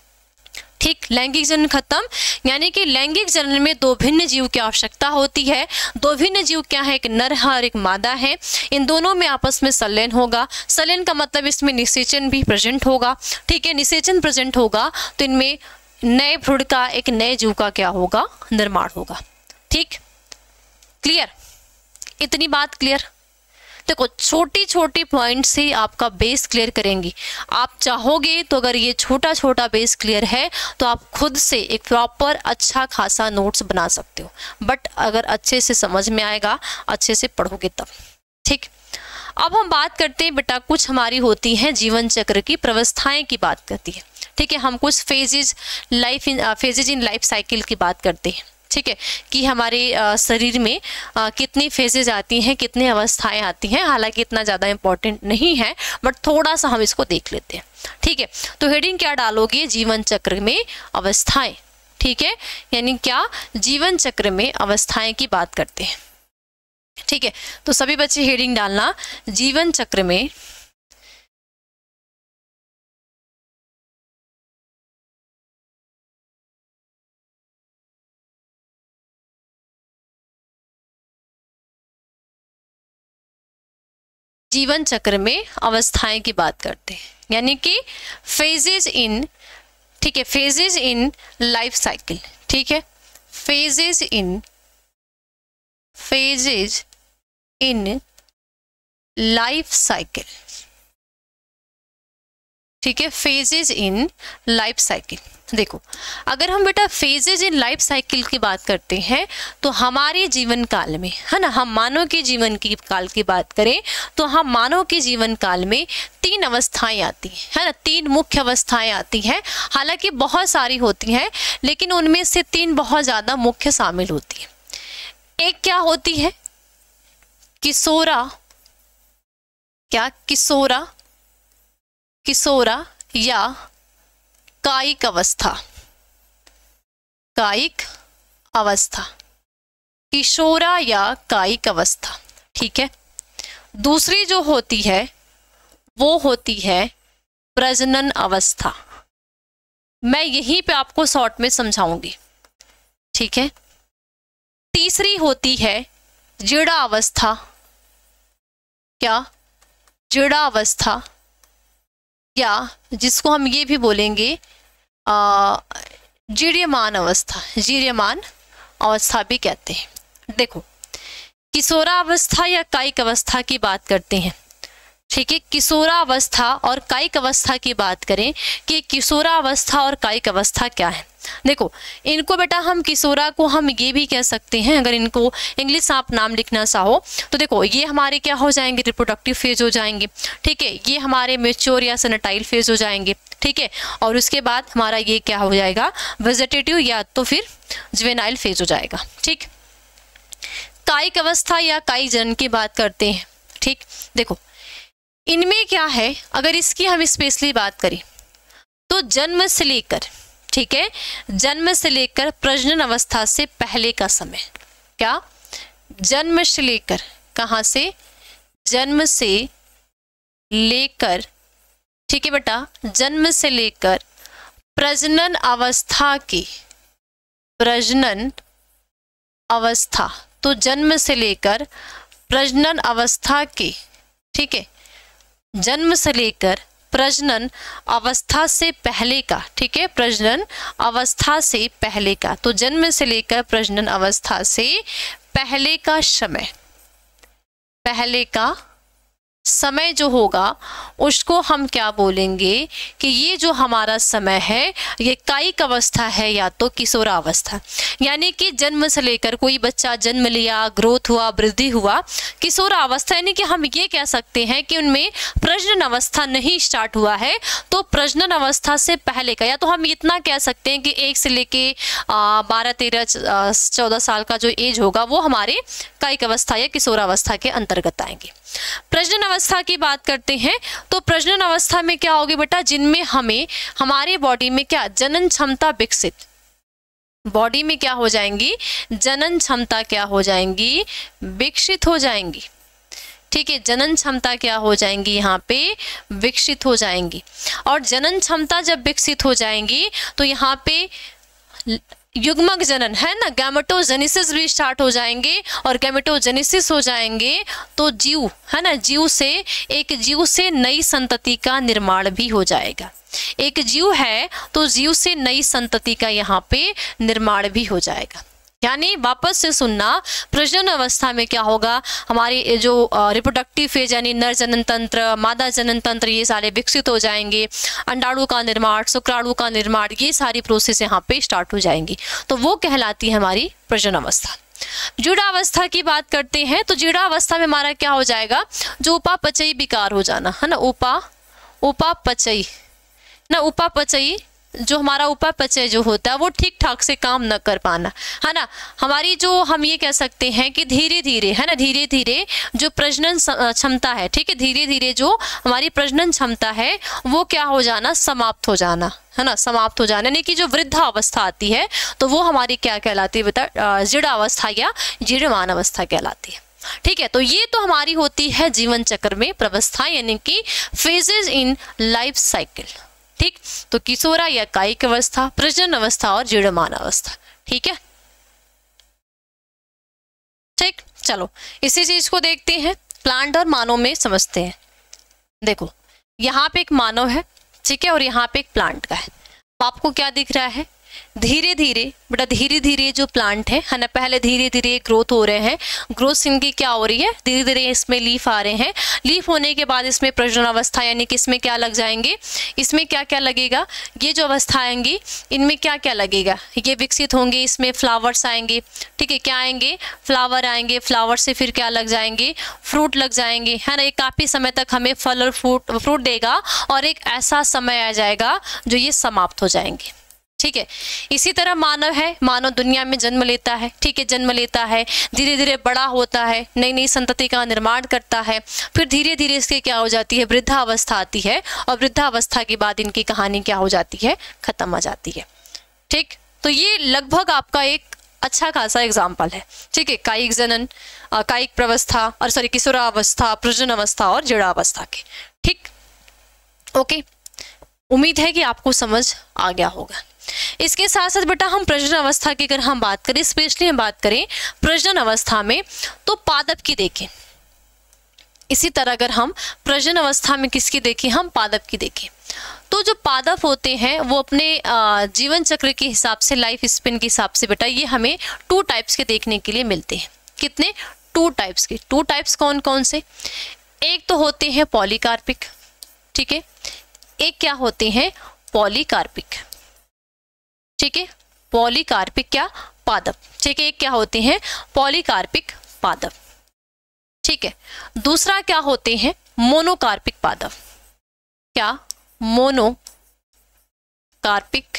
ठीक, लैंगिक जनन खत्म। यानी कि लैंगिक जनन में दो भिन्न जीव की आवश्यकता होती है। दो भिन्न जीव क्या है, एक नर है और एक मादा है। इन दोनों में आपस में संलयन होगा। संलयन का मतलब इसमें निषेचन भी प्रेजेंट होगा। ठीक है, निषेचन प्रेजेंट होगा तो इनमें नए भ्रूण का, एक नए जीव का क्या होगा, निर्माण होगा। ठीक, क्लियर, इतनी बात क्लियर। देखो, छोटी छोटी पॉइंट से आपका बेस क्लियर करेंगी। आप चाहोगे तो अगर ये छोटा छोटा बेस क्लियर है तो आप खुद से एक प्रॉपर अच्छा खासा नोट्स बना सकते हो। बट अगर अच्छे से समझ में आएगा, अच्छे से पढ़ोगे तब। ठीक, अब हम बात करते हैं बेटा, कुछ हमारी होती हैं जीवन चक्र की प्रवस्थाएं की बात करती है। ठीक है, हम कुछ phases life in phases in life cycle की बात करते हैं। ठीक है, कि हमारे आ, शरीर में आ, कितनी फेजेज आती हैं, कितनी अवस्थाएं आती हैं। हालांकि इतना ज़्यादा इम्पोर्टेंट नहीं है, बट थोड़ा सा हम इसको देख लेते हैं। ठीक है, तो हेडिंग क्या डालोगे, जीवन चक्र में अवस्थाएं। ठीक है, यानी क्या, जीवन चक्र में अवस्थाएं की बात करते हैं। ठीक है, तो सभी बच्चे हेडिंग डालना, जीवन चक्र में जीवन चक्र में अवस्थाएं की बात करते हैं। यानी कि फेजेस इन, ठीक है, फेजेस इन लाइफ साइकिल। ठीक है, phases in phases in life cycle. ठीक है, फेजेस इन लाइफ साइकिल। देखो, अगर हम बेटा फेजेज इन लाइफ साइकिल की बात करते हैं तो हमारे जीवन काल में, है ना, हम मानव के जीवन की काल की बात करें तो हम मानव के जीवन काल में तीन अवस्थाएं आती हैं, है ना, तीन मुख्य अवस्थाएं आती हैं। हालांकि बहुत सारी होती हैं, लेकिन उनमें से तीन बहुत ज़्यादा मुख्य शामिल होती हैं। एक क्या होती है, किशोरा, क्या, किशोरा किशोरा या कायिक अवस्था। कायिक अवस्था, किशोरा या कायिक अवस्था। ठीक है, दूसरी जो होती है वो होती है प्रजनन अवस्था। मैं यहीं पे आपको शॉर्ट में समझाऊंगी। ठीक है, तीसरी होती है जीड़ा अवस्था। क्या, जीड़ा अवस्था, या जिसको हम ये भी बोलेंगे जीर्यमान अवस्था, जीर्यमान अवस्था भी कहते हैं। देखो, किशोरावस्था या कायिक अवस्था की बात करते हैं। ठीक है, किशोरावस्था और कायिक अवस्था की बात करें कि किशोरावस्था और कायिक अवस्था क्या है। देखो, इनको बेटा हम किशोरा को हम ये भी कह सकते हैं, अगर इनको इंग्लिश आप नाम लिखना चाहो तो देखो, ये हमारे क्या हो जाएंगे, रिप्रोडक्टिव फेज हो जाएंगे। ठीक है, ये हमारे मैच्योर या सेनेटाइल फेज हो जाएंगे। ठीक है, और उसके बाद हमारा ये क्या हो जाएगा, वेजिटेटिव या तो फिर जुवेनाइल फेज हो जाएगा। ठीक, कायिक अवस्था या कायिक जनन की बात करते हैं। ठीक, देखो इनमें क्या है, अगर इसकी हम स्पेशली बात करें तो जन्म से लेकर, ठीक है, जन्म से लेकर प्रजनन अवस्था से पहले का समय, क्या, जन्म से लेकर, कहाँ से, जन्म से लेकर, ठीक है बेटा, जन्म से लेकर प्रजनन अवस्था की, प्रजनन अवस्था, तो जन्म से लेकर प्रजनन अवस्था के, ठीक है, जन्म से लेकर प्रजनन अवस्था से पहले का, ठीक है, प्रजनन अवस्था से पहले का, तो जन्म से लेकर प्रजनन अवस्था से पहले का समय, पहले का समय जो होगा उसको हम क्या बोलेंगे कि ये जो हमारा समय है ये कायिक अवस्था है या तो किशोरावस्था। यानी कि जन्म से लेकर कोई बच्चा जन्म लिया, ग्रोथ हुआ, वृद्धि हुआ, किशोरावस्था, यानी कि हम ये कह सकते हैं कि उनमें प्रजनन अवस्था नहीं स्टार्ट हुआ है, तो प्रजनन अवस्था से पहले का, या तो हम इतना कह सकते हैं कि एक से लेके बारह तेरह चौदह साल का जो एज होगा वो हमारे कायिक अवस्था या किशोरावस्था के अंतर्गत आएंगे। प्रजनन अवस्था की बात करते हैं तो प्रजनन अवस्था में क्या होगी बेटा, जिनमें हमें हमारे बॉडी में क्या जनन क्षमता विकसित, बॉडी में क्या हो जाएंगी, जनन क्षमता क्या हो जाएंगी, विकसित हो जाएंगी, ठीक है, जनन क्षमता क्या हो जाएंगी, यहाँ पे विकसित हो जाएंगी। और जनन क्षमता जब विकसित हो जाएंगी तो यहाँ पे युग्मक जनन है ना, गैमेटोजेनेसिस भी स्टार्ट हो जाएंगे, और गैमेटोजेनेसिस हो जाएंगे तो जीव है ना, जीव से एक जीव से नई संतति का निर्माण भी हो जाएगा। एक जीव है तो जीव से नई संतति का यहाँ पे निर्माण भी हो जाएगा। यानी वापस से सुनना, प्रजनन अवस्था में क्या होगा, हमारी जो रिप्रोडक्टिव फेज यानी नर जनन तंत्र, मादा जनन तंत्र, ये सारे विकसित हो जाएंगे, अंडाणु का निर्माण, शुक्राणु का निर्माण, ये सारी प्रोसेस यहाँ पे स्टार्ट हो जाएंगी, तो वो कहलाती है हमारी प्रजनन अवस्था। जीर्णावस्था की बात करते हैं तो जीर्णावस्था में हमारा क्या हो जाएगा, जो उपापचयी विकार हो जाना है ना, उपा उपापचयी ना, उपापचयी जो हमारा उपापचय जो होता है वो ठीक ठाक से काम न कर पाना है ना, हमारी जो हम ये कह सकते हैं कि धीरे धीरे है ना, धीरे धीरे जो प्रजनन क्षमता है, ठीक है, धीरे धीरे जो हमारी प्रजनन क्षमता है वो क्या हो जाना, समाप्त हो जाना है ना, समाप्त हो जाना, यानी कि जो वृद्धा अवस्था आती है तो वो हमारी क्या कहलाती है बेटा, जीर्णावस्था या जीर्णमान अवस्था कहलाती है। ठीक है, तो ये तो हमारी होती है जीवन चक्र में प्रवस्था, यानी कि फेजेस इन लाइफ साइकिल। ठीक, तो किशोरा या कायिक अवस्था, प्रजनन अवस्था और जीर्णमान अवस्था। ठीक है, ठीक, चलो इसी चीज को देखते हैं, प्लांट और मानव में समझते हैं। देखो यहाँ पे एक मानव है, ठीक है, और यहाँ पे एक प्लांट का है। आपको क्या दिख रहा है, धीरे धीरे बेटा, धीरे धीरे जो प्लांट है है ना, पहले धीरे धीरे ग्रोथ हो रहे हैं, ग्रोथ इनकी क्या हो रही है, धीरे धीरे इसमें लीफ आ रहे हैं, लीफ होने के बाद इसमें प्रजनन अवस्था, यानी कि इसमें क्या लग जाएंगे, इसमें क्या क्या लगेगा, ये जो अवस्था आएंगी इनमें क्या क्या लगेगा, ये विकसित होंगे, इसमें फ्लावर्स आएंगे। ठीक है, क्या आएंगे, फ्लावर आएंगे, फ्लावर से फिर क्या लग जाएंगे, फ्रूट लग जाएंगे, है ना, ये काफ़ी समय तक हमें फल और फ्रूट फ्रूट देगा, और एक ऐसा समय आ जाएगा जो ये समाप्त हो जाएंगे। ठीक है, इसी तरह मानव है, मानव दुनिया में जन्म लेता है, ठीक है, जन्म लेता है, धीरे धीरे बड़ा होता है, नई नई संतति का निर्माण करता है, फिर धीरे धीरे इसकी क्या हो जाती है, वृद्धावस्था आती है, और वृद्धावस्था के बाद इनकी कहानी क्या हो जाती है, खत्म हो जाती है। ठीक, तो ये लगभग आपका एक अच्छा खासा एग्जाम्पल है। ठीक है, कायिक जनन, कायिक प्रवस्था, और सॉरी किशोरावस्था, प्रजनन अवस्था और जीर्णावस्था के। ठीक, ओके, उम्मीद है कि आपको समझ आ गया होगा। इसके साथ साथ बेटा हम प्रजनन अवस्था की अगर हम बात करें, स्पेशली हम बात करें प्रजनन अवस्था में, तो पादप की देखें। इसी तरह अगर हम प्रजनन अवस्था में किसकी देखें, हम पादप की देखें, तो जो पादप होते हैं वो अपने जीवन चक्र के हिसाब से, लाइफ स्पेन के हिसाब से बेटा, ये हमें टू टाइप्स के देखने के लिए मिलते हैं। कितने, टू टाइप्स के। टू टाइप्स कौन कौन से, एक तो होते हैं पॉलीकार्पिक, ठीक है, एक क्या होते हैं, पॉलीकार्पिक। ठीक है, पॉलीकार्पिक क्या, पादप। ठीक है, एक क्या होते हैं, पॉलीकार्पिक पादप। ठीक है, दूसरा क्या होते हैं, मोनोकार्पिक पादप। क्या, मोनोकार्पिक,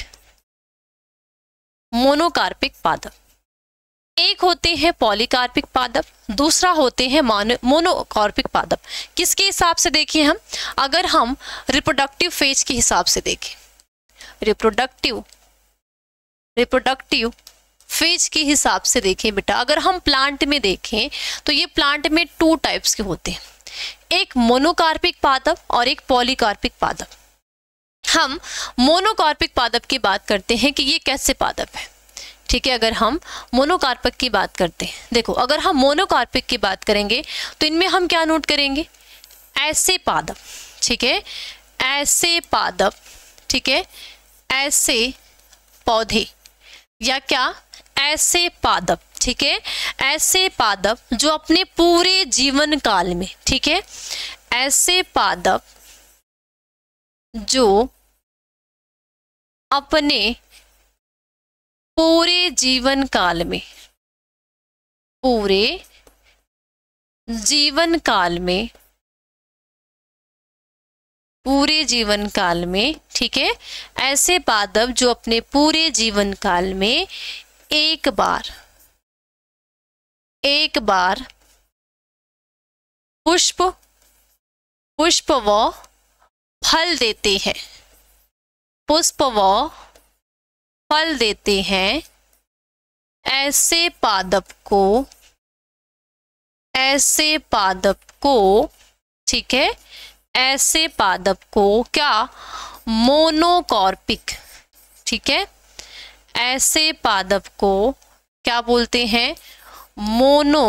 मोनोकार्पिक पादप। एक होते हैं पॉलीकार्पिक पादप, दूसरा होते हैं मोनोकार्पिक पादप। किसके हिसाब से देखिए हम, अगर हम रिप्रोडक्टिव फेज के हिसाब से देखें, रिप्रोडक्टिव रिप्रोडक्टिव फेज के हिसाब से देखें बेटा, अगर हम प्लांट में देखें तो ये प्लांट में टू टाइप्स के होते हैं, एक मोनोकार्पिक पादप और एक पॉलीकार्पिक पादप। हम मोनोकार्पिक पादप की बात करते हैं कि ये कैसे पादप है। ठीक है। अगर हम मोनोकार्पक की बात करते हैं, देखो अगर हम मोनोकार्पिक की बात करेंगे तो इनमें हम क्या नोट करेंगे, ऐसे पादप, ठीक है, ऐसे पादप, ठीक है, ऐसे पौधे या क्या, ऐसे पादप, ठीक है, ऐसे पादप जो अपने पूरे जीवन काल में, ठीक है, ऐसे पादप जो अपने पूरे जीवन काल में, पूरे जीवन काल में, पूरे जीवन काल में, ठीक है, ऐसे पादप जो अपने पूरे जीवन काल में एक बार एक बार पुष्प पुष्प व फल देते हैं, पुष्प व फल देते हैं, ऐसे पादप को, ऐसे पादप को, ठीक है, ऐसे पादप को क्या, मोनोकार्पिक, ठीक है, ऐसे पादप को क्या बोलते हैं, मोनो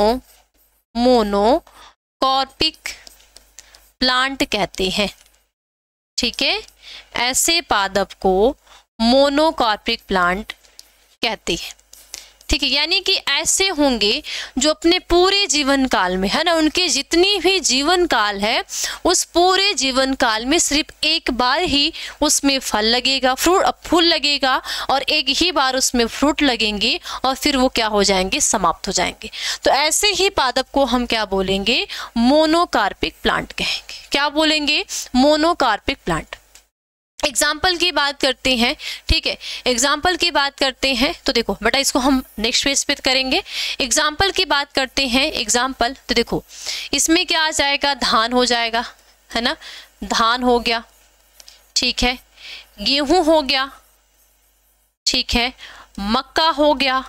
मोनोकार्पिक प्लांट कहते हैं, ठीक है, ऐसे पादप को मोनोकार्पिक प्लांट कहते हैं, ठीक है। यानी कि ऐसे होंगे जो अपने पूरे जीवन काल में, है ना, उनके जितनी भी जीवन काल है उस पूरे जीवन काल में सिर्फ एक बार ही उसमें फल लगेगा, फ्रूट फूल लगेगा और एक ही बार उसमें फ्रूट लगेंगे और फिर वो क्या हो जाएंगे, समाप्त हो जाएंगे। तो ऐसे ही पादप को हम क्या बोलेंगे, मोनोकार्पिक प्लांट कहेंगे। क्या बोलेंगे, मोनोकार्पिक प्लांट। एग्जाम्पल की बात करते हैं, ठीक है, एग्जाम्पल की बात करते हैं तो देखो बेटा इसको हम नेक्स्ट पेज पे करेंगे। एग्जाम्पल की बात करते हैं, एग्जाम्पल तो देखो इसमें क्या आ जाएगा, धान हो जाएगा, है ना, धान हो गया, ठीक है, गेहूं हो गया, ठीक है, मक्का हो गया,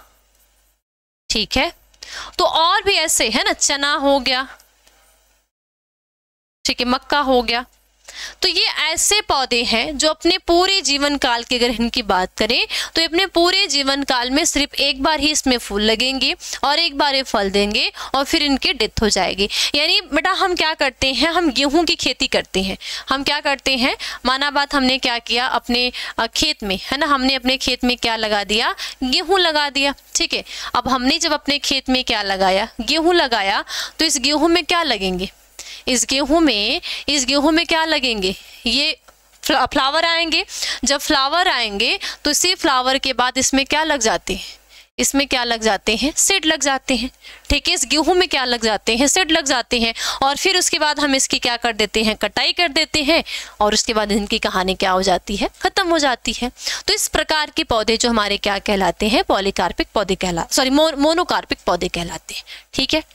ठीक है, तो और भी ऐसे है ना, चना हो गया, ठीक है, मक्का हो गया। तो ये ऐसे पौधे हैं जो अपने पूरे जीवन काल की अगर इनकी बात करें तो अपने पूरे जीवन काल में सिर्फ एक बार ही इसमें फूल लगेंगे और एक बार ये फल देंगे और फिर इनकी डेथ हो जाएगी। यानी बेटा हम क्या करते हैं, हम गेहूं की खेती करते हैं। हम क्या करते हैं, माना बात हमने क्या किया, अपने खेत में, है ना, हमने अपने खेत में क्या लगा दिया, गेहूं लगा दिया, ठीक है। अब हमने जब अपने खेत में क्या लगाया, गेहूं लगाया, तो इस गेहूं में क्या लगेंगे, इस गेहूं में इस गेहूं में क्या लगेंगे, ये फ्लावर आएंगे। जब फ्लावर आएंगे तो इसी फ्लावर के बाद इसमें क्या लग जाते हैं, इसमें क्या लग जाते हैं, सीड लग जाते हैं, ठीक है, इस गेहूं में क्या लग जाते हैं, सीड लग जाते हैं और फिर उसके बाद हम इसकी क्या कर देते हैं, कटाई कर देते हैं और उसके बाद इनकी कहानी क्या हो जाती है, खत्म हो जाती है। तो इस प्रकार के पौधे जो हमारे क्या कहलाते हैं, पॉलीकार्पिक पौधे कहला सॉरी मोनोकार्पिक पौधे कहलाते हैं, ठीक है।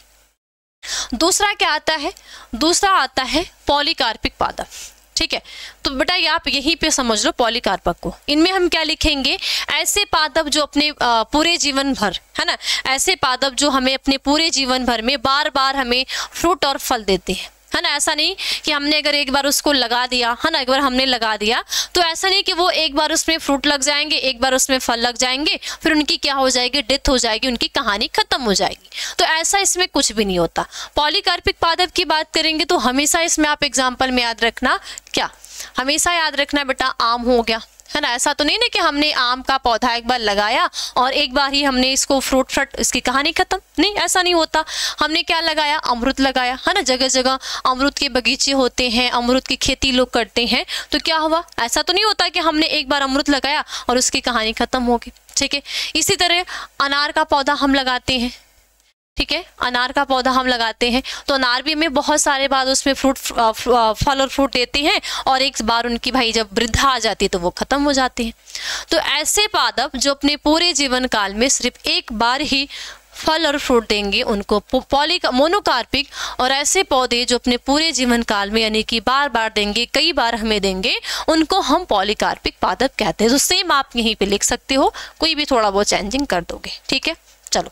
दूसरा क्या आता है, दूसरा आता है पॉलीकार्पिक पादप, ठीक है। तो बेटा ये आप यहीं पे समझ लो पॉलीकार्पक को। इनमें हम क्या लिखेंगे, ऐसे पादप जो अपने पूरे जीवन भर, है ना, ऐसे पादप जो हमें अपने पूरे जीवन भर में बार बार हमें फ्रूट और फल देते हैं, है ना। ऐसा नहीं कि हमने अगर एक बार उसको लगा दिया, है ना, एक बार हमने लगा दिया तो ऐसा नहीं कि वो एक बार उसमें फ्रूट लग जाएंगे, एक बार उसमें फल लग जाएंगे, फिर उनकी क्या हो जाएगी, डेथ हो जाएगी, उनकी कहानी खत्म हो जाएगी। तो ऐसा इसमें कुछ भी नहीं होता। पॉलीकार्पिक पादप की बात करेंगे तो हमेशा इसमें आप एग्जाम्पल में याद रखना, क्या हमेशा याद रखना बेटा, आम हो गया, है ना। ऐसा तो नहीं ना कि हमने आम का पौधा एक बार लगाया और एक बार ही हमने इसको फ्रूट फ्रट इसकी कहानी खत्म, नहीं, ऐसा नहीं होता। हमने क्या लगाया, अमरूद लगाया, है ना, जगह जगह अमरूद के बगीचे होते हैं, अमरूद की खेती लोग करते हैं। तो क्या हुआ, ऐसा तो नहीं होता कि हमने एक बार अमरूद लगाया और उसकी कहानी खत्म हो गई, ठीक है। इसी तरह अनार का पौधा हम लगाते हैं, ठीक है, अनार का पौधा हम लगाते हैं तो अनार भी हमें बहुत सारे बाद उसमें फ्रूट फल और फ्रूट देते हैं और एक बार उनकी भाई जब वृद्धा आ जाती है तो वो खत्म हो जाते हैं। तो ऐसे पादप जो अपने पूरे जीवन काल में सिर्फ एक बार ही फल और फ्रूट देंगे उनको पॉली मोनोकार्पिक, और ऐसे पौधे जो अपने पूरे जीवन काल में यानी कि बार बार देंगे, कई बार हमें देंगे, उनको हम पॉलीकार्पिक पादप कहते हैं। तो सेम आप यहीं पे लिख सकते हो, कोई भी थोड़ा बहुत चेंजिंग कर दोगे, ठीक है। चलो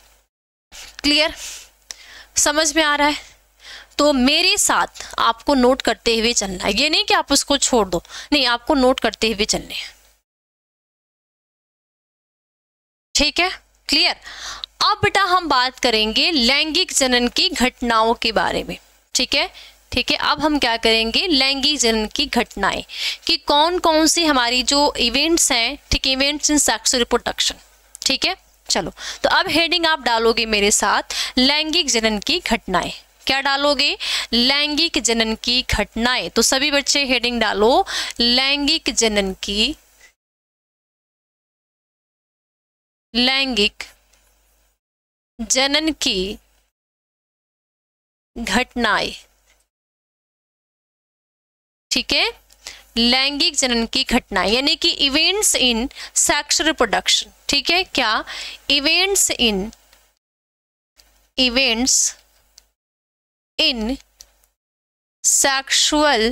क्लियर, समझ में आ रहा है। तो मेरे साथ आपको नोट करते हुए चलना है, ये नहीं कि आप उसको छोड़ दो, नहीं, आपको नोट करते हुए चलने हैं, ठीक है, क्लियर। अब बेटा हम बात करेंगे लैंगिक जनन की घटनाओं के बारे में। ठीक है, ठीक है। अब हम क्या करेंगे, लैंगिक जनन की घटनाएं कि कौन कौन सी हमारी जो इवेंट्स हैं, ठीक, इवेंट्स इन सेक्सुअल रिप्रोडक्शन। ठीक है, चलो तो अब हेडिंग आप डालोगे मेरे साथ लैंगिक जनन की घटनाएं। क्या डालोगे, लैंगिक जनन की घटनाएं। तो सभी बच्चे हेडिंग डालो लैंगिक जनन की, लैंगिक जनन की घटनाएं। ठीक है, लैंगिक जनन की घटनाएं यानी कि इवेंट्स इन सेक्सुअल रिप्रोडक्शन। ठीक है, क्या, events in, events in sexual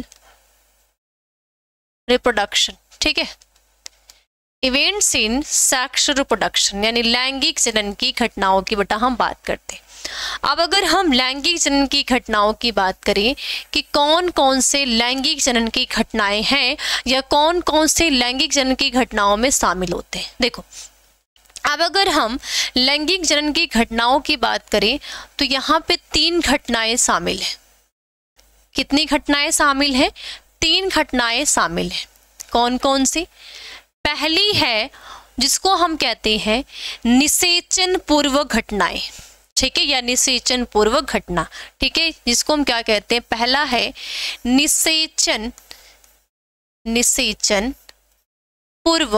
reproduction. ठीक है, इवेंट्स इन सेक्सुअल रिप्रोडक्शन यानी लैंगिक जनन की घटनाओं की बेटा हम बात करते हैं। अब अगर हम लैंगिक जनन की घटनाओं की बात करें कि कौन कौन से लैंगिक जनन की घटनाएं हैं या कौन कौन से लैंगिक जनन की घटनाओं में शामिल होते हैं। देखो, अब अगर हम लैंगिक जनन की घटनाओं की बात करें तो यहाँ पे तीन घटनाएं शामिल हैं। कितनी घटनाएं शामिल हैं, तीन घटनाएं शामिल हैं। कौन कौन सी, पहली है जिसको हम कहते हैं निषेचन पूर्व घटनाएं। ठीक है, या निषेचन पूर्व घटना। ठीक है, जिसको हम क्या कहते हैं, पहला है निषेचन, निषेचन पूर्व,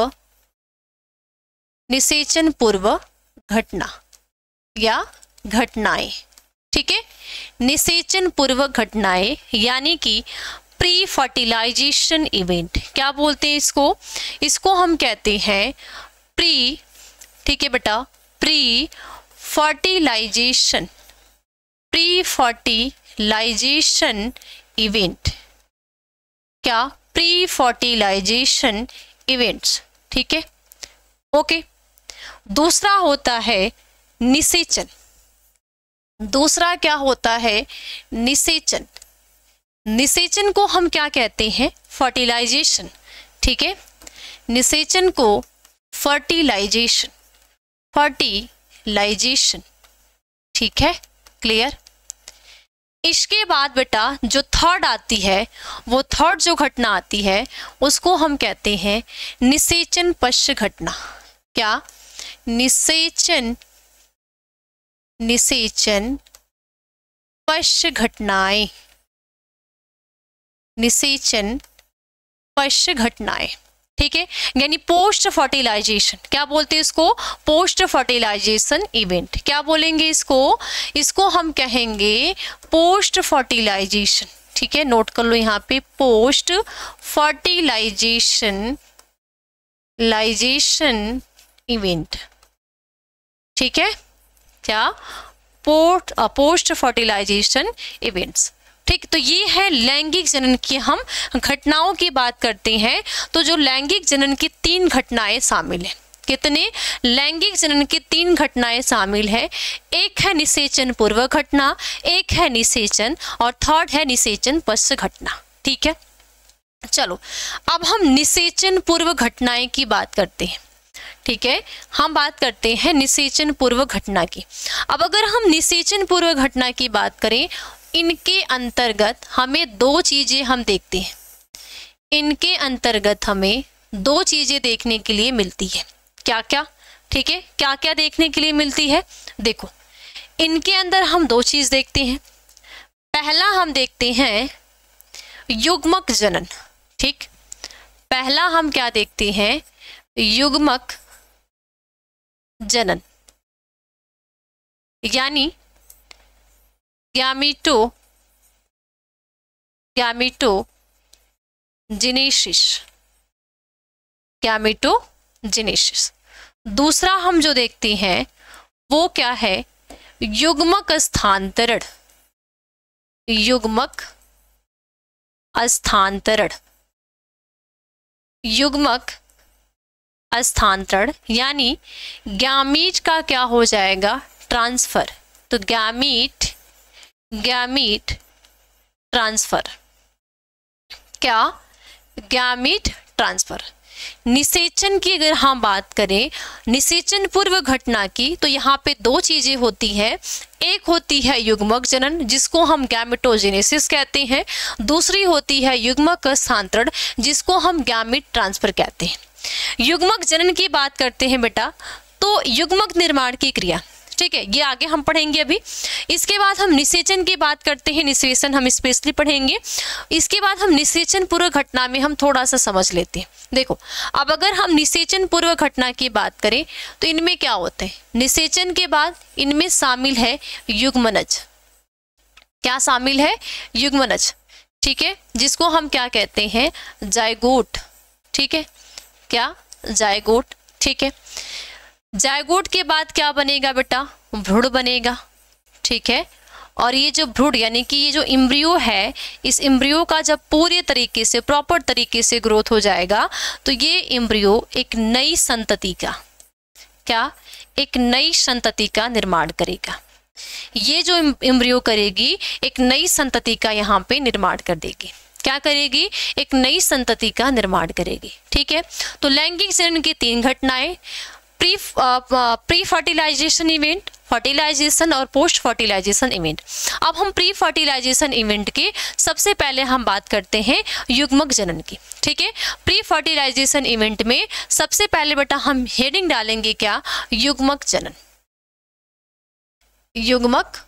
निषेचन पूर्व घटना या घटनाएं। ठीक है, निषेचन पूर्व घटनाएं यानी कि प्री फर्टिलाइजेशन इवेंट। क्या बोलते हैं इसको, इसको हम कहते हैं प्री, ठीक है बेटा, pre fertilisation, pre fertilisation event. क्या, प्री फर्टिलाइजेशन इवेंट्स। ठीक है, ओके। दूसरा होता है निषेचन, दूसरा क्या होता है, निषेचन। निषेचन को हम क्या कहते हैं, फर्टिलाइजेशन। ठीक है, निषेचन को फर्टिलाइजेशन, फर्टिलाइजेशन। ठीक है, क्लियर। इसके बाद बेटा जो थर्ड आती है, वो थर्ड जो घटना आती है उसको हम कहते हैं निषेचन पश्च घटना। क्या, निषेचन, निषेचन पश्च घटनाएं, निषेचन पश्च घटनाएं। ठीक है, यानी पोस्ट फर्टिलाइजेशन। क्या बोलते हैं इसको, पोस्ट फर्टिलाइजेशन इवेंट। क्या बोलेंगे इसको, इसको हम कहेंगे पोस्ट फर्टिलाइजेशन। ठीक है, नोट कर लो यहाँ पे, पोस्ट फर्टिलाइजेशन, लाइजेशन इवेंट। ठीक है, क्या, पोस्ट पोस्ट फर्टिलाइजेशन इवेंट्स। ठीक, तो ये है लैंगिक जनन की हम घटनाओं की बात करते हैं। तो जो लैंगिक जनन की तीन घटनाएं शामिल हैं, कितने, लैंगिक जनन की तीन घटनाएं शामिल है। एक है निषेचन पूर्व घटना, एक है निषेचन और थर्ड है निषेचन पश्च घटना। ठीक है, चलो अब हम निषेचन पूर्व घटनाएं की बात करते हैं। ठीक है, हम बात करते हैं निषेचन पूर्व घटना की। अब अगर हम निषेचन पूर्व घटना की बात करें, इनके अंतर्गत हमें दो चीजें हम देखते हैं, इनके अंतर्गत हमें दो चीजें देखने के लिए मिलती है। क्या क्या, ठीक है, क्या क्या देखने के लिए मिलती है, देखो इनके अंदर हम दो चीज देखते हैं। पहला हम देखते हैं युग्मक जनन। ठीक, पहला हम क्या देखते हैं, युग्मक जनन यानी गैमीटो, गैमीटो जेनेसिस, गैमीटो जेनेसिस। दूसरा हम जो देखते हैं वो क्या है, युग्मक स्थानांतरण, युग्मक स्थानांतरण, युग्मक स्थानांतरण यानी गैमीट का क्या हो जाएगा, ट्रांसफर। तो गैमीट, गैमीट ट्रांसफर। क्या, गैमीट ट्रांसफर निषेचन की अगर हम बात करें, निषेचन पूर्व घटना की, तो यहाँ पे दो चीजें होती हैं। एक होती है युग्मक जनन जिसको हम गैमेटोजेनेसिस कहते हैं, दूसरी होती है युग्मक स्थानांतरण जिसको हम गैमेट ट्रांसफर कहते हैं। युग्मक जनन की बात करते हैं बेटा, तो युग्मक निर्माण की क्रिया, ठीक है, ये आगे हम पढ़ेंगे अभी। इसके बाद हम निषेचन की बात करते हैं, निषेचन हम स्पेशली पढ़ेंगे। इसके बाद हम निषेचन पूर्व घटना में हम थोड़ा सा समझ लेते हैं। देखो, अब अगर हम निषेचन पूर्व घटना की बात करें तो इनमें क्या होता है, निषेचन के बाद इनमें शामिल है युग्मनज। क्या शामिल है? युग्मनज, ठीक है, जिसको हम क्या कहते हैं, जायगोट, ठीक है, क्या? जायगोट, ठीक है। जायगोट के बाद क्या बनेगा बेटा? भ्रूण बनेगा, ठीक है। और ये जो भ्रूण यानी कि ये जो इम्ब्रियो है, इस इम्ब्रियो का जब पूरे तरीके से प्रॉपर तरीके से ग्रोथ हो जाएगा तो ये इम्ब्रियो एक नई संतति का, क्या? एक नई संतति का निर्माण करेगा। ये जो इम्ब्रियो करेगी एक नई संतति का यहाँ पे निर्माण कर देगी। क्या करेगी? एक नई संतति का निर्माण करेगी, ठीक है। तो लैंगिक जनन की तीन घटनाएं, pre pre fertilisation event, fertilisation और पोस्ट फर्टिलाइजेशन इवेंट। अब हम प्री फर्टिलाइजेशन इवेंट के सबसे पहले हम बात करते हैं युग्मक जनन की, ठीक है। प्री फर्टिलाइजेशन इवेंट में सबसे पहले बेटा हम हेडिंग डालेंगे क्या? युग्मक जनन। युग्मक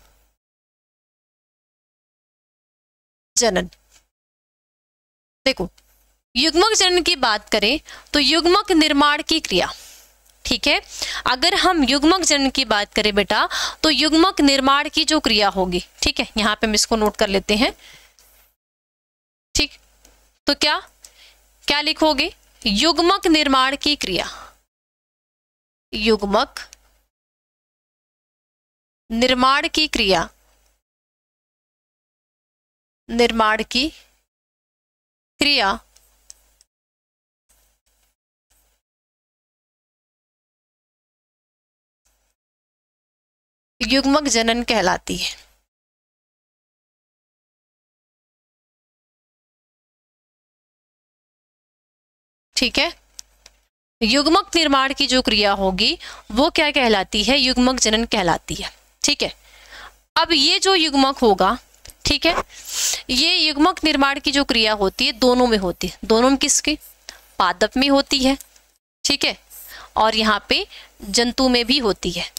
जनन। देखो, युग्मक जनन की बात करें तो युग्मक निर्माण की क्रिया, ठीक है। अगर हम युग्मक जनन की बात करें बेटा तो युग्मक निर्माण की जो क्रिया होगी, ठीक है, यहाँ पे हम इसको नोट कर लेते हैं, ठीक। तो क्या क्या लिखोगे? युग्मक निर्माण की क्रिया, युग्मक निर्माण की क्रिया, निर्माण की क्रिया युग्मक जनन कहलाती है, ठीक है। युग्मक निर्माण की जो क्रिया होगी वो क्या कहलाती है? युग्मक जनन कहलाती है, ठीक है। अब ये जो युग्मक होगा, ठीक है, ये युग्मक निर्माण की जो क्रिया होती है दोनों में होती है। दोनों में किसके? पादप में होती है, ठीक है, और यहाँ पे जंतु में भी होती है,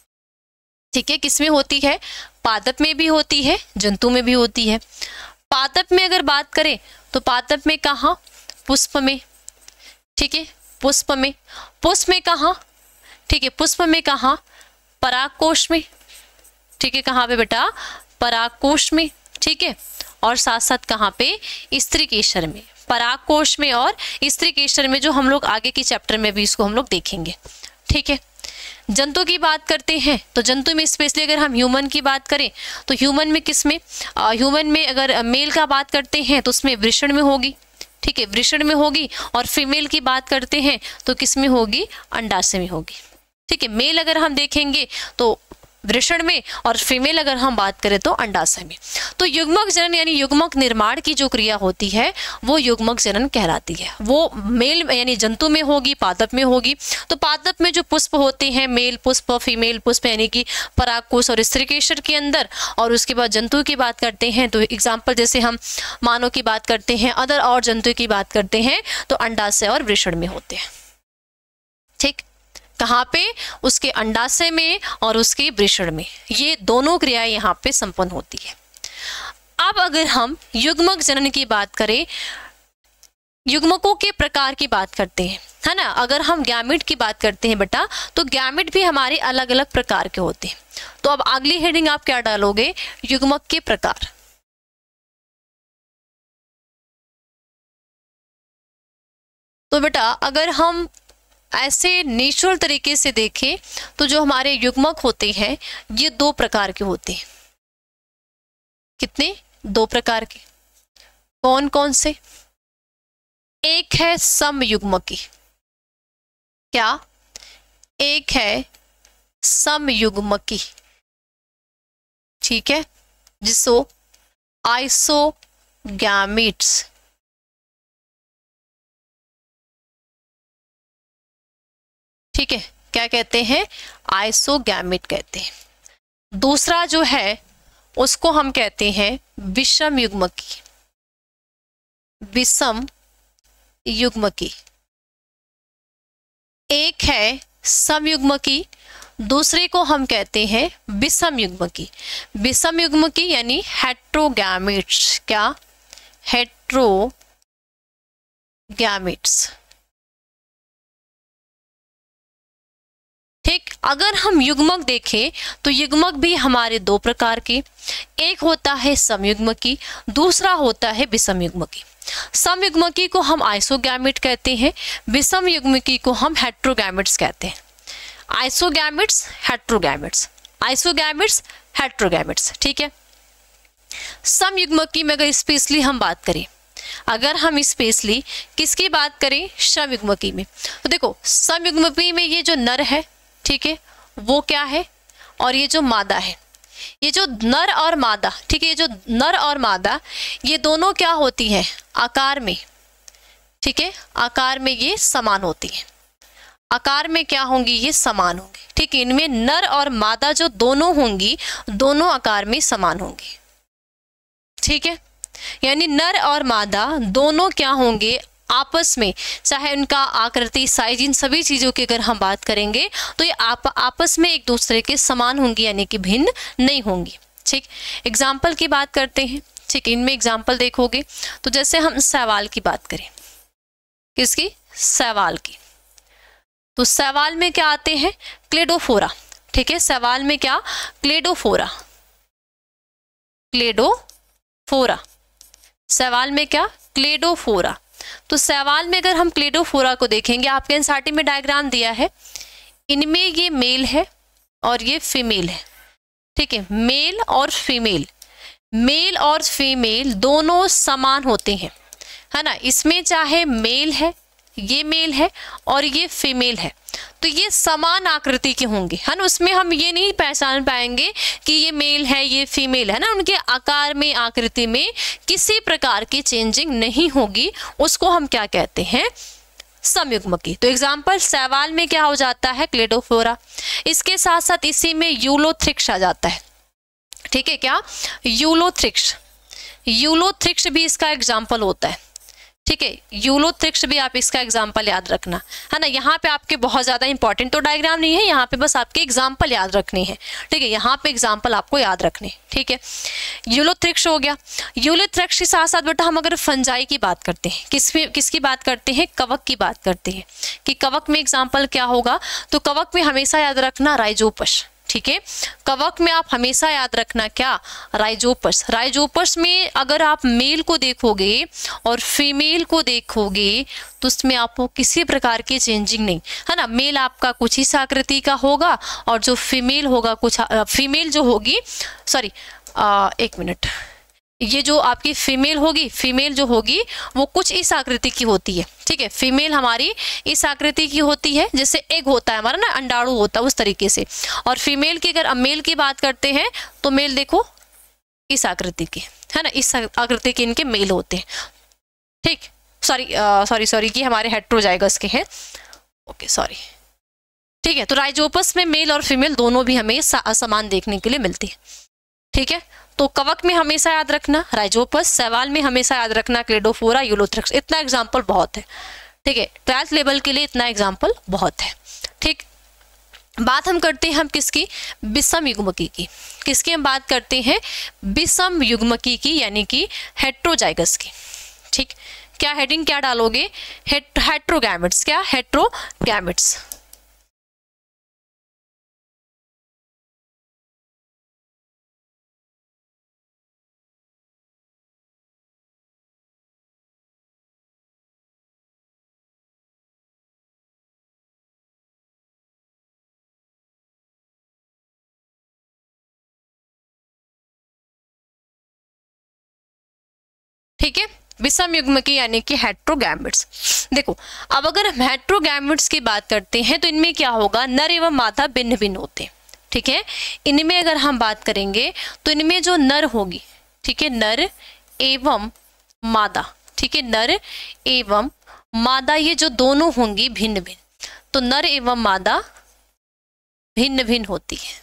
ठीक है। किसमें होती है? पादप में भी होती है, जंतु में भी होती है। पादप में अगर बात करें तो पादप में कहाँ? पुष्प में, ठीक है, पुष्प में। पुष्प में कहाँ? ठीक है, पुष्प में कहाँ? परागकोश में, ठीक है। कहाँ पे बेटा? परागकोश में, ठीक है। और साथ साथ कहाँ पे? स्त्री केशर में, परागकोश में और स्त्री केशर में, जो हम लोग आगे के चैप्टर में भी इसको हम लोग देखेंगे, ठीक है। जंतु की बात करते हैं तो जंतु में स्पेशली अगर हम ह्यूमन की बात करें तो ह्यूमन में किसमें? ह्यूमन में अगर मेल का बात करते हैं तो उसमें वृषण में होगी, ठीक है, वृषण में होगी। और फीमेल की बात करते हैं तो किसमें होगी? अंडाशय में होगी, ठीक है। मेल अगर हम देखेंगे तो वृषण में और फीमेल अगर हम बात करें तो अंडाशय में। तो युग्मक जनन यानी युग्मक निर्माण की जो क्रिया होती है वो युग्मक जनन कहलाती है। वो मेल यानी जंतु में होगी, पादप में होगी। तो पादप में जो पुष्प होते हैं, मेल पुष्प, फीमेल पुष्प, यानी कि परागकोश और स्त्रीकेशर के अंदर। और उसके बाद जंतु की बात करते हैं तो एग्जाम्पल जैसे हम मानव की बात करते हैं, अदर और जंतु की बात करते हैं तो अंडाशय और वृषण में होते हैं, ठीक। कहाँ पे? उसके अंडाशय में और उसके वृषण में, ये दोनों क्रियाएं यहाँ पे संपन्न होती है। अब अगर हम युग्मक जनन की बात करें, युग्मकों के प्रकार की बात करते हैं, है ना। अगर हम गैमेट की बात करते हैं बेटा तो गैमेट भी हमारे अलग अलग प्रकार के होते हैं। तो अब अगली हेडिंग आप क्या डालोगे? युग्मक के प्रकार। तो बेटा अगर हम ऐसे नेचुरल तरीके से देखें तो जो हमारे युग्मक होते हैं ये दो प्रकार के होते हैं। कितने? दो प्रकार के। कौन कौन से? एक है समयुग्मकी, क्या? एक है समयुग्मकी, ठीक है, जिसको आइसोगैमेट्स ठीक है, क्या कहते हैं, आइसोगैमेट कहते हैं। दूसरा जो है उसको हम कहते हैं विषम युग्मकी, विषम युग्मकी। एक है समयुग्मकी, दूसरे को हम कहते हैं विषम युग्मकी। विषम युग्मकी यानी हेट्रोगैमेट्स, क्या, हेट्रोगैमेट्स। ठीक, अगर हम युग्मक देखें तो युग्मक भी हमारे दो प्रकार के, एक होता है समयुग्मकी, दूसरा होता है विषम युग्मकी। समयुग्मकी को हम आइसोगैमेट कहते हैं, विषम युग्मकी को हम हेट्रोगैमेट्स कहते हैं। आइसोगैमेट्स, हेट्रोगैमेट्स, आइसोगैमेट्स, हेट्रोगैमेट्स। ठीक है, समयुग्मकी में अगर स्पेशली हम बात करें, अगर हम स्पेशली किसकी बात करें, समयुग्मकी में, तो देखो समयुग्मकी में ये जो नर है, ठीक है, वो क्या है, और ये जो मादा है, ये जो नर और मादा, ठीक है, ये जो नर और मादा ये दोनों क्या होती हैं, आकार में, ठीक है, आकार में ये समान होती हैं, आकार में क्या होंगी, ये समान होंगी। ठीक है, इनमें नर और मादा जो दोनों होंगी, दोनों आकार में समान होंगी। ठीक है, यानी नर और मादा दोनों क्या होंगे, आपस में, चाहे उनका आकृति, साइज, इन सभी चीज़ों की अगर हम बात करेंगे तो ये आप आपस में एक दूसरे के समान होंगी, यानी कि भिन्न नहीं होंगी। ठीक, एग्जाम्पल की बात करते हैं। ठीक, इनमें एग्जाम्पल देखोगे तो जैसे हम शैवाल की बात करें, किसकी, शैवाल की, तो शैवाल में क्या आते हैं, क्लेडोफोरा। ठीक है, शैवाल में क्या, क्लेडोफोरा, क्लेडोफोरा, शैवाल में क्या, क्लेडोफोरा। तो शैवाल में अगर हम क्लेडोफोरा को देखेंगे, आपके एनसीईआरटी में डायग्राम दिया है, इनमें ये मेल है और ये फीमेल है। ठीक है, मेल और फीमेल, मेल और फीमेल दोनों समान होते हैं, है ना। इसमें चाहे मेल है, ये मेल है और ये फीमेल है, तो ये समान आकृति के होंगे, है ना। उसमें हम ये नहीं पहचान पाएंगे कि ये मेल है, ये फीमेल है ना। उनके आकार में, आकृति में किसी प्रकार की चेंजिंग नहीं होगी, उसको हम क्या कहते हैं, समयुग्मकी। तो एग्जाम्पल शैवाल में क्या हो जाता है, क्लेडोफोरा। इसके साथ साथ इसी में यूलोथ्रिक्स आ जाता है। ठीक है, क्या, यूलोथ्रिक्स, यूलोथ्रिक्स भी इसका एग्जाम्पल होता है। ठीक है, यूलोथ्रिक्स भी आप इसका एग्जाम्पल याद रखना, है ना। यहाँ पे आपके बहुत ज़्यादा इंपॉर्टेंट तो डायग्राम नहीं है, यहाँ पे बस आपके एग्जाम्पल याद रखने हैं। ठीक है, यहाँ पे एग्जाम्पल आपको याद रखने। ठीक है, यूलोथ्रिक्स हो गया। यूलोथ्रिक्स के साथ साथ बेटा हम अगर फंजाई की बात करते हैं, किस किसकी बात करते हैं, कवक की बात करते हैं, कि कवक में एग्जाम्पल क्या होगा, तो कवक में हमेशा याद रखना राइजोपस। ठीक है, कवक में आप हमेशा याद रखना क्या, राइजोपस। राइजोपस में अगर आप मेल को देखोगे और फीमेल को देखोगे तो उसमें आपको किसी प्रकार की चेंजिंग नहीं, है ना। मेल आपका कुछ इस आकृति का होगा और जो फीमेल होगा कुछ, फीमेल जो होगी, सॉरी एक मिनट, ये जो आपकी फीमेल होगी, फीमेल जो होगी वो कुछ इस आकृति की होती है। ठीक है, फीमेल हमारी इस आकृति की होती है, जैसे एग होता है हमारा ना, अंडाणु होता है उस तरीके से। और फीमेल की अगर मेल की बात करते हैं तो मेल देखो इस आकृति के, है ना, इस आकृति के इनके मेल होते हैं। ठीक, सॉरी सॉरी सॉरी कि हमारे हेट्रोजाइगस के हैं, ओके सॉरी। ठीक है, तो राइजोपस में मेल और फीमेल दोनों भी हमें समान देखने के लिए मिलती है। ठीक है, तो कवक में हमेशा याद रखना राइजोपस, शैवाल में हमेशा याद रखना क्लेडोफोरा, यूलोथ्रिक्स। इतना एग्जाम्पल बहुत है। ठीक है, ट्वेल्थ लेवल के लिए इतना एग्जाम्पल बहुत है। ठीक, बात हम करते हैं हम किसकी, विषम युग्मकी की। किसकी हम बात करते हैं, विषम युग्मकी की, यानी कि हेट्रोजाइगस की। ठीक, क्या हेडिंग क्या डालोगे, हेट्रोगैमेट्स, क्या, हेट्रोगैमेट्स। ठीक है, विषम युग्मकी यानी कि हेट्रोगैमेट्स। देखो अब अगर हम हेट्रोगैमेट्स की बात करते हैं तो इनमें क्या होगा, नर एवं मादा भिन्न भिन्न होते हैं। ठीक है, इनमें अगर हम बात करेंगे तो इनमें जो नर होगी, ठीक है, नर एवं मादा, ठीक है, नर एवं मादा ये जो दोनों होंगी भिन्न भिन्न। तो नर एवं मादा भिन्न भिन्न होती है।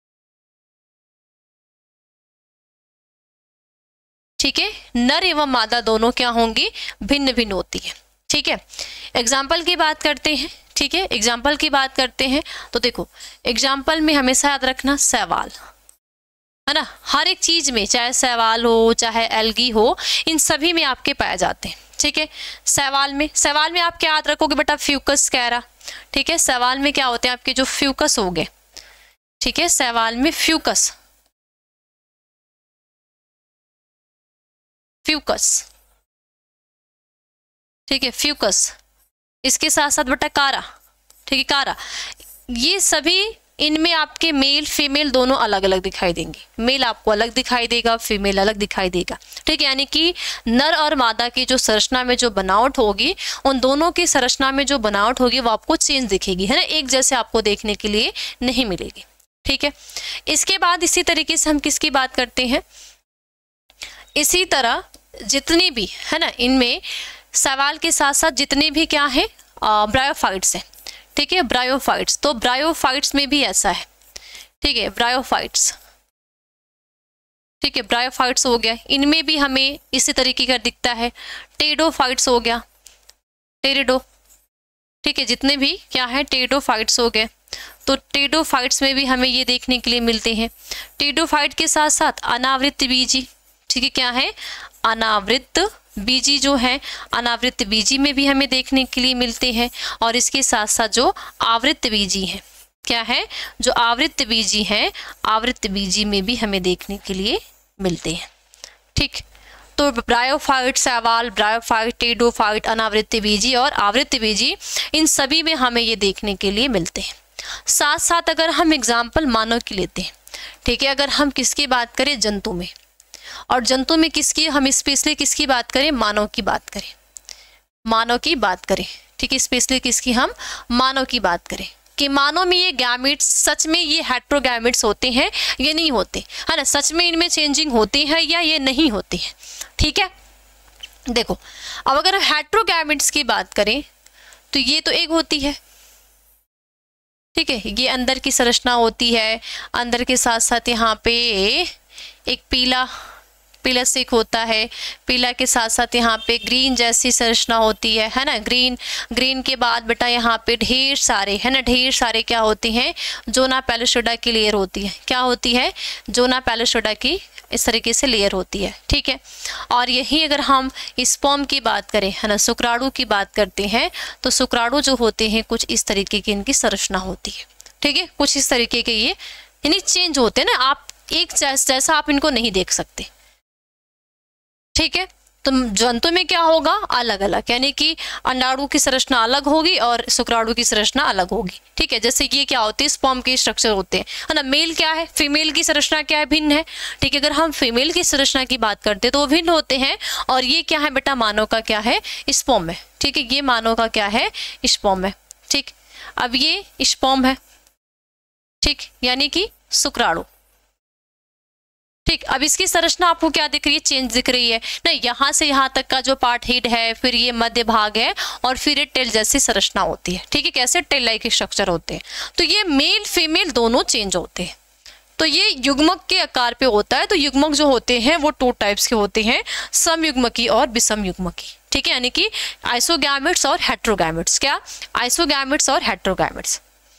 ठीक है, नर एवं मादा दोनों क्या होंगी, भिन्न भिन्न होती है। ठीक है, एग्जाम्पल की बात करते हैं। ठीक है, एग्जाम्पल की बात करते हैं तो देखो, एग्जाम्पल में हमेशा याद रखना शैवाल, है ना, हर एक चीज में, चाहे शैवाल हो चाहे एल्गी हो, इन सभी में आपके पाए जाते हैं। ठीक है, शैवाल में शैवाल में आप क्या याद रखोगे बेटा, फ्यूकस कैरा। ठीक है, शैवाल में क्या होते हैं आपके जो फ्यूकस हो गए। ठीक है, शैवाल में फ्यूकस फ्यूकस ठीक है, फ्यूकस, इसके साथ साथ बेटा कारा। ठीक है, कारा, ये सभी, इनमें आपके मेल फीमेल दोनों अलग अलग दिखाई देंगे। मेल आपको अलग दिखाई देगा, फीमेल अलग दिखाई देगा। ठीक है, यानी कि नर और मादा की जो संरचना में जो बनावट होगी, उन दोनों की संरचना में जो बनावट होगी वो आपको चेंज दिखेगी, है ना, एक जैसे आपको देखने के लिए नहीं मिलेगी। ठीक है, इसके बाद इसी तरीके से हम किसकी बात करते हैं, इसी तरह जितनी भी, है ना, इनमें सवाल के साथ साथ जितने भी क्या है, ब्रायोफाइट्स है। ठीक है, ब्रायोफाइट्स, तो ब्रायोफाइट्स में भी ऐसा है। ठीक है, ब्रायोफाइट्स, ठीक है, ब्रायोफाइट्स हो गया, इनमें भी हमें इसी तरीके का दिखता है। टेरिडोफाइट्स हो गया, टेरिडो। ठीक है, जितने भी क्या है, टेरिडोफाइट्स हो गए, तो टेरिडोफाइट्स में भी हमें ये देखने के लिए मिलते हैं। टेरिडोफाइट के साथ साथ अनावृत बीजी। ठीक है, क्या है, अनावृत बीजी जो है, अनावृत बीजी में भी हमें देखने के लिए मिलते हैं। और इसके साथ साथ जो आवृत बीजी है, क्या है, जो आवृत बीजी है, आवृत बीजी में भी हमें देखने के लिए मिलते हैं। ठीक, तो ब्रायोफाइट, शैवाल, ब्रायोफाइट, टेरिडोफाइट, अनावृत बीजी और आवृत बीजी, इन सभी में हमें ये देखने के लिए मिलते हैं। साथ साथ अगर हम एग्जाम्पल मानव की लेते हैं, ठीक है, अगर हम किसकी बात करें, जंतु में, और जंतु में किसकी, हम स्पेशली किसकी बात करें, मानव की बात करें, मानव की बात करें। ठीक है, स्पेशली किसकी, हम मानव की बात करें कि मानव में ये गैमेट्स, सच में ये हेट्रोगैमेट्स होते हैं, ये नहीं होते, है ना, सच में इनमें चेंजिंग होती है या ये नहीं होती है। ठीक है, देखो, अब अगर हम हेट्रोगैमेट्स की बात करें तो ये तो एक होती है। ठीक है, ये अंदर की संरचना होती है, अंदर के साथ साथ यहाँ पे एक पीला पीला सिक होता है, पीला के साथ साथ यहाँ पे ग्रीन जैसी संरचना होती है, है ना, ग्रीन ग्रीन के बाद बेटा यहाँ पे ढेर सारे, है ना, ढेर सारे क्या होते हैं, जोना पैलिसोडा की लेयर होती है। क्या होती है, जोना पैलिसोडा की इस तरीके से लेयर होती है। ठीक है, और यही अगर हम स्पर्म की बात करें, है ना, शुक्राणु की बात करते हैं, तो शुक्राणु जो होते हैं कुछ इस तरीके की इनकी संरचना होती है। ठीक है, कुछ इस तरीके के ये यानी चेंज होते हैं ना, आप एक जैसा आप इनको नहीं देख सकते। ठीक है, तो जंतु में क्या होगा, अलग अलग, यानी कि अंडाणु की संरचना अलग होगी और शुक्राणु की संरचना अलग होगी। ठीक है, जैसे ये क्या होती है, स्पर्म के स्ट्रक्चर होते हैं, है ना, मेल क्या है, फीमेल की संरचना क्या है, भिन्न है। ठीक है, अगर हम फीमेल की संरचना की बात करते हैं तो वो भिन्न होते हैं, और ये क्या है बेटा, मानव का क्या है, स्पर्म है। ठीक है, ये मानव का क्या है, स्पर्म है। ठीक, अब ये स्पर्म है, ठीक, यानी कि शुक्राणु। ठीक, अब इसकी संरचना आपको क्या दिख रही है, चेंज दिख रही है ना, यहाँ से यहाँ तक का जो पार्ट हेड है, फिर ये मध्य भाग है, और फिर ये टेल जैसी संरचना होती है। ठीक है, कैसे टेल लाइक स्ट्रक्चर होते हैं, तो ये मेल फीमेल दोनों चेंज होते हैं। तो ये युग्मक के आकार पे होता है। तो युग्मक जो होते हैं वो टू टाइप्स के होते हैं, समयुग्मकी और विषम युग्मकी। ठीक है, यानी कि आइसोगैमेट्स और हेट्रोगैमेट्स। क्या, आइसोगैमेट्स और हेट्रोगैमेट्स।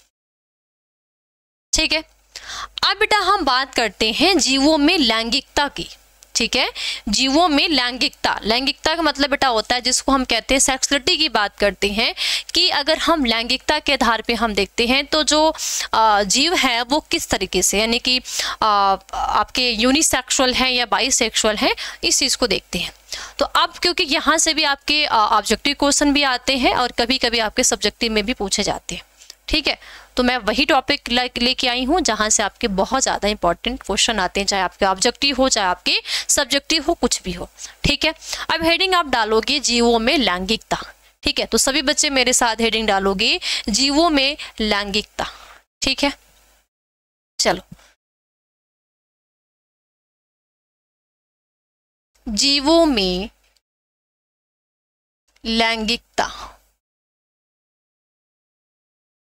ठीक है, अब बेटा हम बात करते हैं जीवों में लैंगिकता की। ठीक है, जीवों में लैंगिकता, लैंगिकता का मतलब बेटा होता है जिसको हम कहते हैं सेक्सुअलिटी की बात करते हैं, कि अगर हम लैंगिकता के आधार पे हम देखते हैं तो जो जीव है वो किस तरीके से, यानी कि आपके यूनिसेक्सुअल हैं या बाईसेक्सुअल हैं, इस चीज़ को देखते हैं। तो अब क्योंकि यहाँ से भी आपके ऑब्जेक्टिव क्वेश्चन भी आते हैं और कभी कभी आपके सब्जेक्टिव में भी पूछे जाते हैं। ठीक है, तो मैं वही टॉपिक लेके आई हूँ जहाँ से आपके बहुत ज़्यादा इंपॉर्टेंट क्वेश्चन आते हैं, चाहे आपके ऑब्जेक्टिव हो चाहे आपके सब्जेक्टिव हो, कुछ भी हो। ठीक है, अब हेडिंग आप डालोगे जीवों में लैंगिकता। ठीक है, तो सभी बच्चे मेरे साथ हेडिंग डालोगे जीवों में लैंगिकता। ठीक है, चलो, जीवों में लैंगिकता।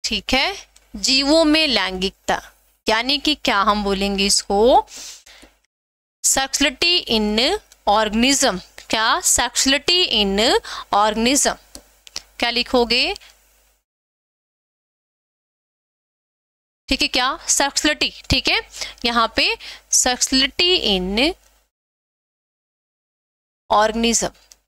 ठीक है, जीवों में लैंगिकता यानी कि क्या हम बोलेंगे इसको, सेक्सुअलिटी इन ऑर्गेनिज्म। क्या, सेक्सुअलिटी इन ऑर्गेनिज्म। क्या लिखोगे, ठीक है, क्या, सेक्सुअलिटी। ठीक है, यहाँ पे सेक्सुअलिटी इन ऑर्गेनिज्म।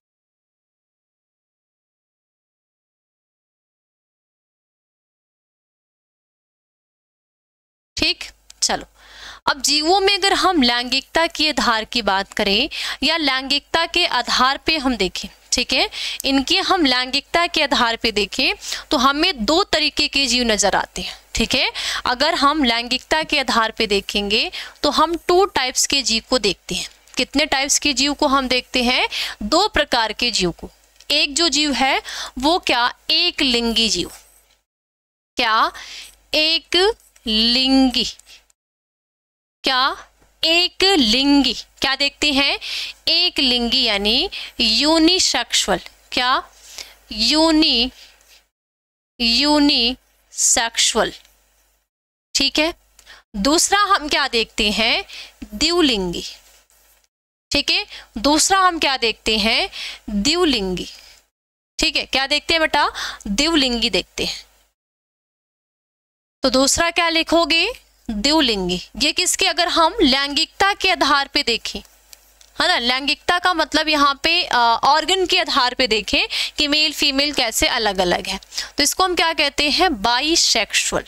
ठीक, चलो अब जीवों में अगर हम लैंगिकता के आधार की बात करें या लैंगिकता के आधार पे हम देखें, ठीक है, इनके हम लैंगिकता के आधार पे देखें तो हमें दो तरीके के जीव नजर आते हैं। ठीक है, अगर हम लैंगिकता के आधार पे देखेंगे तो हम टू टाइप्स के जीव को देखते हैं। कितने टाइप्स के जीव को हम देखते हैं, दो प्रकार के जीव को। एक जो जीव है वो क्या, एक लिंगी जीव। क्या, एक लिंगी। क्या, एक लिंगी। क्या देखते हैं, एक लिंगी यानी यूनिसेक्सुअल। क्या, यूनि यूनिसेक्सुअल। ठीक है, दूसरा हम क्या देखते हैं, द्विलिंगी। ठीक है, दूसरा हम क्या देखते हैं, द्विलिंगी। ठीक है, क्या देखते हैं बेटा, द्विलिंगी देखते हैं। तो दूसरा क्या लिखोगे, द्विलिंगी। ये किसके, अगर हम लैंगिकता के आधार पे देखें, है ना, लैंगिकता का मतलब यहाँ पे ऑर्गन के आधार पे देखें कि मेल फीमेल कैसे अलग अलग है, तो इसको हम क्या कहते हैं, बाईसेक्सुअल।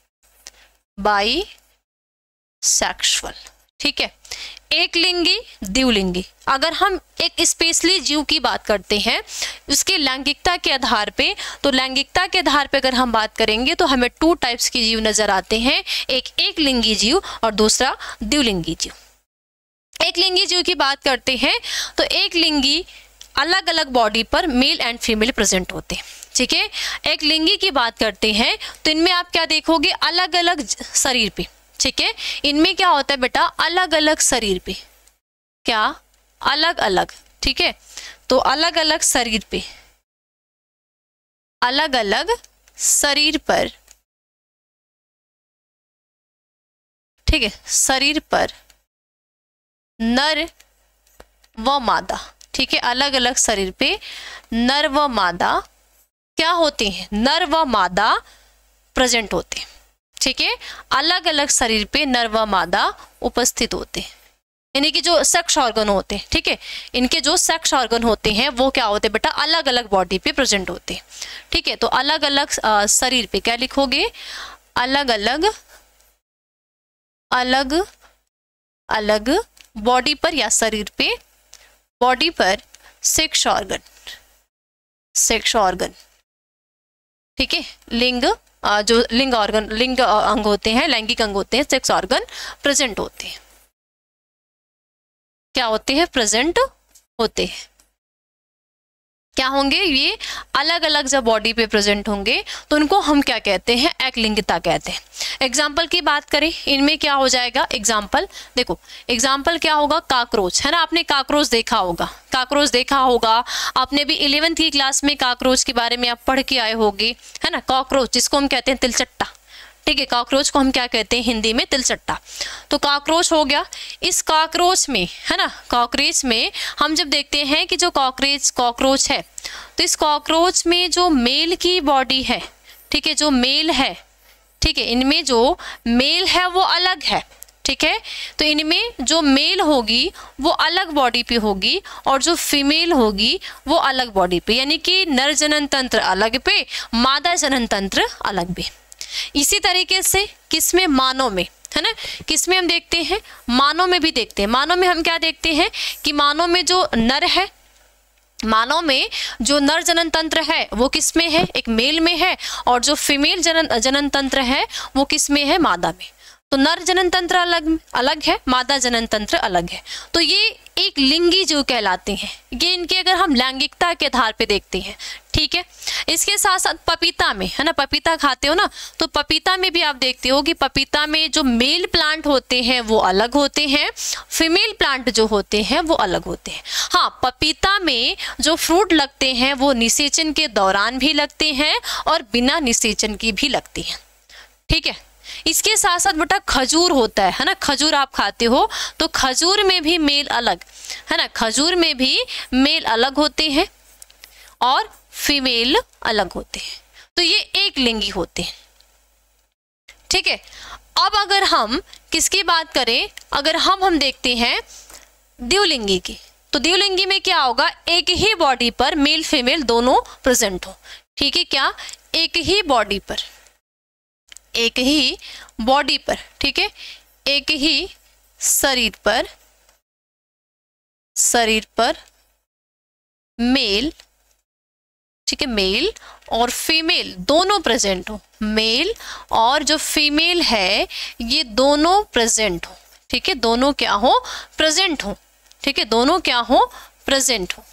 बाईसेक्सुअल। ठीक है, एक लिंगी, द्विलिंगी। अगर हम एक स्पेशली जीव की बात करते हैं उसके लैंगिकता के आधार पे, तो लैंगिकता के आधार पे अगर हम बात करेंगे तो हमें टू टाइप्स के जीव नजर आते हैं, एक एक लिंगी जीव और दूसरा द्विलिंगी जीव। एक लिंगी जीव की बात करते हैं तो एक लिंगी अलग अलग बॉडी पर मेल एंड फीमेल प्रेजेंट होते हैं। ठीक है, एक लिंगी की बात करते हैं तो इनमें आप क्या देखोगे, अलग अलग शरीर पे। ठीक है, इनमें क्या होता है बेटा, अलग अलग शरीर पे। क्या, अलग अलग। ठीक है, तो अलग अलग शरीर पे, अलग अलग शरीर पर, ठीक है, शरीर पर नर व मादा। ठीक है, अलग अलग शरीर पे नर व मादा क्या होते हैं, नर व मादा प्रेजेंट होते हैं। ठीक है, अलग अलग शरीर पे नर व मादा उपस्थित होते हैं, यानी कि जो सेक्स ऑर्गन होते हैं। ठीक है, इनके जो सेक्स ऑर्गन होते हैं वो क्या होते हैं बेटा, अलग अलग बॉडी पे प्रेजेंट होते हैं। ठीक है, तो अलग अलग शरीर पे क्या लिखोगे, अलग अलग अलग अलग बॉडी पर या शरीर पे, बॉडी पर सेक्स ऑर्गन, सेक्स ऑर्गन। ठीक है, लिंग, जो लिंग ऑर्गन, लिंग अंग होते हैं, लैंगिक अंग होते हैं, सेक्स ऑर्गन प्रेजेंट होते हैं। क्या होते हैं, प्रेजेंट होते हैं। क्या होंगे, ये अलग अलग जब बॉडी पे प्रेजेंट होंगे तो उनको हम क्या कहते हैं, एकलिंगता कहते हैं। एग्जाम्पल की बात करें, इनमें क्या हो जाएगा, एग्जाम्पल देखो, एग्जाम्पल क्या होगा, काकरोच, है ना, आपने काकरोच देखा होगा, काकरोच देखा होगा आपने भी इलेवेंथ की क्लास में, काकरोच के बारे में आप पढ़ के आए होंगे, है ना। कॉकरोच जिसको हम कहते हैं तिलचट्टा, ठीक है, कॉकरोच को हम क्या कहते हैं हिंदी में, तिलचट्टा। तो कॉकरोच हो गया। इस कॉकरोच में, है ना, कॉकरोच में हम जब देखते हैं कि जो कॉकरोच कॉकरोच है तो इस कॉकरोच में जो मेल की बॉडी है, ठीक है, जो मेल है, ठीक है, इनमें जो मेल है वो अलग है। ठीक है, तो इनमें जो मेल होगी वो अलग बॉडी पे होगी और जो फीमेल होगी वो अलग बॉडी पे, यानी कि नर जनन तंत्र अलग पे, मादा जनन तंत्र अलग पे। इसी तरीके से किसमें, मानव में, है ना, किसमें हम देखते हैं, मानव में भी देखते हैं। मानव में हम क्या देखते हैं कि मानव में जो नर है, मानव में जो नर जनन तंत्र है वो किस में है, एक मेल में है, और जो फीमेल जनन जनन तंत्र है वो किस में है, मादा में। तो नर जनन तंत्र अलग अलग है, मादा जनन तंत्र अलग है। तो ये एक लिंगी जीव कहलाते हैं। ये इनके अगर हम लैंगिकता के आधार पे देखते हैं, ठीक है। इसके साथ साथ पपीता में, है ना, पपीता खाते हो ना, तो पपीता में भी आप देखते हो कि पपीता में जो मेल प्लांट होते हैं वो अलग होते हैं, फीमेल प्लांट जो होते हैं वो अलग होते हैं। हाँ, पपीता में जो फ्रूट लगते हैं वो निषेचन के दौरान भी लगते हैं और बिना निषेचन की भी लगती हैं, ठीक है। इसके साथ साथ बेटा खजूर होता है है ना, खजूर आप खाते हो तो खजूर में भी मेल अलग, है ना, खजूर में भी मेल अलग होते हैं और फीमेल अलग होते हैं। तो ये एक लिंगी होते हैं, ठीक है। अब अगर हम किसकी बात करें, अगर हम हम देखते हैं द्विलिंगी की, तो द्विलिंगी में क्या होगा, एक ही बॉडी पर मेल फीमेल दोनों प्रेजेंट हो, ठीक है। क्या, एक ही बॉडी पर, एक ही बॉडी पर, ठीक है, एक ही शरीर पर, शरीर पर मेल, ठीक है, मेल और फीमेल दोनों प्रेजेंट हो, मेल और जो फीमेल है ये दोनों प्रेजेंट हो, ठीक है, दोनों क्या हो, प्रेजेंट हो, ठीक है, दोनों क्या हो, प्रेजेंट हो।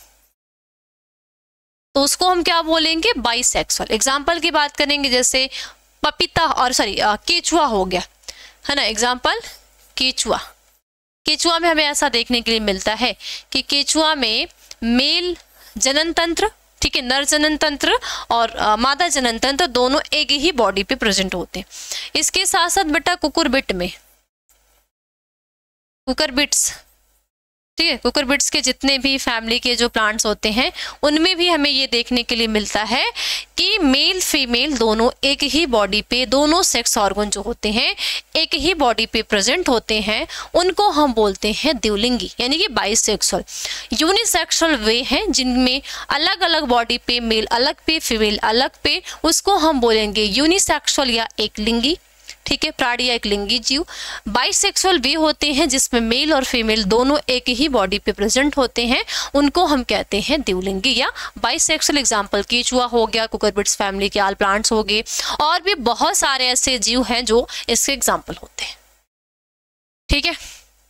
तो उसको हम क्या बोलेंगे, बाइसेक्सुअल। एग्जाम्पल की बात करेंगे, जैसे पपीता और सॉरी केचुआ हो गया, है ना, एग्जाम्पल केचुआ। केचुआ में हमें ऐसा देखने के लिए मिलता है कि केचुआ में मेल जनन तंत्र, ठीक है, नर जनन तंत्र और आ, मादा जनन तंत्र दोनों एक ही बॉडी पे प्रेजेंट होते हैं। इसके साथ साथ बेटा कुकुरबिट में, कुकुरबिट्स, ठीक है, कुकुरबिट्स के जितने भी फैमिली के जो प्लांट्स होते हैं उनमें भी हमें ये देखने के लिए मिलता है कि मेल फीमेल दोनों एक ही बॉडी पे, दोनों सेक्स ऑर्गन जो होते हैं एक ही बॉडी पे प्रेजेंट होते हैं, उनको हम बोलते हैं द्विलिंगी, यानी कि बाइसेक्सुअल। यूनिसेक्सुअल वे हैं जिनमें अलग अलग बॉडी पे मेल अलग पे फीमेल अलग पे, उसको हम बोलेंगे यूनिसेक्सुअल या एक लिंगी, ठीक है, प्राणी या एक लिंगी जीव। बाइसेक्सुअल वे होते हैं जिसमें मेल और फीमेल दोनों एक ही बॉडी पे प्रेजेंट होते हैं, उनको हम कहते हैं द्विलिंगी या बाइसेक्सुअल। एग्जांपल केचुआ हो गया, कुकुरबिट्स फैमिली के आल प्लांट्स हो गए, और भी बहुत सारे ऐसे जीव हैं जो इसके एग्जाम्पल होते हैं, ठीक है,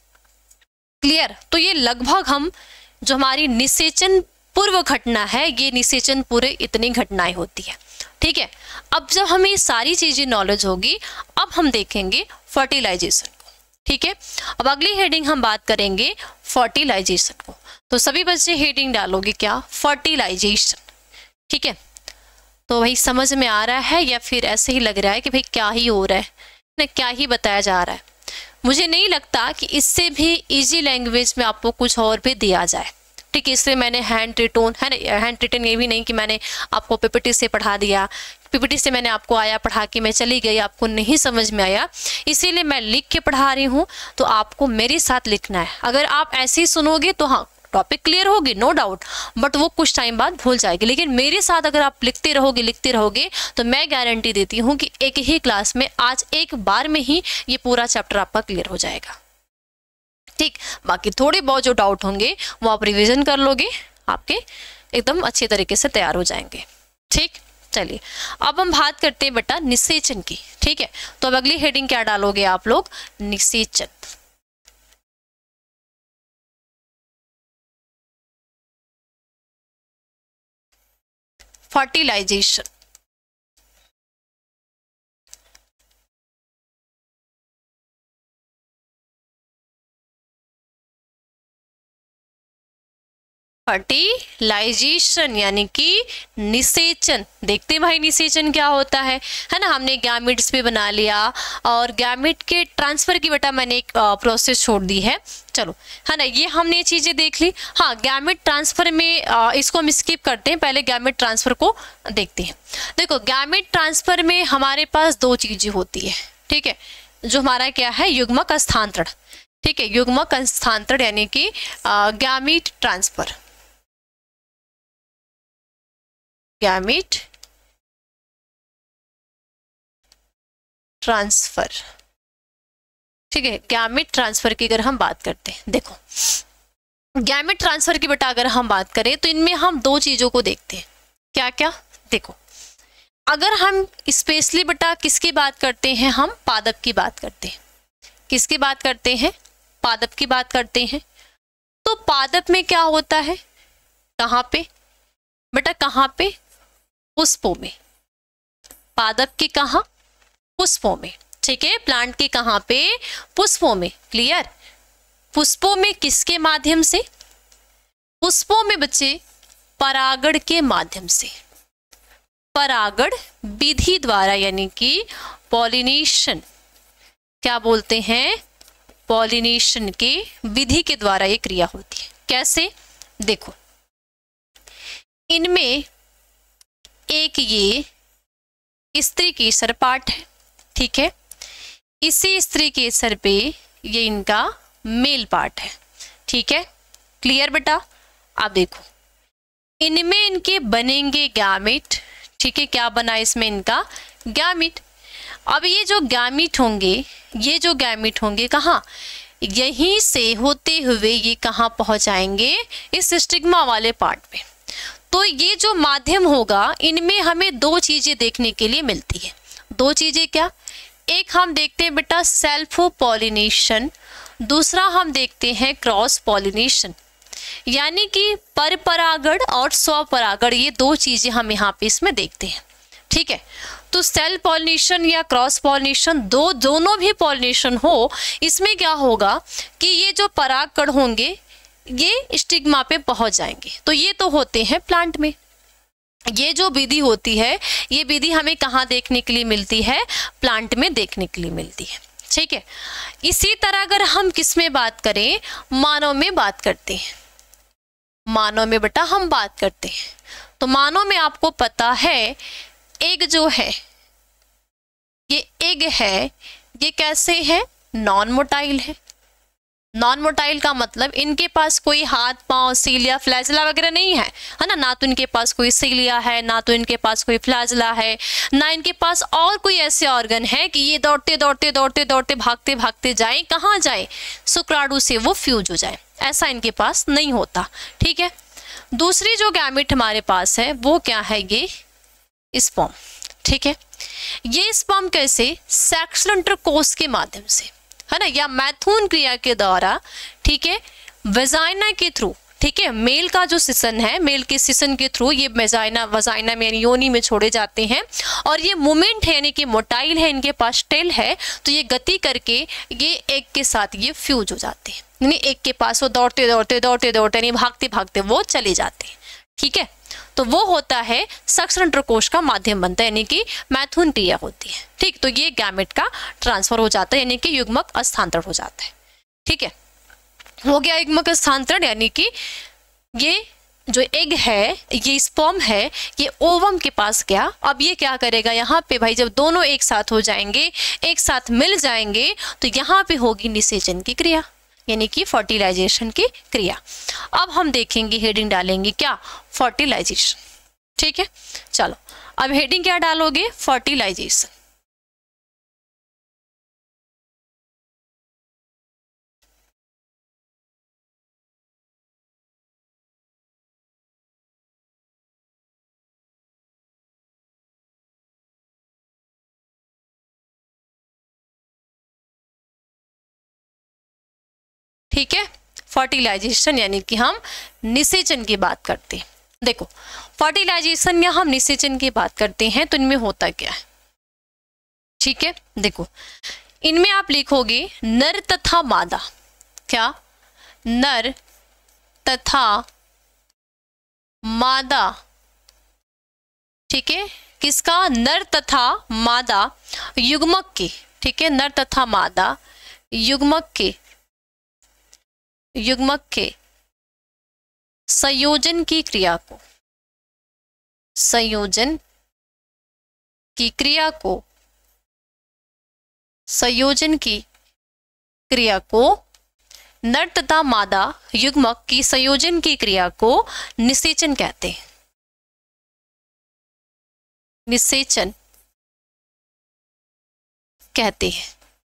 क्लियर। तो ये लगभग हम जो हमारी निषेचन पूर्व घटना है, ये निषेचन पूरे इतनी घटनाएं होती है, ठीक है। अब जब हमें ये सारी चीजें नॉलेज होगी, अब हम देखेंगे फर्टिलाइजेशन को, ठीक है। अब अगली हेडिंग हम बात करेंगे फर्टिलाइजेशन को। तो सभी बच्चे हेडिंग डालोगे क्या, फर्टिलाइजेशन, ठीक है। तो भाई समझ में आ रहा है या फिर ऐसे ही लग रहा है कि भाई क्या ही हो रहा है ना, क्या ही बताया जा रहा है। मुझे नहीं लगता कि इससे भी इजी लैंग्वेज में आपको कुछ और भी दिया जाए, ठीक है। इसलिए मैंने हैंड रिटन है ना, हैंड रिटन ये भी नहीं कि मैंने आपको पीपीटी से पढ़ा दिया, पीपीटी से मैंने आपको आया पढ़ा के मैं चली गई, आपको नहीं समझ में आया, इसीलिए मैं लिख के पढ़ा रही हूँ। तो आपको मेरे साथ लिखना है। अगर आप ऐसे ही सुनोगे तो हाँ टॉपिक क्लियर होगी, नो डाउट, बट वो कुछ टाइम बाद भूल जाएगी। लेकिन मेरे साथ अगर आप लिखते रहोगे लिखते रहोगे तो मैं गारंटी देती हूँ कि एक ही क्लास में आज एक बार में ही ये पूरा चैप्टर आपका क्लियर हो जाएगा, ठीक। बाकी थोड़े बहुत जो डाउट होंगे वो आप रिवीजन कर लोगे, आपके एकदम अच्छे तरीके से तैयार हो जाएंगे, ठीक। चलिए अब हम बात करते हैं बेटा निषेचन की, ठीक है। तो अब अगली हेडिंग क्या डालोगे आप लोग, निषेचन। फर्टिलाइजेशन, फर्टिलाइजेशन यानी कि निषेचन। देखते हैं भाई निषेचन क्या होता है, है ना। हमने गैमेट्स पे बना लिया और गैमेट के ट्रांसफर की बेटा मैंने एक प्रोसेस छोड़ दी है, चलो, है ना। ये हमने ये चीजें देख ली। हाँ, गैमेट ट्रांसफर में आ, इसको हम स्किप करते हैं, पहले गैमेट ट्रांसफर को देखते हैं। देखो गैमेट ट्रांसफर में हमारे पास दो चीजें होती है, ठीक है। जो हमारा क्या है, युग्मक हस्तांतरण, ठीक है, युग्मक हस्तांतरण यानी कि गैमेट ट्रांसफर, गैमेट ट्रांसफर, ठीक है। गैमेट ट्रांसफर की अगर हम बात करते हैं, देखो गैमेट ट्रांसफर की बेटा अगर हम बात करें तो इनमें हम दो चीजों को देखते हैं, क्या क्या, देखो अगर हम स्पेशली बेटा किसकी बात करते हैं, हम पादप की बात करते हैं, किसकी बात करते हैं? पादप की बात करते हैं। तो पादप में क्या होता है? कहाँ पे बेटा? कहाँ पे? पुष्पों में। पादप के कहाँ? पुष्पों में। ठीक है, प्लांट के कहाँ पे? पुष्पों में। क्लियर? पुष्पों में किसके माध्यम से? पुष्पों में बच्चे परागण के माध्यम से, परागण विधि द्वारा, यानी कि पॉलिनेशन। क्या बोलते हैं? पॉलिनेशन के विधि के द्वारा ये क्रिया होती है। कैसे? देखो, इनमें एक ये स्त्री केसर पार्ट है, ठीक है, इसी स्त्री केसर पे ये इनका मेल पार्ट है, ठीक है। क्लियर बेटा? आप देखो, इनमें इनके बनेंगे गैमेट, ठीक है। क्या बना इसमें? इनका गैमेट। अब ये जो गैमेट होंगे, ये जो गैमेट होंगे कहाँ? यहीं से होते हुए ये कहाँ पहुंच आएंगे? इस स्टिग्मा वाले पार्ट पे। तो ये जो माध्यम होगा, इनमें हमें दो चीजें देखने के लिए मिलती है। दो चीजें क्या? एक हम देखते हैं बेटा सेल्फ पॉलिनेशन, दूसरा हम देखते हैं क्रॉस पॉलिनेशन, यानी कि पर परागण और स्वपरागण, ये दो चीजें हम यहाँ पे इसमें देखते हैं, ठीक है। तो सेल्फ पॉलिनेशन या क्रॉस पॉलिनेशन, दो दोनों भी पॉलिनेशन हो, इसमें क्या होगा कि ये जो परागकण होंगे ये स्टिग्मा पे पहुंच जाएंगे। तो ये तो होते हैं प्लांट में। ये जो विधि होती है, ये विधि हमें कहाँ देखने के लिए मिलती है? प्लांट में देखने के लिए मिलती है, ठीक है। इसी तरह अगर हम किस में बात करें? मानव में बात करते हैं। मानव में बेटा हम बात करते हैं, तो मानव में आपको पता है एग जो है, ये एग है, ये कैसे है? नॉन मोटाइल है। नॉन मोटाइल का मतलब इनके पास कोई हाथ पांव, सीलिया, फ्लैजला वगैरह नहीं है, है ना। ना तो इनके पास कोई सीलिया है, ना तो इनके पास कोई फ्लैजला है, ना इनके पास और कोई ऐसे ऑर्गन है कि ये दौड़ते दौड़ते दौड़ते दौड़ते भागते भागते जाए, कहाँ जाए? शुक्राणु से वो फ्यूज हो जाए, ऐसा इनके पास नहीं होता, ठीक है। दूसरी जो गैमेट हमारे पास है वो क्या है? ये स्पर्म, ठीक है। ये स्पर्म कैसे? सेक्सुअल इंटरकोर्स के माध्यम से, है ना, या मैथुन क्रिया के द्वारा, ठीक है, वेजाइना के थ्रू, ठीक है। मेल का जो सिसन है, मेल के सिसन के थ्रू ये वेजाइना वजाइना में यानी योनि में छोड़े जाते हैं, और ये मूवमेंट है, यानी कि मोटाइल है, इनके पास टेल है, तो ये गति करके ये एक के साथ ये फ्यूज हो जाते हैं, यानी एक के पास वो दौड़ते दौड़ते दौड़ते दौड़ते यानी भागते भागते वो चले जाते हैं, ठीक है। तो वो होता है सेक्सुअल इंटरकोर्स का माध्यम बनता है, यानी कि मैथुन क्रिया होती है, ठीक। तो ये गैमेट का ट्रांसफर हो जाता है, यानी कि युग्मक स्थानांतरण हो जाता है, ठीक है। हो गया युग्मक स्थानांतरण, यानी कि ये जो एग है, ये स्पर्म है, ये ओवम के पास गया। अब ये क्या करेगा? यहाँ पे भाई जब दोनों एक साथ हो जाएंगे, एक साथ मिल जाएंगे, तो यहाँ पे होगी निषेचन की क्रिया, यानी कि फर्टिलाइजेशन की क्रिया। अब हम देखेंगे, हेडिंग डालेंगे क्या? फर्टिलाइजेशन, ठीक है। चलो अब हेडिंग क्या डालोगे? फर्टिलाइजेशन। ठीक है, फर्टिलाइजेशन यानी कि हम निषेचन की बात करते हैं। देखो, फर्टिलाइजेशन या हम निषेचन की बात करते हैं, तो इनमें होता क्या है? ठीक है, देखो इनमें आप लिखोगे नर तथा मादा। क्या? नर तथा मादा, ठीक है। किसका? नर तथा मादा युग्मक के, ठीक है, नर तथा मादा युग्मक के युग्मक के संयोजन की क्रिया को संयोजन की क्रिया को संयोजन की क्रिया को नर तथा मादा युग्मक की संयोजन की क्रिया को निषेचन कहते हैं। निषेचन कहते हैं।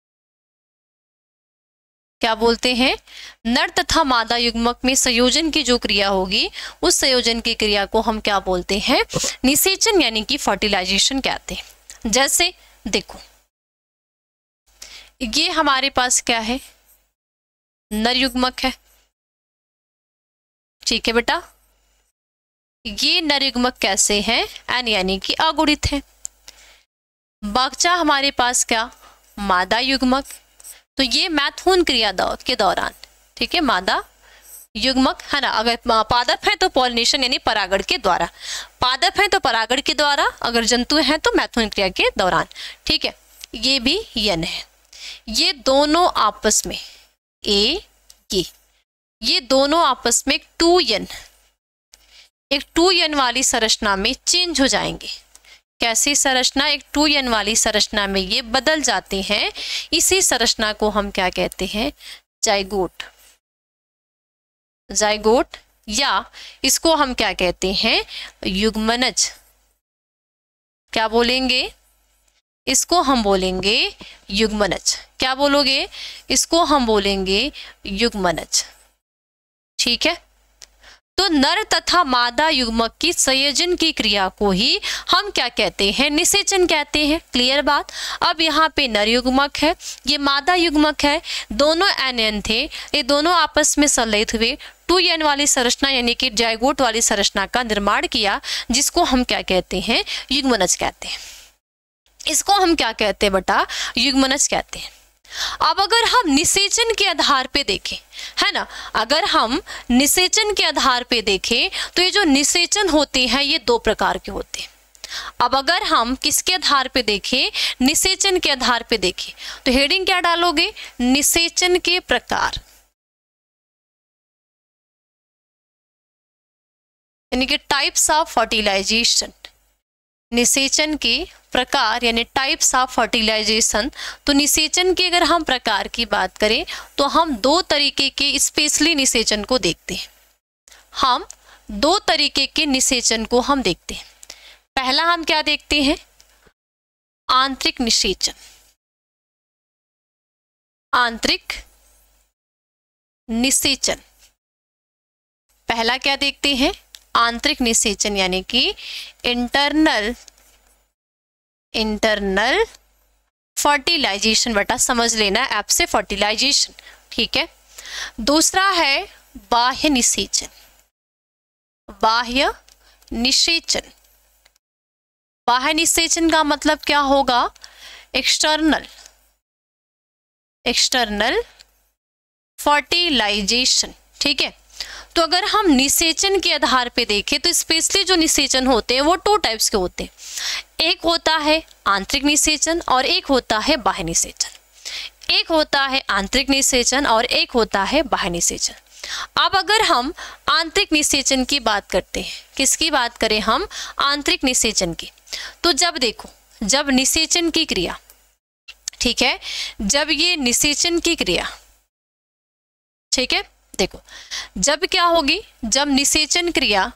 क्या बोलते हैं? नर तथा मादा युग्मक में संयोजन की जो क्रिया होगी, उस संयोजन की क्रिया को हम क्या बोलते हैं? निषेचन यानी कि फर्टिलाइजेशन कहते हैं। जैसे देखो, ये हमारे पास क्या है, नर युग्मक है, ठीक है बेटा। ये नर युग्मक कैसे हैं, एन यानी कि अगुणित है। बचा हमारे पास क्या, मादा युग्मक। तो ये मैथुन क्रिया दौर के दौरान, ठीक है, मादा युग्मक है ना। अगर पादप है तो पॉलिनेशन यानी परागण के द्वारा, पादप है तो परागण के द्वारा, अगर जंतु हैं तो मैथुन क्रिया के दौरान, ठीक है। ये भी यन है। ये दोनों आपस में ए ये ये दोनों आपस में टू यन एक टू यन वाली संरचना में चेंज हो जाएंगे। कैसी संरचना, एक टू यन वाली संरचना में ये बदल जाते हैं। इसी संरचना को हम क्या कहते हैं, जाइगोट। जाइगोट या इसको हम क्या कहते हैं, युग्मनज। क्या बोलेंगे, इसको हम बोलेंगे युग्मनज। क्या बोलोगे, इसको हम बोलेंगे युग्मनज, ठीक है। तो नर तथा मादा युग्मक की संयोजन की क्रिया को ही हम क्या कहते हैं, निषेचन कहते हैं। क्लियर बात। अब यहाँ पे नर युग्मक है, ये मादा युग्मक है, दोनों एन एन थे, ये दोनों आपस में संलयित हुए टू एन वाली संरचना यानी कि जाइगोट वाली संरचना का निर्माण किया, जिसको हम क्या कहते हैं, युग्मनज कहते हैं। इसको हम क्या कहते हैं बेटा, युग्मनज कहते हैं। अब अगर हम निषेचन के आधार पे देखें, है ना, अगर हम निषेचन के आधार पे देखें तो ये जो निषेचन होते हैं ये दो प्रकार के होते हैं। अब अगर हम किसके आधार पे देखें, निषेचन के आधार पे देखें, तो हेडिंग क्या डालोगे, निषेचन के प्रकार, यानी कि टाइप्स ऑफ फर्टिलाइजेशन। निषेचन के प्रकार यानी टाइप्स ऑफ फर्टिलाइजेशन। तो निषेचन के अगर हम प्रकार की बात करें तो हम दो तरीके के स्पेशली निषेचन को देखते हैं। हम दो तरीके के निषेचन को हम देखते हैं। पहला हम क्या देखते हैं, आंतरिक निषेचन। आंतरिक निषेचन पहला क्या देखते हैं, आंतरिक निषेचन यानी कि इंटरनल इंटरनल फर्टिलाइजेशन। बेटा समझ लेना ऐप से फर्टिलाइजेशन, ठीक है। दूसरा है बाह्य निषेचन। बाह्य निषेचन बाह्य निषेचन का मतलब क्या होगा, एक्सटर्नल एक्सटर्नल फर्टिलाइजेशन, ठीक है। तो अगर हम निषेचन के आधार पे देखें तो स्पेशली जो निषेचन होते हैं वो टू टाइप्स के होते हैं। एक होता है आंतरिक निषेचन और एक होता है बाह्य निषेचन। एक होता है आंतरिक निषेचन और एक होता है बाह्य निषेचन। अब अगर हम आंतरिक निषेचन की बात करते हैं, किसकी बात करें हम, आंतरिक निषेचन की, तो जब देखो, जब निषेचन की क्रिया, ठीक है, जब ये निषेचन की क्रिया, ठीक है, देखो जब क्या होगी, जब निषेचन क्रिया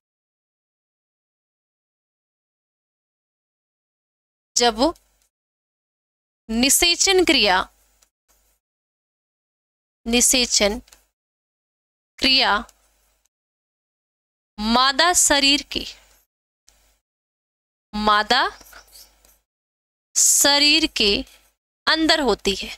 जब निषेचन क्रिया निषेचन क्रिया मादा शरीर के मादा शरीर के अंदर होती है,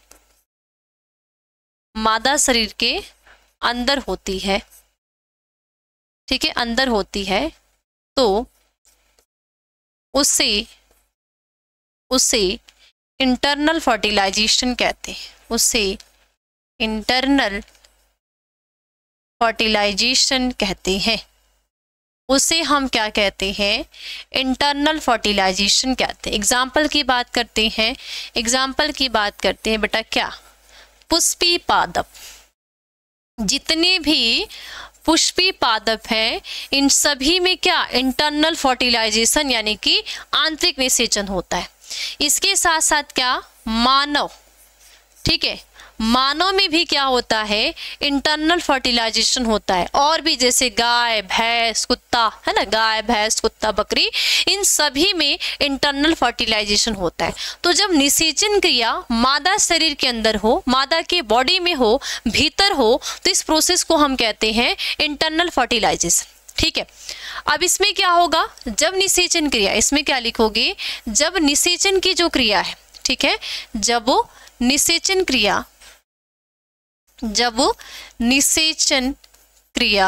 मादा शरीर के अंदर होती है, ठीक है, अंदर होती है, तो उसे उसे इंटरनल फर्टिलाइजेशन कहते हैं। उसे इंटरनल फर्टिलाइजेशन कहते हैं। उसे हम क्या कहते हैं, इंटरनल फर्टिलाइजेशन कहते हैं। एग्जाम्पल की बात करते हैं, एग्जाम्पल की बात करते हैं बेटा, क्या, पुष्पी पादप। जितने भी पुष्पी पादप हैं इन सभी में क्या, इंटरनल फर्टिलाइजेशन यानी कि आंतरिक निषेचन होता है। इसके साथ साथ क्या, मानव, ठीक है, मानव में भी क्या होता है, इंटरनल फर्टिलाइजेशन होता है। और भी जैसे गाय, भैंस, कुत्ता, है ना, गाय, भैंस, कुत्ता, बकरी, इन सभी में इंटरनल फर्टिलाइजेशन होता है। तो जब निषेचन क्रिया मादा शरीर के अंदर हो, मादा के बॉडी में हो, भीतर हो, तो इस प्रोसेस को हम कहते हैं इंटरनल फर्टिलाइजेशन, ठीक है। अब इसमें क्या होगा, जब निषेचन क्रिया, इसमें क्या लिखोगे, जब निषेचन की जो क्रिया है, ठीक है, जब वो निषेचन क्रिया जब निषेचन क्रिया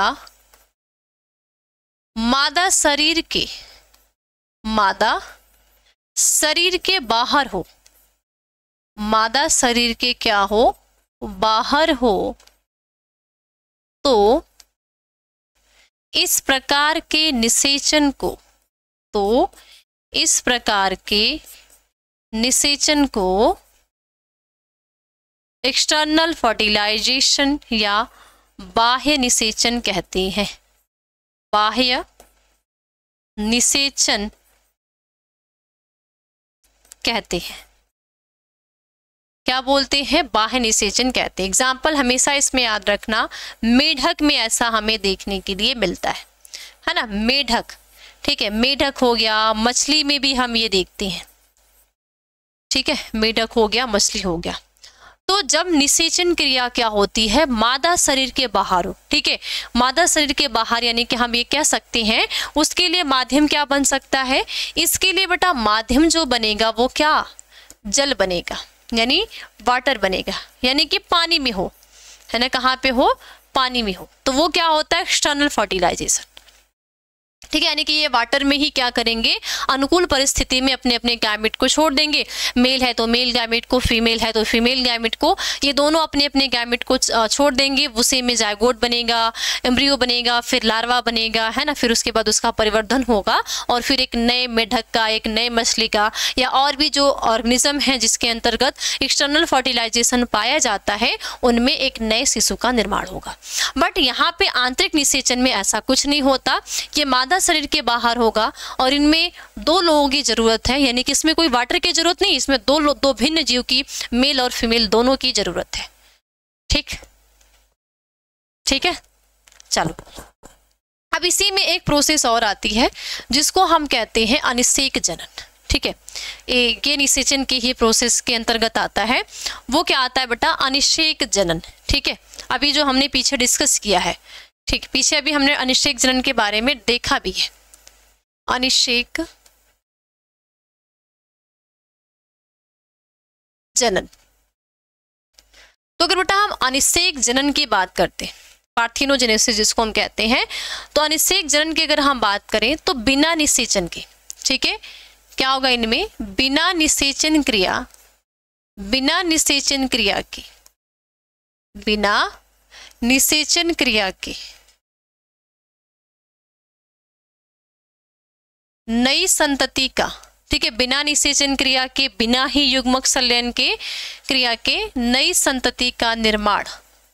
मादा शरीर के मादा शरीर के बाहर हो, मादा शरीर के क्या हो, बाहर हो, तो इस प्रकार के निषेचन को तो इस प्रकार के निषेचन को एक्सटर्नल फर्टिलाइजेशन या बाह्य निषेचन कहते हैं। बाह्य निषेचन कहते हैं। क्या बोलते हैं? बाह्य निषेचन कहते हैं। एग्जाम्पल हमेशा इसमें याद रखना, मेढक में ऐसा हमें देखने के लिए मिलता है, है ना, मेढक, ठीक है, मेढक हो गया, मछली में भी हम ये देखते हैं, ठीक है, मेढक हो गया, मछली हो गया। तो जब निषेचन क्रिया क्या होती है, मादा शरीर के बाहर हो, ठीक है, मादा शरीर के बाहर, यानी कि हम ये कह सकते हैं उसके लिए माध्यम क्या बन सकता है, इसके लिए बेटा माध्यम जो बनेगा वो क्या, जल बनेगा, यानी वाटर बनेगा, यानी कि पानी में हो, है ना, कहाँ पे हो, पानी में हो, तो वो क्या होता है, एक्सटर्नल फर्टिलाइजेशन, ठीक है, यानी कि ये वाटर में ही क्या करेंगे, अनुकूल परिस्थिति में अपने अपने गैमेट को छोड़ देंगे। मेल है तो मेल गैमेट को, फीमेल है तो फीमेल गैमेट को, ये दोनों अपने अपने गैमेट को छोड़ देंगे। उसी में जायगोट बनेगा, एम्ब्रियो बनेगा, फिर लार्वा बनेगा, है ना, फिर उसके बाद उसका परिवर्धन होगा और फिर एक नए मेढक का, एक नए मछली का, या और भी जो ऑर्गेनिज्म है जिसके अंतर्गत एक्सटर्नल फर्टिलाइजेशन पाया जाता है, उनमें एक नए शिशु का निर्माण होगा। बट यहाँ पे आंतरिक निषेचन में ऐसा कुछ नहीं होता, ये मादा शरीर के बाहर होगा और इनमें दो लोगों की जरूरत है, यानी कि इसमें कोई वाटर की जरूरत नहीं, इसमें दो दो भिन्न जीव की, मेल और फीमेल दोनों की जरूरत है। ठीक ठीक है, चलो अब इसी में एक प्रोसेस और आती है जिसको हम कहते हैं अनिषेक जनन। ठीक है, ये निषेचन की ही प्रोसेस के अंतर्गत आता है। वो क्या आता है बेटा, अनिषेक जनन। ठीक है, अभी जो हमने पीछे डिस्कस किया है, ठीक, पीछे अभी हमने अनिषेक जनन के बारे में देखा भी है। अनिषेक जनन, तो अगर बेटा हम अनिषेक जनन की बात करते हैं, पार्थिनोजेनेसिस जिसको हम कहते हैं, तो अनिषेक जनन की अगर हम बात करें तो बिना निषेचन के, ठीक है, क्या होगा इनमें, बिना निषेचन क्रिया, बिना निषेचन क्रिया की, बिना निषेचन क्रिया की नई संतति का, ठीक है, बिना निषेचन क्रिया के, बिना ही युग्मक संलयन के क्रिया के नई संतति का निर्माण,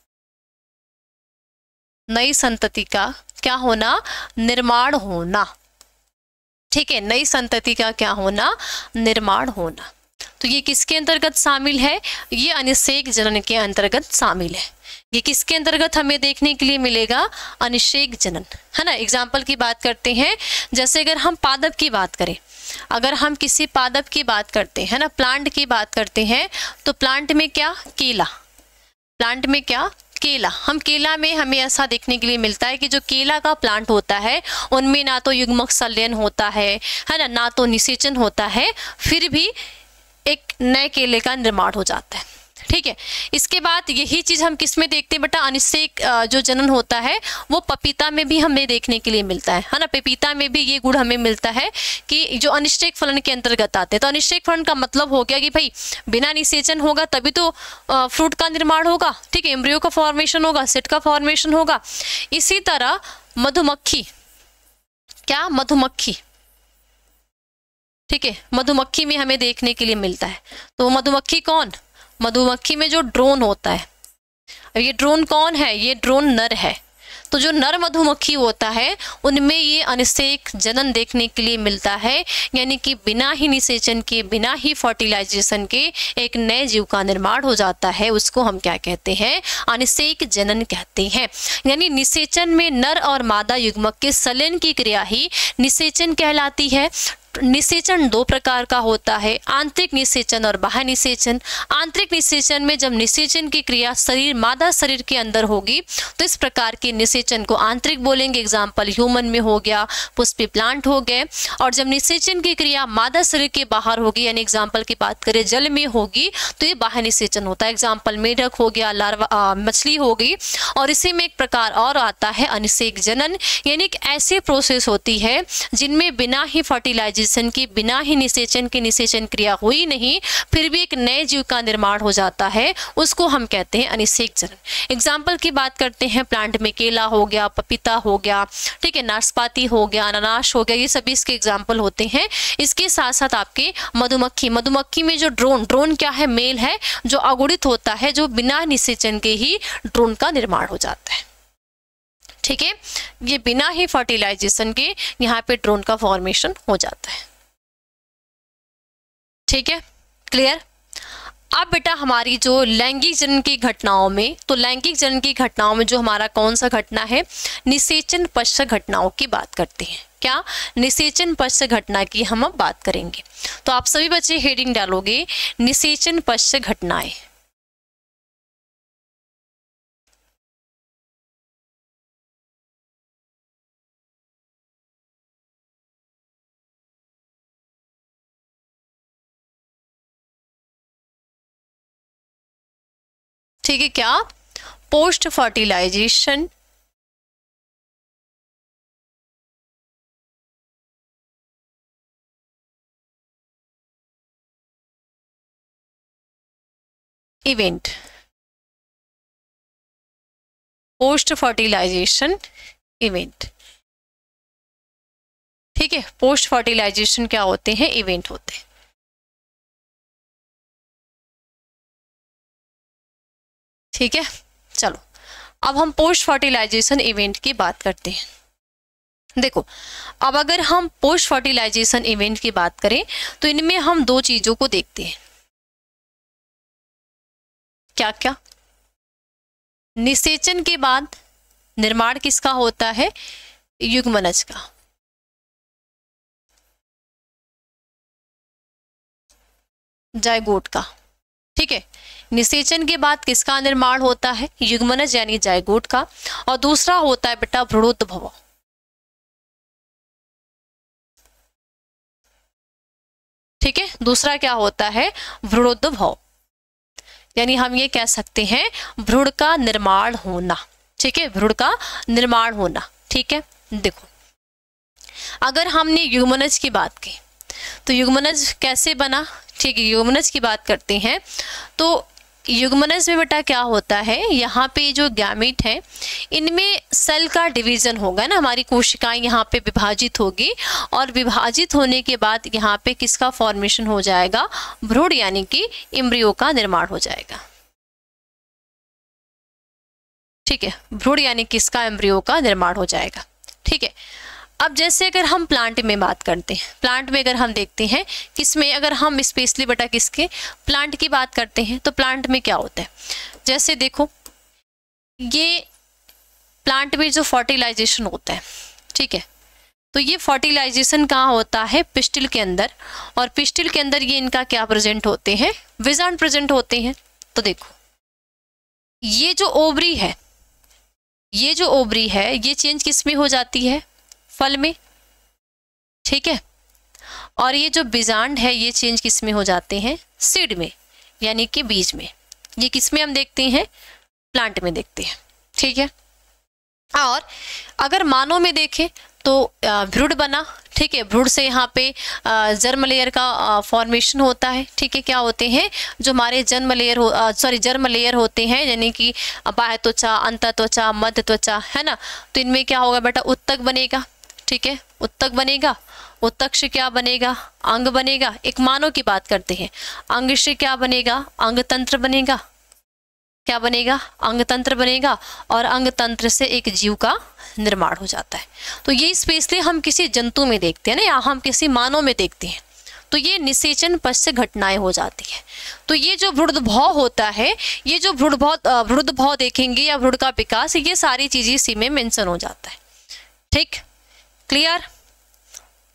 नई संतति का क्या होना, निर्माण होना। ठीक है, नई संतति का क्या होना, निर्माण होना। तो ये किसके अंतर्गत शामिल है, ये अनिषेक जनन के अंतर्गत शामिल है। ये किसके अंतर्गत हमें देखने के लिए मिलेगा, अनिषेक जनन, है ना। एग्जाम्पल की बात करते हैं, जैसे अगर हम पादप की बात करें, अगर हम किसी पादप की बात करते हैं ना, प्लांट की बात करते हैं, तो प्लांट में क्या, केला, प्लांट में क्या, केला। हम केला में हमें ऐसा देखने के लिए मिलता है कि जो केला का प्लांट होता है उनमें ना तो युग्मक संलयन होता है, है ना, ना तो निषेचन होता है, फिर भी एक नए केले का निर्माण हो जाता है। ठीक है, इसके बाद यही चीज हम किस में देखते हैं बेटा, अनिषेक जो जनन होता है वो पपीता में भी हमें देखने के लिए मिलता है, है ना। पपीता में भी ये गुण हमें मिलता है कि जो अनिषेक फलन के अंतर्गत आते हैं। तो अनिषेक फलन का मतलब हो गया कि भाई बिना निषेचन होगा तभी तो फ्रूट का निर्माण होगा, ठीक है, एम्ब्रियो का फॉर्मेशन होगा, सेट का फॉर्मेशन होगा। इसी तरह मधुमक्खी, क्या, मधुमक्खी, ठीक है, मधुमक्खी में हमें देखने के लिए मिलता है। तो मधुमक्खी कौन, मधुमक्खी में जो ड्रोन होता है, अब ये ड्रोन कौन है, ये ड्रोन नर है। तो जो नर मधुमक्खी होता है उनमें ये अनिषेक जनन देखने के लिए मिलता है, यानी कि बिना ही निषेचन के, बिना ही फर्टिलाइजेशन के एक नए जीव का निर्माण हो जाता है। उसको हम क्या कहते हैं, अनिषेक जनन कहते हैं। यानी निषेचन में नर और मादा युग्मक के संलयन की क्रिया ही निषेचन कहलाती है। निषेचन दो प्रकार का होता है, आंतरिक निषेचन और बाह्य निषेचन। आंतरिक निषेचन में जब निषेचन की क्रिया शरीर मादा शरीर के अंदर होगी तो इस प्रकार के निषेचन को आंतरिक बोलेंगे। एग्जाम्पल ह्यूमन में हो गया, पुष्पी प्लांट हो गए। और जब निषेचन की क्रिया मादा शरीर के बाहर होगी, यानी एग्जाम्पल की बात करें जल में होगी, तो ये बाह्य निषेचन होता है। एग्जाम्पल मेढक हो गया, लार्वा मछली हो गई। और इसी में एक प्रकार और आता है अनिषेक जनन, यानी एक ऐसी प्रोसेस होती है जिनमें बिना ही फर्टिलाइजेशन की, बिना ही निषेचन की निषेचन क्रिया हुई नहीं, फिर भी एक नए जीव का निर्माण हो जाता है, उसको हम कहते हैं अनिषेक जनन। एग्जाम्पल की बात करते हैं, प्लांट में केला हो गया, पपीता हो गया, ठीक है, नाशपाती हो गया, अनानास हो गया, ये सभी इसके एग्जाम्पल होते हैं। इसके साथ साथ आपके मधुमक्खी, मधुमक्खी में जो ड्रोन, ड्रोन क्या है, मेल है जो अगुणित होता है, जो बिना निषेचन के ही ड्रोन का निर्माण हो जाता है। ठीक है, ये बिना ही फर्टिलाइजेशन के यहाँ पे ड्रोन का फॉर्मेशन हो जाता है। ठीक है, क्लियर। अब बेटा हमारी जो लैंगिक जनन की घटनाओं में, तो लैंगिक जनन की घटनाओं में जो हमारा कौन सा घटना है, निषेचन पश्च घटनाओं की बात करते हैं। क्या, निषेचन पश्च घटना की हम अब बात करेंगे। तो आप सभी बच्चे हेडिंग डालोगे निषेचन पश्च घटनाएं। ठीक है, क्या, post fertilisation event, post fertilisation event. ठीक है, पोस्ट फर्टिलाइजेशन क्या होते हैं, इवेंट होते हैं। ठीक है, चलो अब हम पोस्ट फर्टिलाइजेशन इवेंट की बात करते हैं। देखो, अब अगर हम पोस्ट फर्टिलाइजेशन इवेंट की बात करें तो इनमें हम दो चीजों को देखते हैं। क्या क्या, निषेचन के बाद निर्माण किसका होता है, युग्मनज का। जायगोट का। ठीक है, निषेचन के बाद किसका निर्माण होता है, युग्मनज यानी जायगोट का। और दूसरा होता है बेटा भ्रूणोद्भव। ठीक है, दूसरा क्या होता है, भ्रूणोद्भव, यानी हम ये कह सकते हैं भ्रूण का निर्माण होना। ठीक है, भ्रूण का निर्माण होना। ठीक है, देखो अगर हमने युग्मनज की बात की तो युग्मनज कैसे बना। ठीक है, युग्मनज की बात करते हैं तो युग्मनज में बेटा क्या होता है, यहाँ पे जो गैमीट है इनमें सेल का डिवीजन होगा ना, हमारी कोशिकाएं यहाँ पे विभाजित होगी और विभाजित होने के बाद यहाँ पे किसका फॉर्मेशन हो जाएगा, भ्रूण यानी कि एम्ब्रियो का निर्माण हो जाएगा। ठीक है, भ्रूण यानी किसका, एम्ब्रियो का निर्माण हो जाएगा। ठीक है, अब जैसे अगर हम प्लांट में बात करते हैं, प्लांट में अगर हम देखते हैं किसमें, अगर हम स्पेशली बेटा किसके, प्लांट की बात करते हैं तो प्लांट में क्या होता है, जैसे देखो ये प्लांट में जो फर्टिलाइजेशन होता है, ठीक है, तो ये फर्टिलाइजेशन कहाँ होता है, पिस्टिल के अंदर। और पिस्टिल के अंदर ये इनका क्या प्रेजेंट होते हैं, विजाणु प्रेजेंट होते हैं। तो देखो ये जो ओवरी है, ये जो ओवरी है ये चेंज किस में हो जाती है, फल में। ठीक है, और ये जो बीजांड है ये चेंज किस में हो जाते हैं, सीड में, यानी कि बीज में। ये किस में हम देखते हैं, प्लांट में देखते हैं। ठीक है, और अगर मानव में देखें तो भ्रूण बना। ठीक है, भ्रूण से यहाँ पे जर्म लेयर का फॉर्मेशन होता है। ठीक है, क्या होते हैं जो हमारे जन्म लेयर हो सॉरी जर्म लेयर होते हैं, यानी कि बाह्य त्वचा, अंत त्वचा, मध्य त्वचा, है ना। तो इनमें क्या होगा बेटा, उत्तक बनेगा। ठीक है, उत्तक बनेगा, उत्तक से क्या बनेगा, अंग बनेगा। एक मानव की बात करते हैं, अंग से क्या बनेगा, अंग तंत्र बनेगा। क्या बनेगा, अंग तंत्र बनेगा, और अंग तंत्र से एक जीव का निर्माण हो जाता है। तो ये स्पेशली हम किसी जंतु में देखते हैं ना, या हम किसी मानव में देखते हैं, तो ये निषेचन पश्च घटनाएं हो जाती है। तो ये जो भ्रूणोद्भव होता है, ये जो भ्रूणोद्भव भ्रूणोद्भव देखेंगे या भ्रूण का विकास, ये सारी चीजें इसी में मेंशन हो जाता है। ठीक, क्लियर,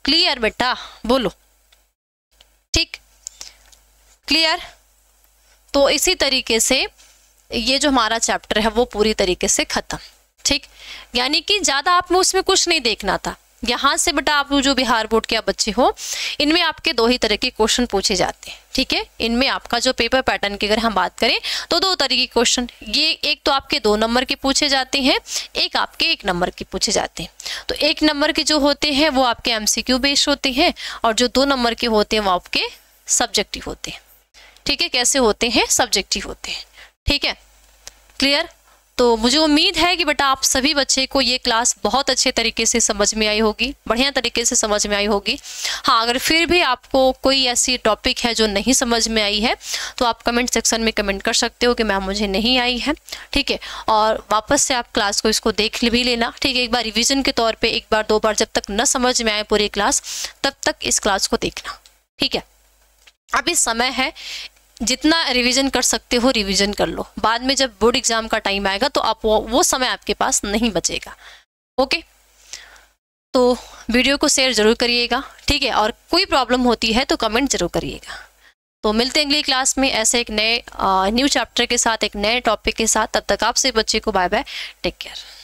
क्लियर बेटा, बोलो, ठीक, क्लियर। तो इसी तरीके से ये जो हमारा चैप्टर है वो पूरी तरीके से खत्म, ठीक। यानी कि ज़्यादा आपको उसमें कुछ नहीं देखना था। यहाँ से बेटा आप जो बिहार बोर्ड के आप बच्चे हो, इनमें आपके दो ही तरह के क्वेश्चन पूछे जाते हैं, ठीक है। इनमें आपका जो पेपर पैटर्न की अगर हम बात करें तो दो तरह के क्वेश्चन, ये एक तो आपके दो नंबर के पूछे जाते हैं, एक आपके एक नंबर के पूछे जाते हैं। तो एक नंबर के जो होते हैं वो आपके एमसीक्यू बेस्ड होते हैं, और जो दो नंबर के होते हैं वो आपके सब्जेक्टिव होते हैं, ठीक है। कैसे होते हैं? सब्जेक्टिव होते हैं, ठीक है, क्लियर। तो मुझे उम्मीद है कि बेटा आप सभी बच्चे को ये क्लास बहुत अच्छे तरीके से समझ में आई होगी, बढ़िया तरीके से समझ में आई होगी। हाँ, अगर फिर भी आपको कोई ऐसी टॉपिक है जो नहीं समझ में आई है तो आप कमेंट सेक्शन में कमेंट कर सकते हो कि मैम मुझे नहीं आई है, ठीक है। और वापस से आप क्लास को इसको देख भी लेना, ठीक है। एक बार रिविजन के तौर पर एक बार दो बार, जब तक न समझ में आए पूरी क्लास तब तक इस क्लास को देखना, ठीक है। अभी समय है, जितना रिवीजन कर सकते हो रिवीजन कर लो, बाद में जब बोर्ड एग्जाम का टाइम आएगा तो आप वो, वो समय आपके पास नहीं बचेगा, ओके। तो वीडियो को शेयर जरूर करिएगा, ठीक है। और कोई प्रॉब्लम होती है तो कमेंट जरूर करिएगा। तो मिलते हैं अगली क्लास में ऐसे एक नए न्यू चैप्टर के साथ, एक नए टॉपिक के साथ। तब तक आपसे बच्चे को बाय बाय, टेक केयर।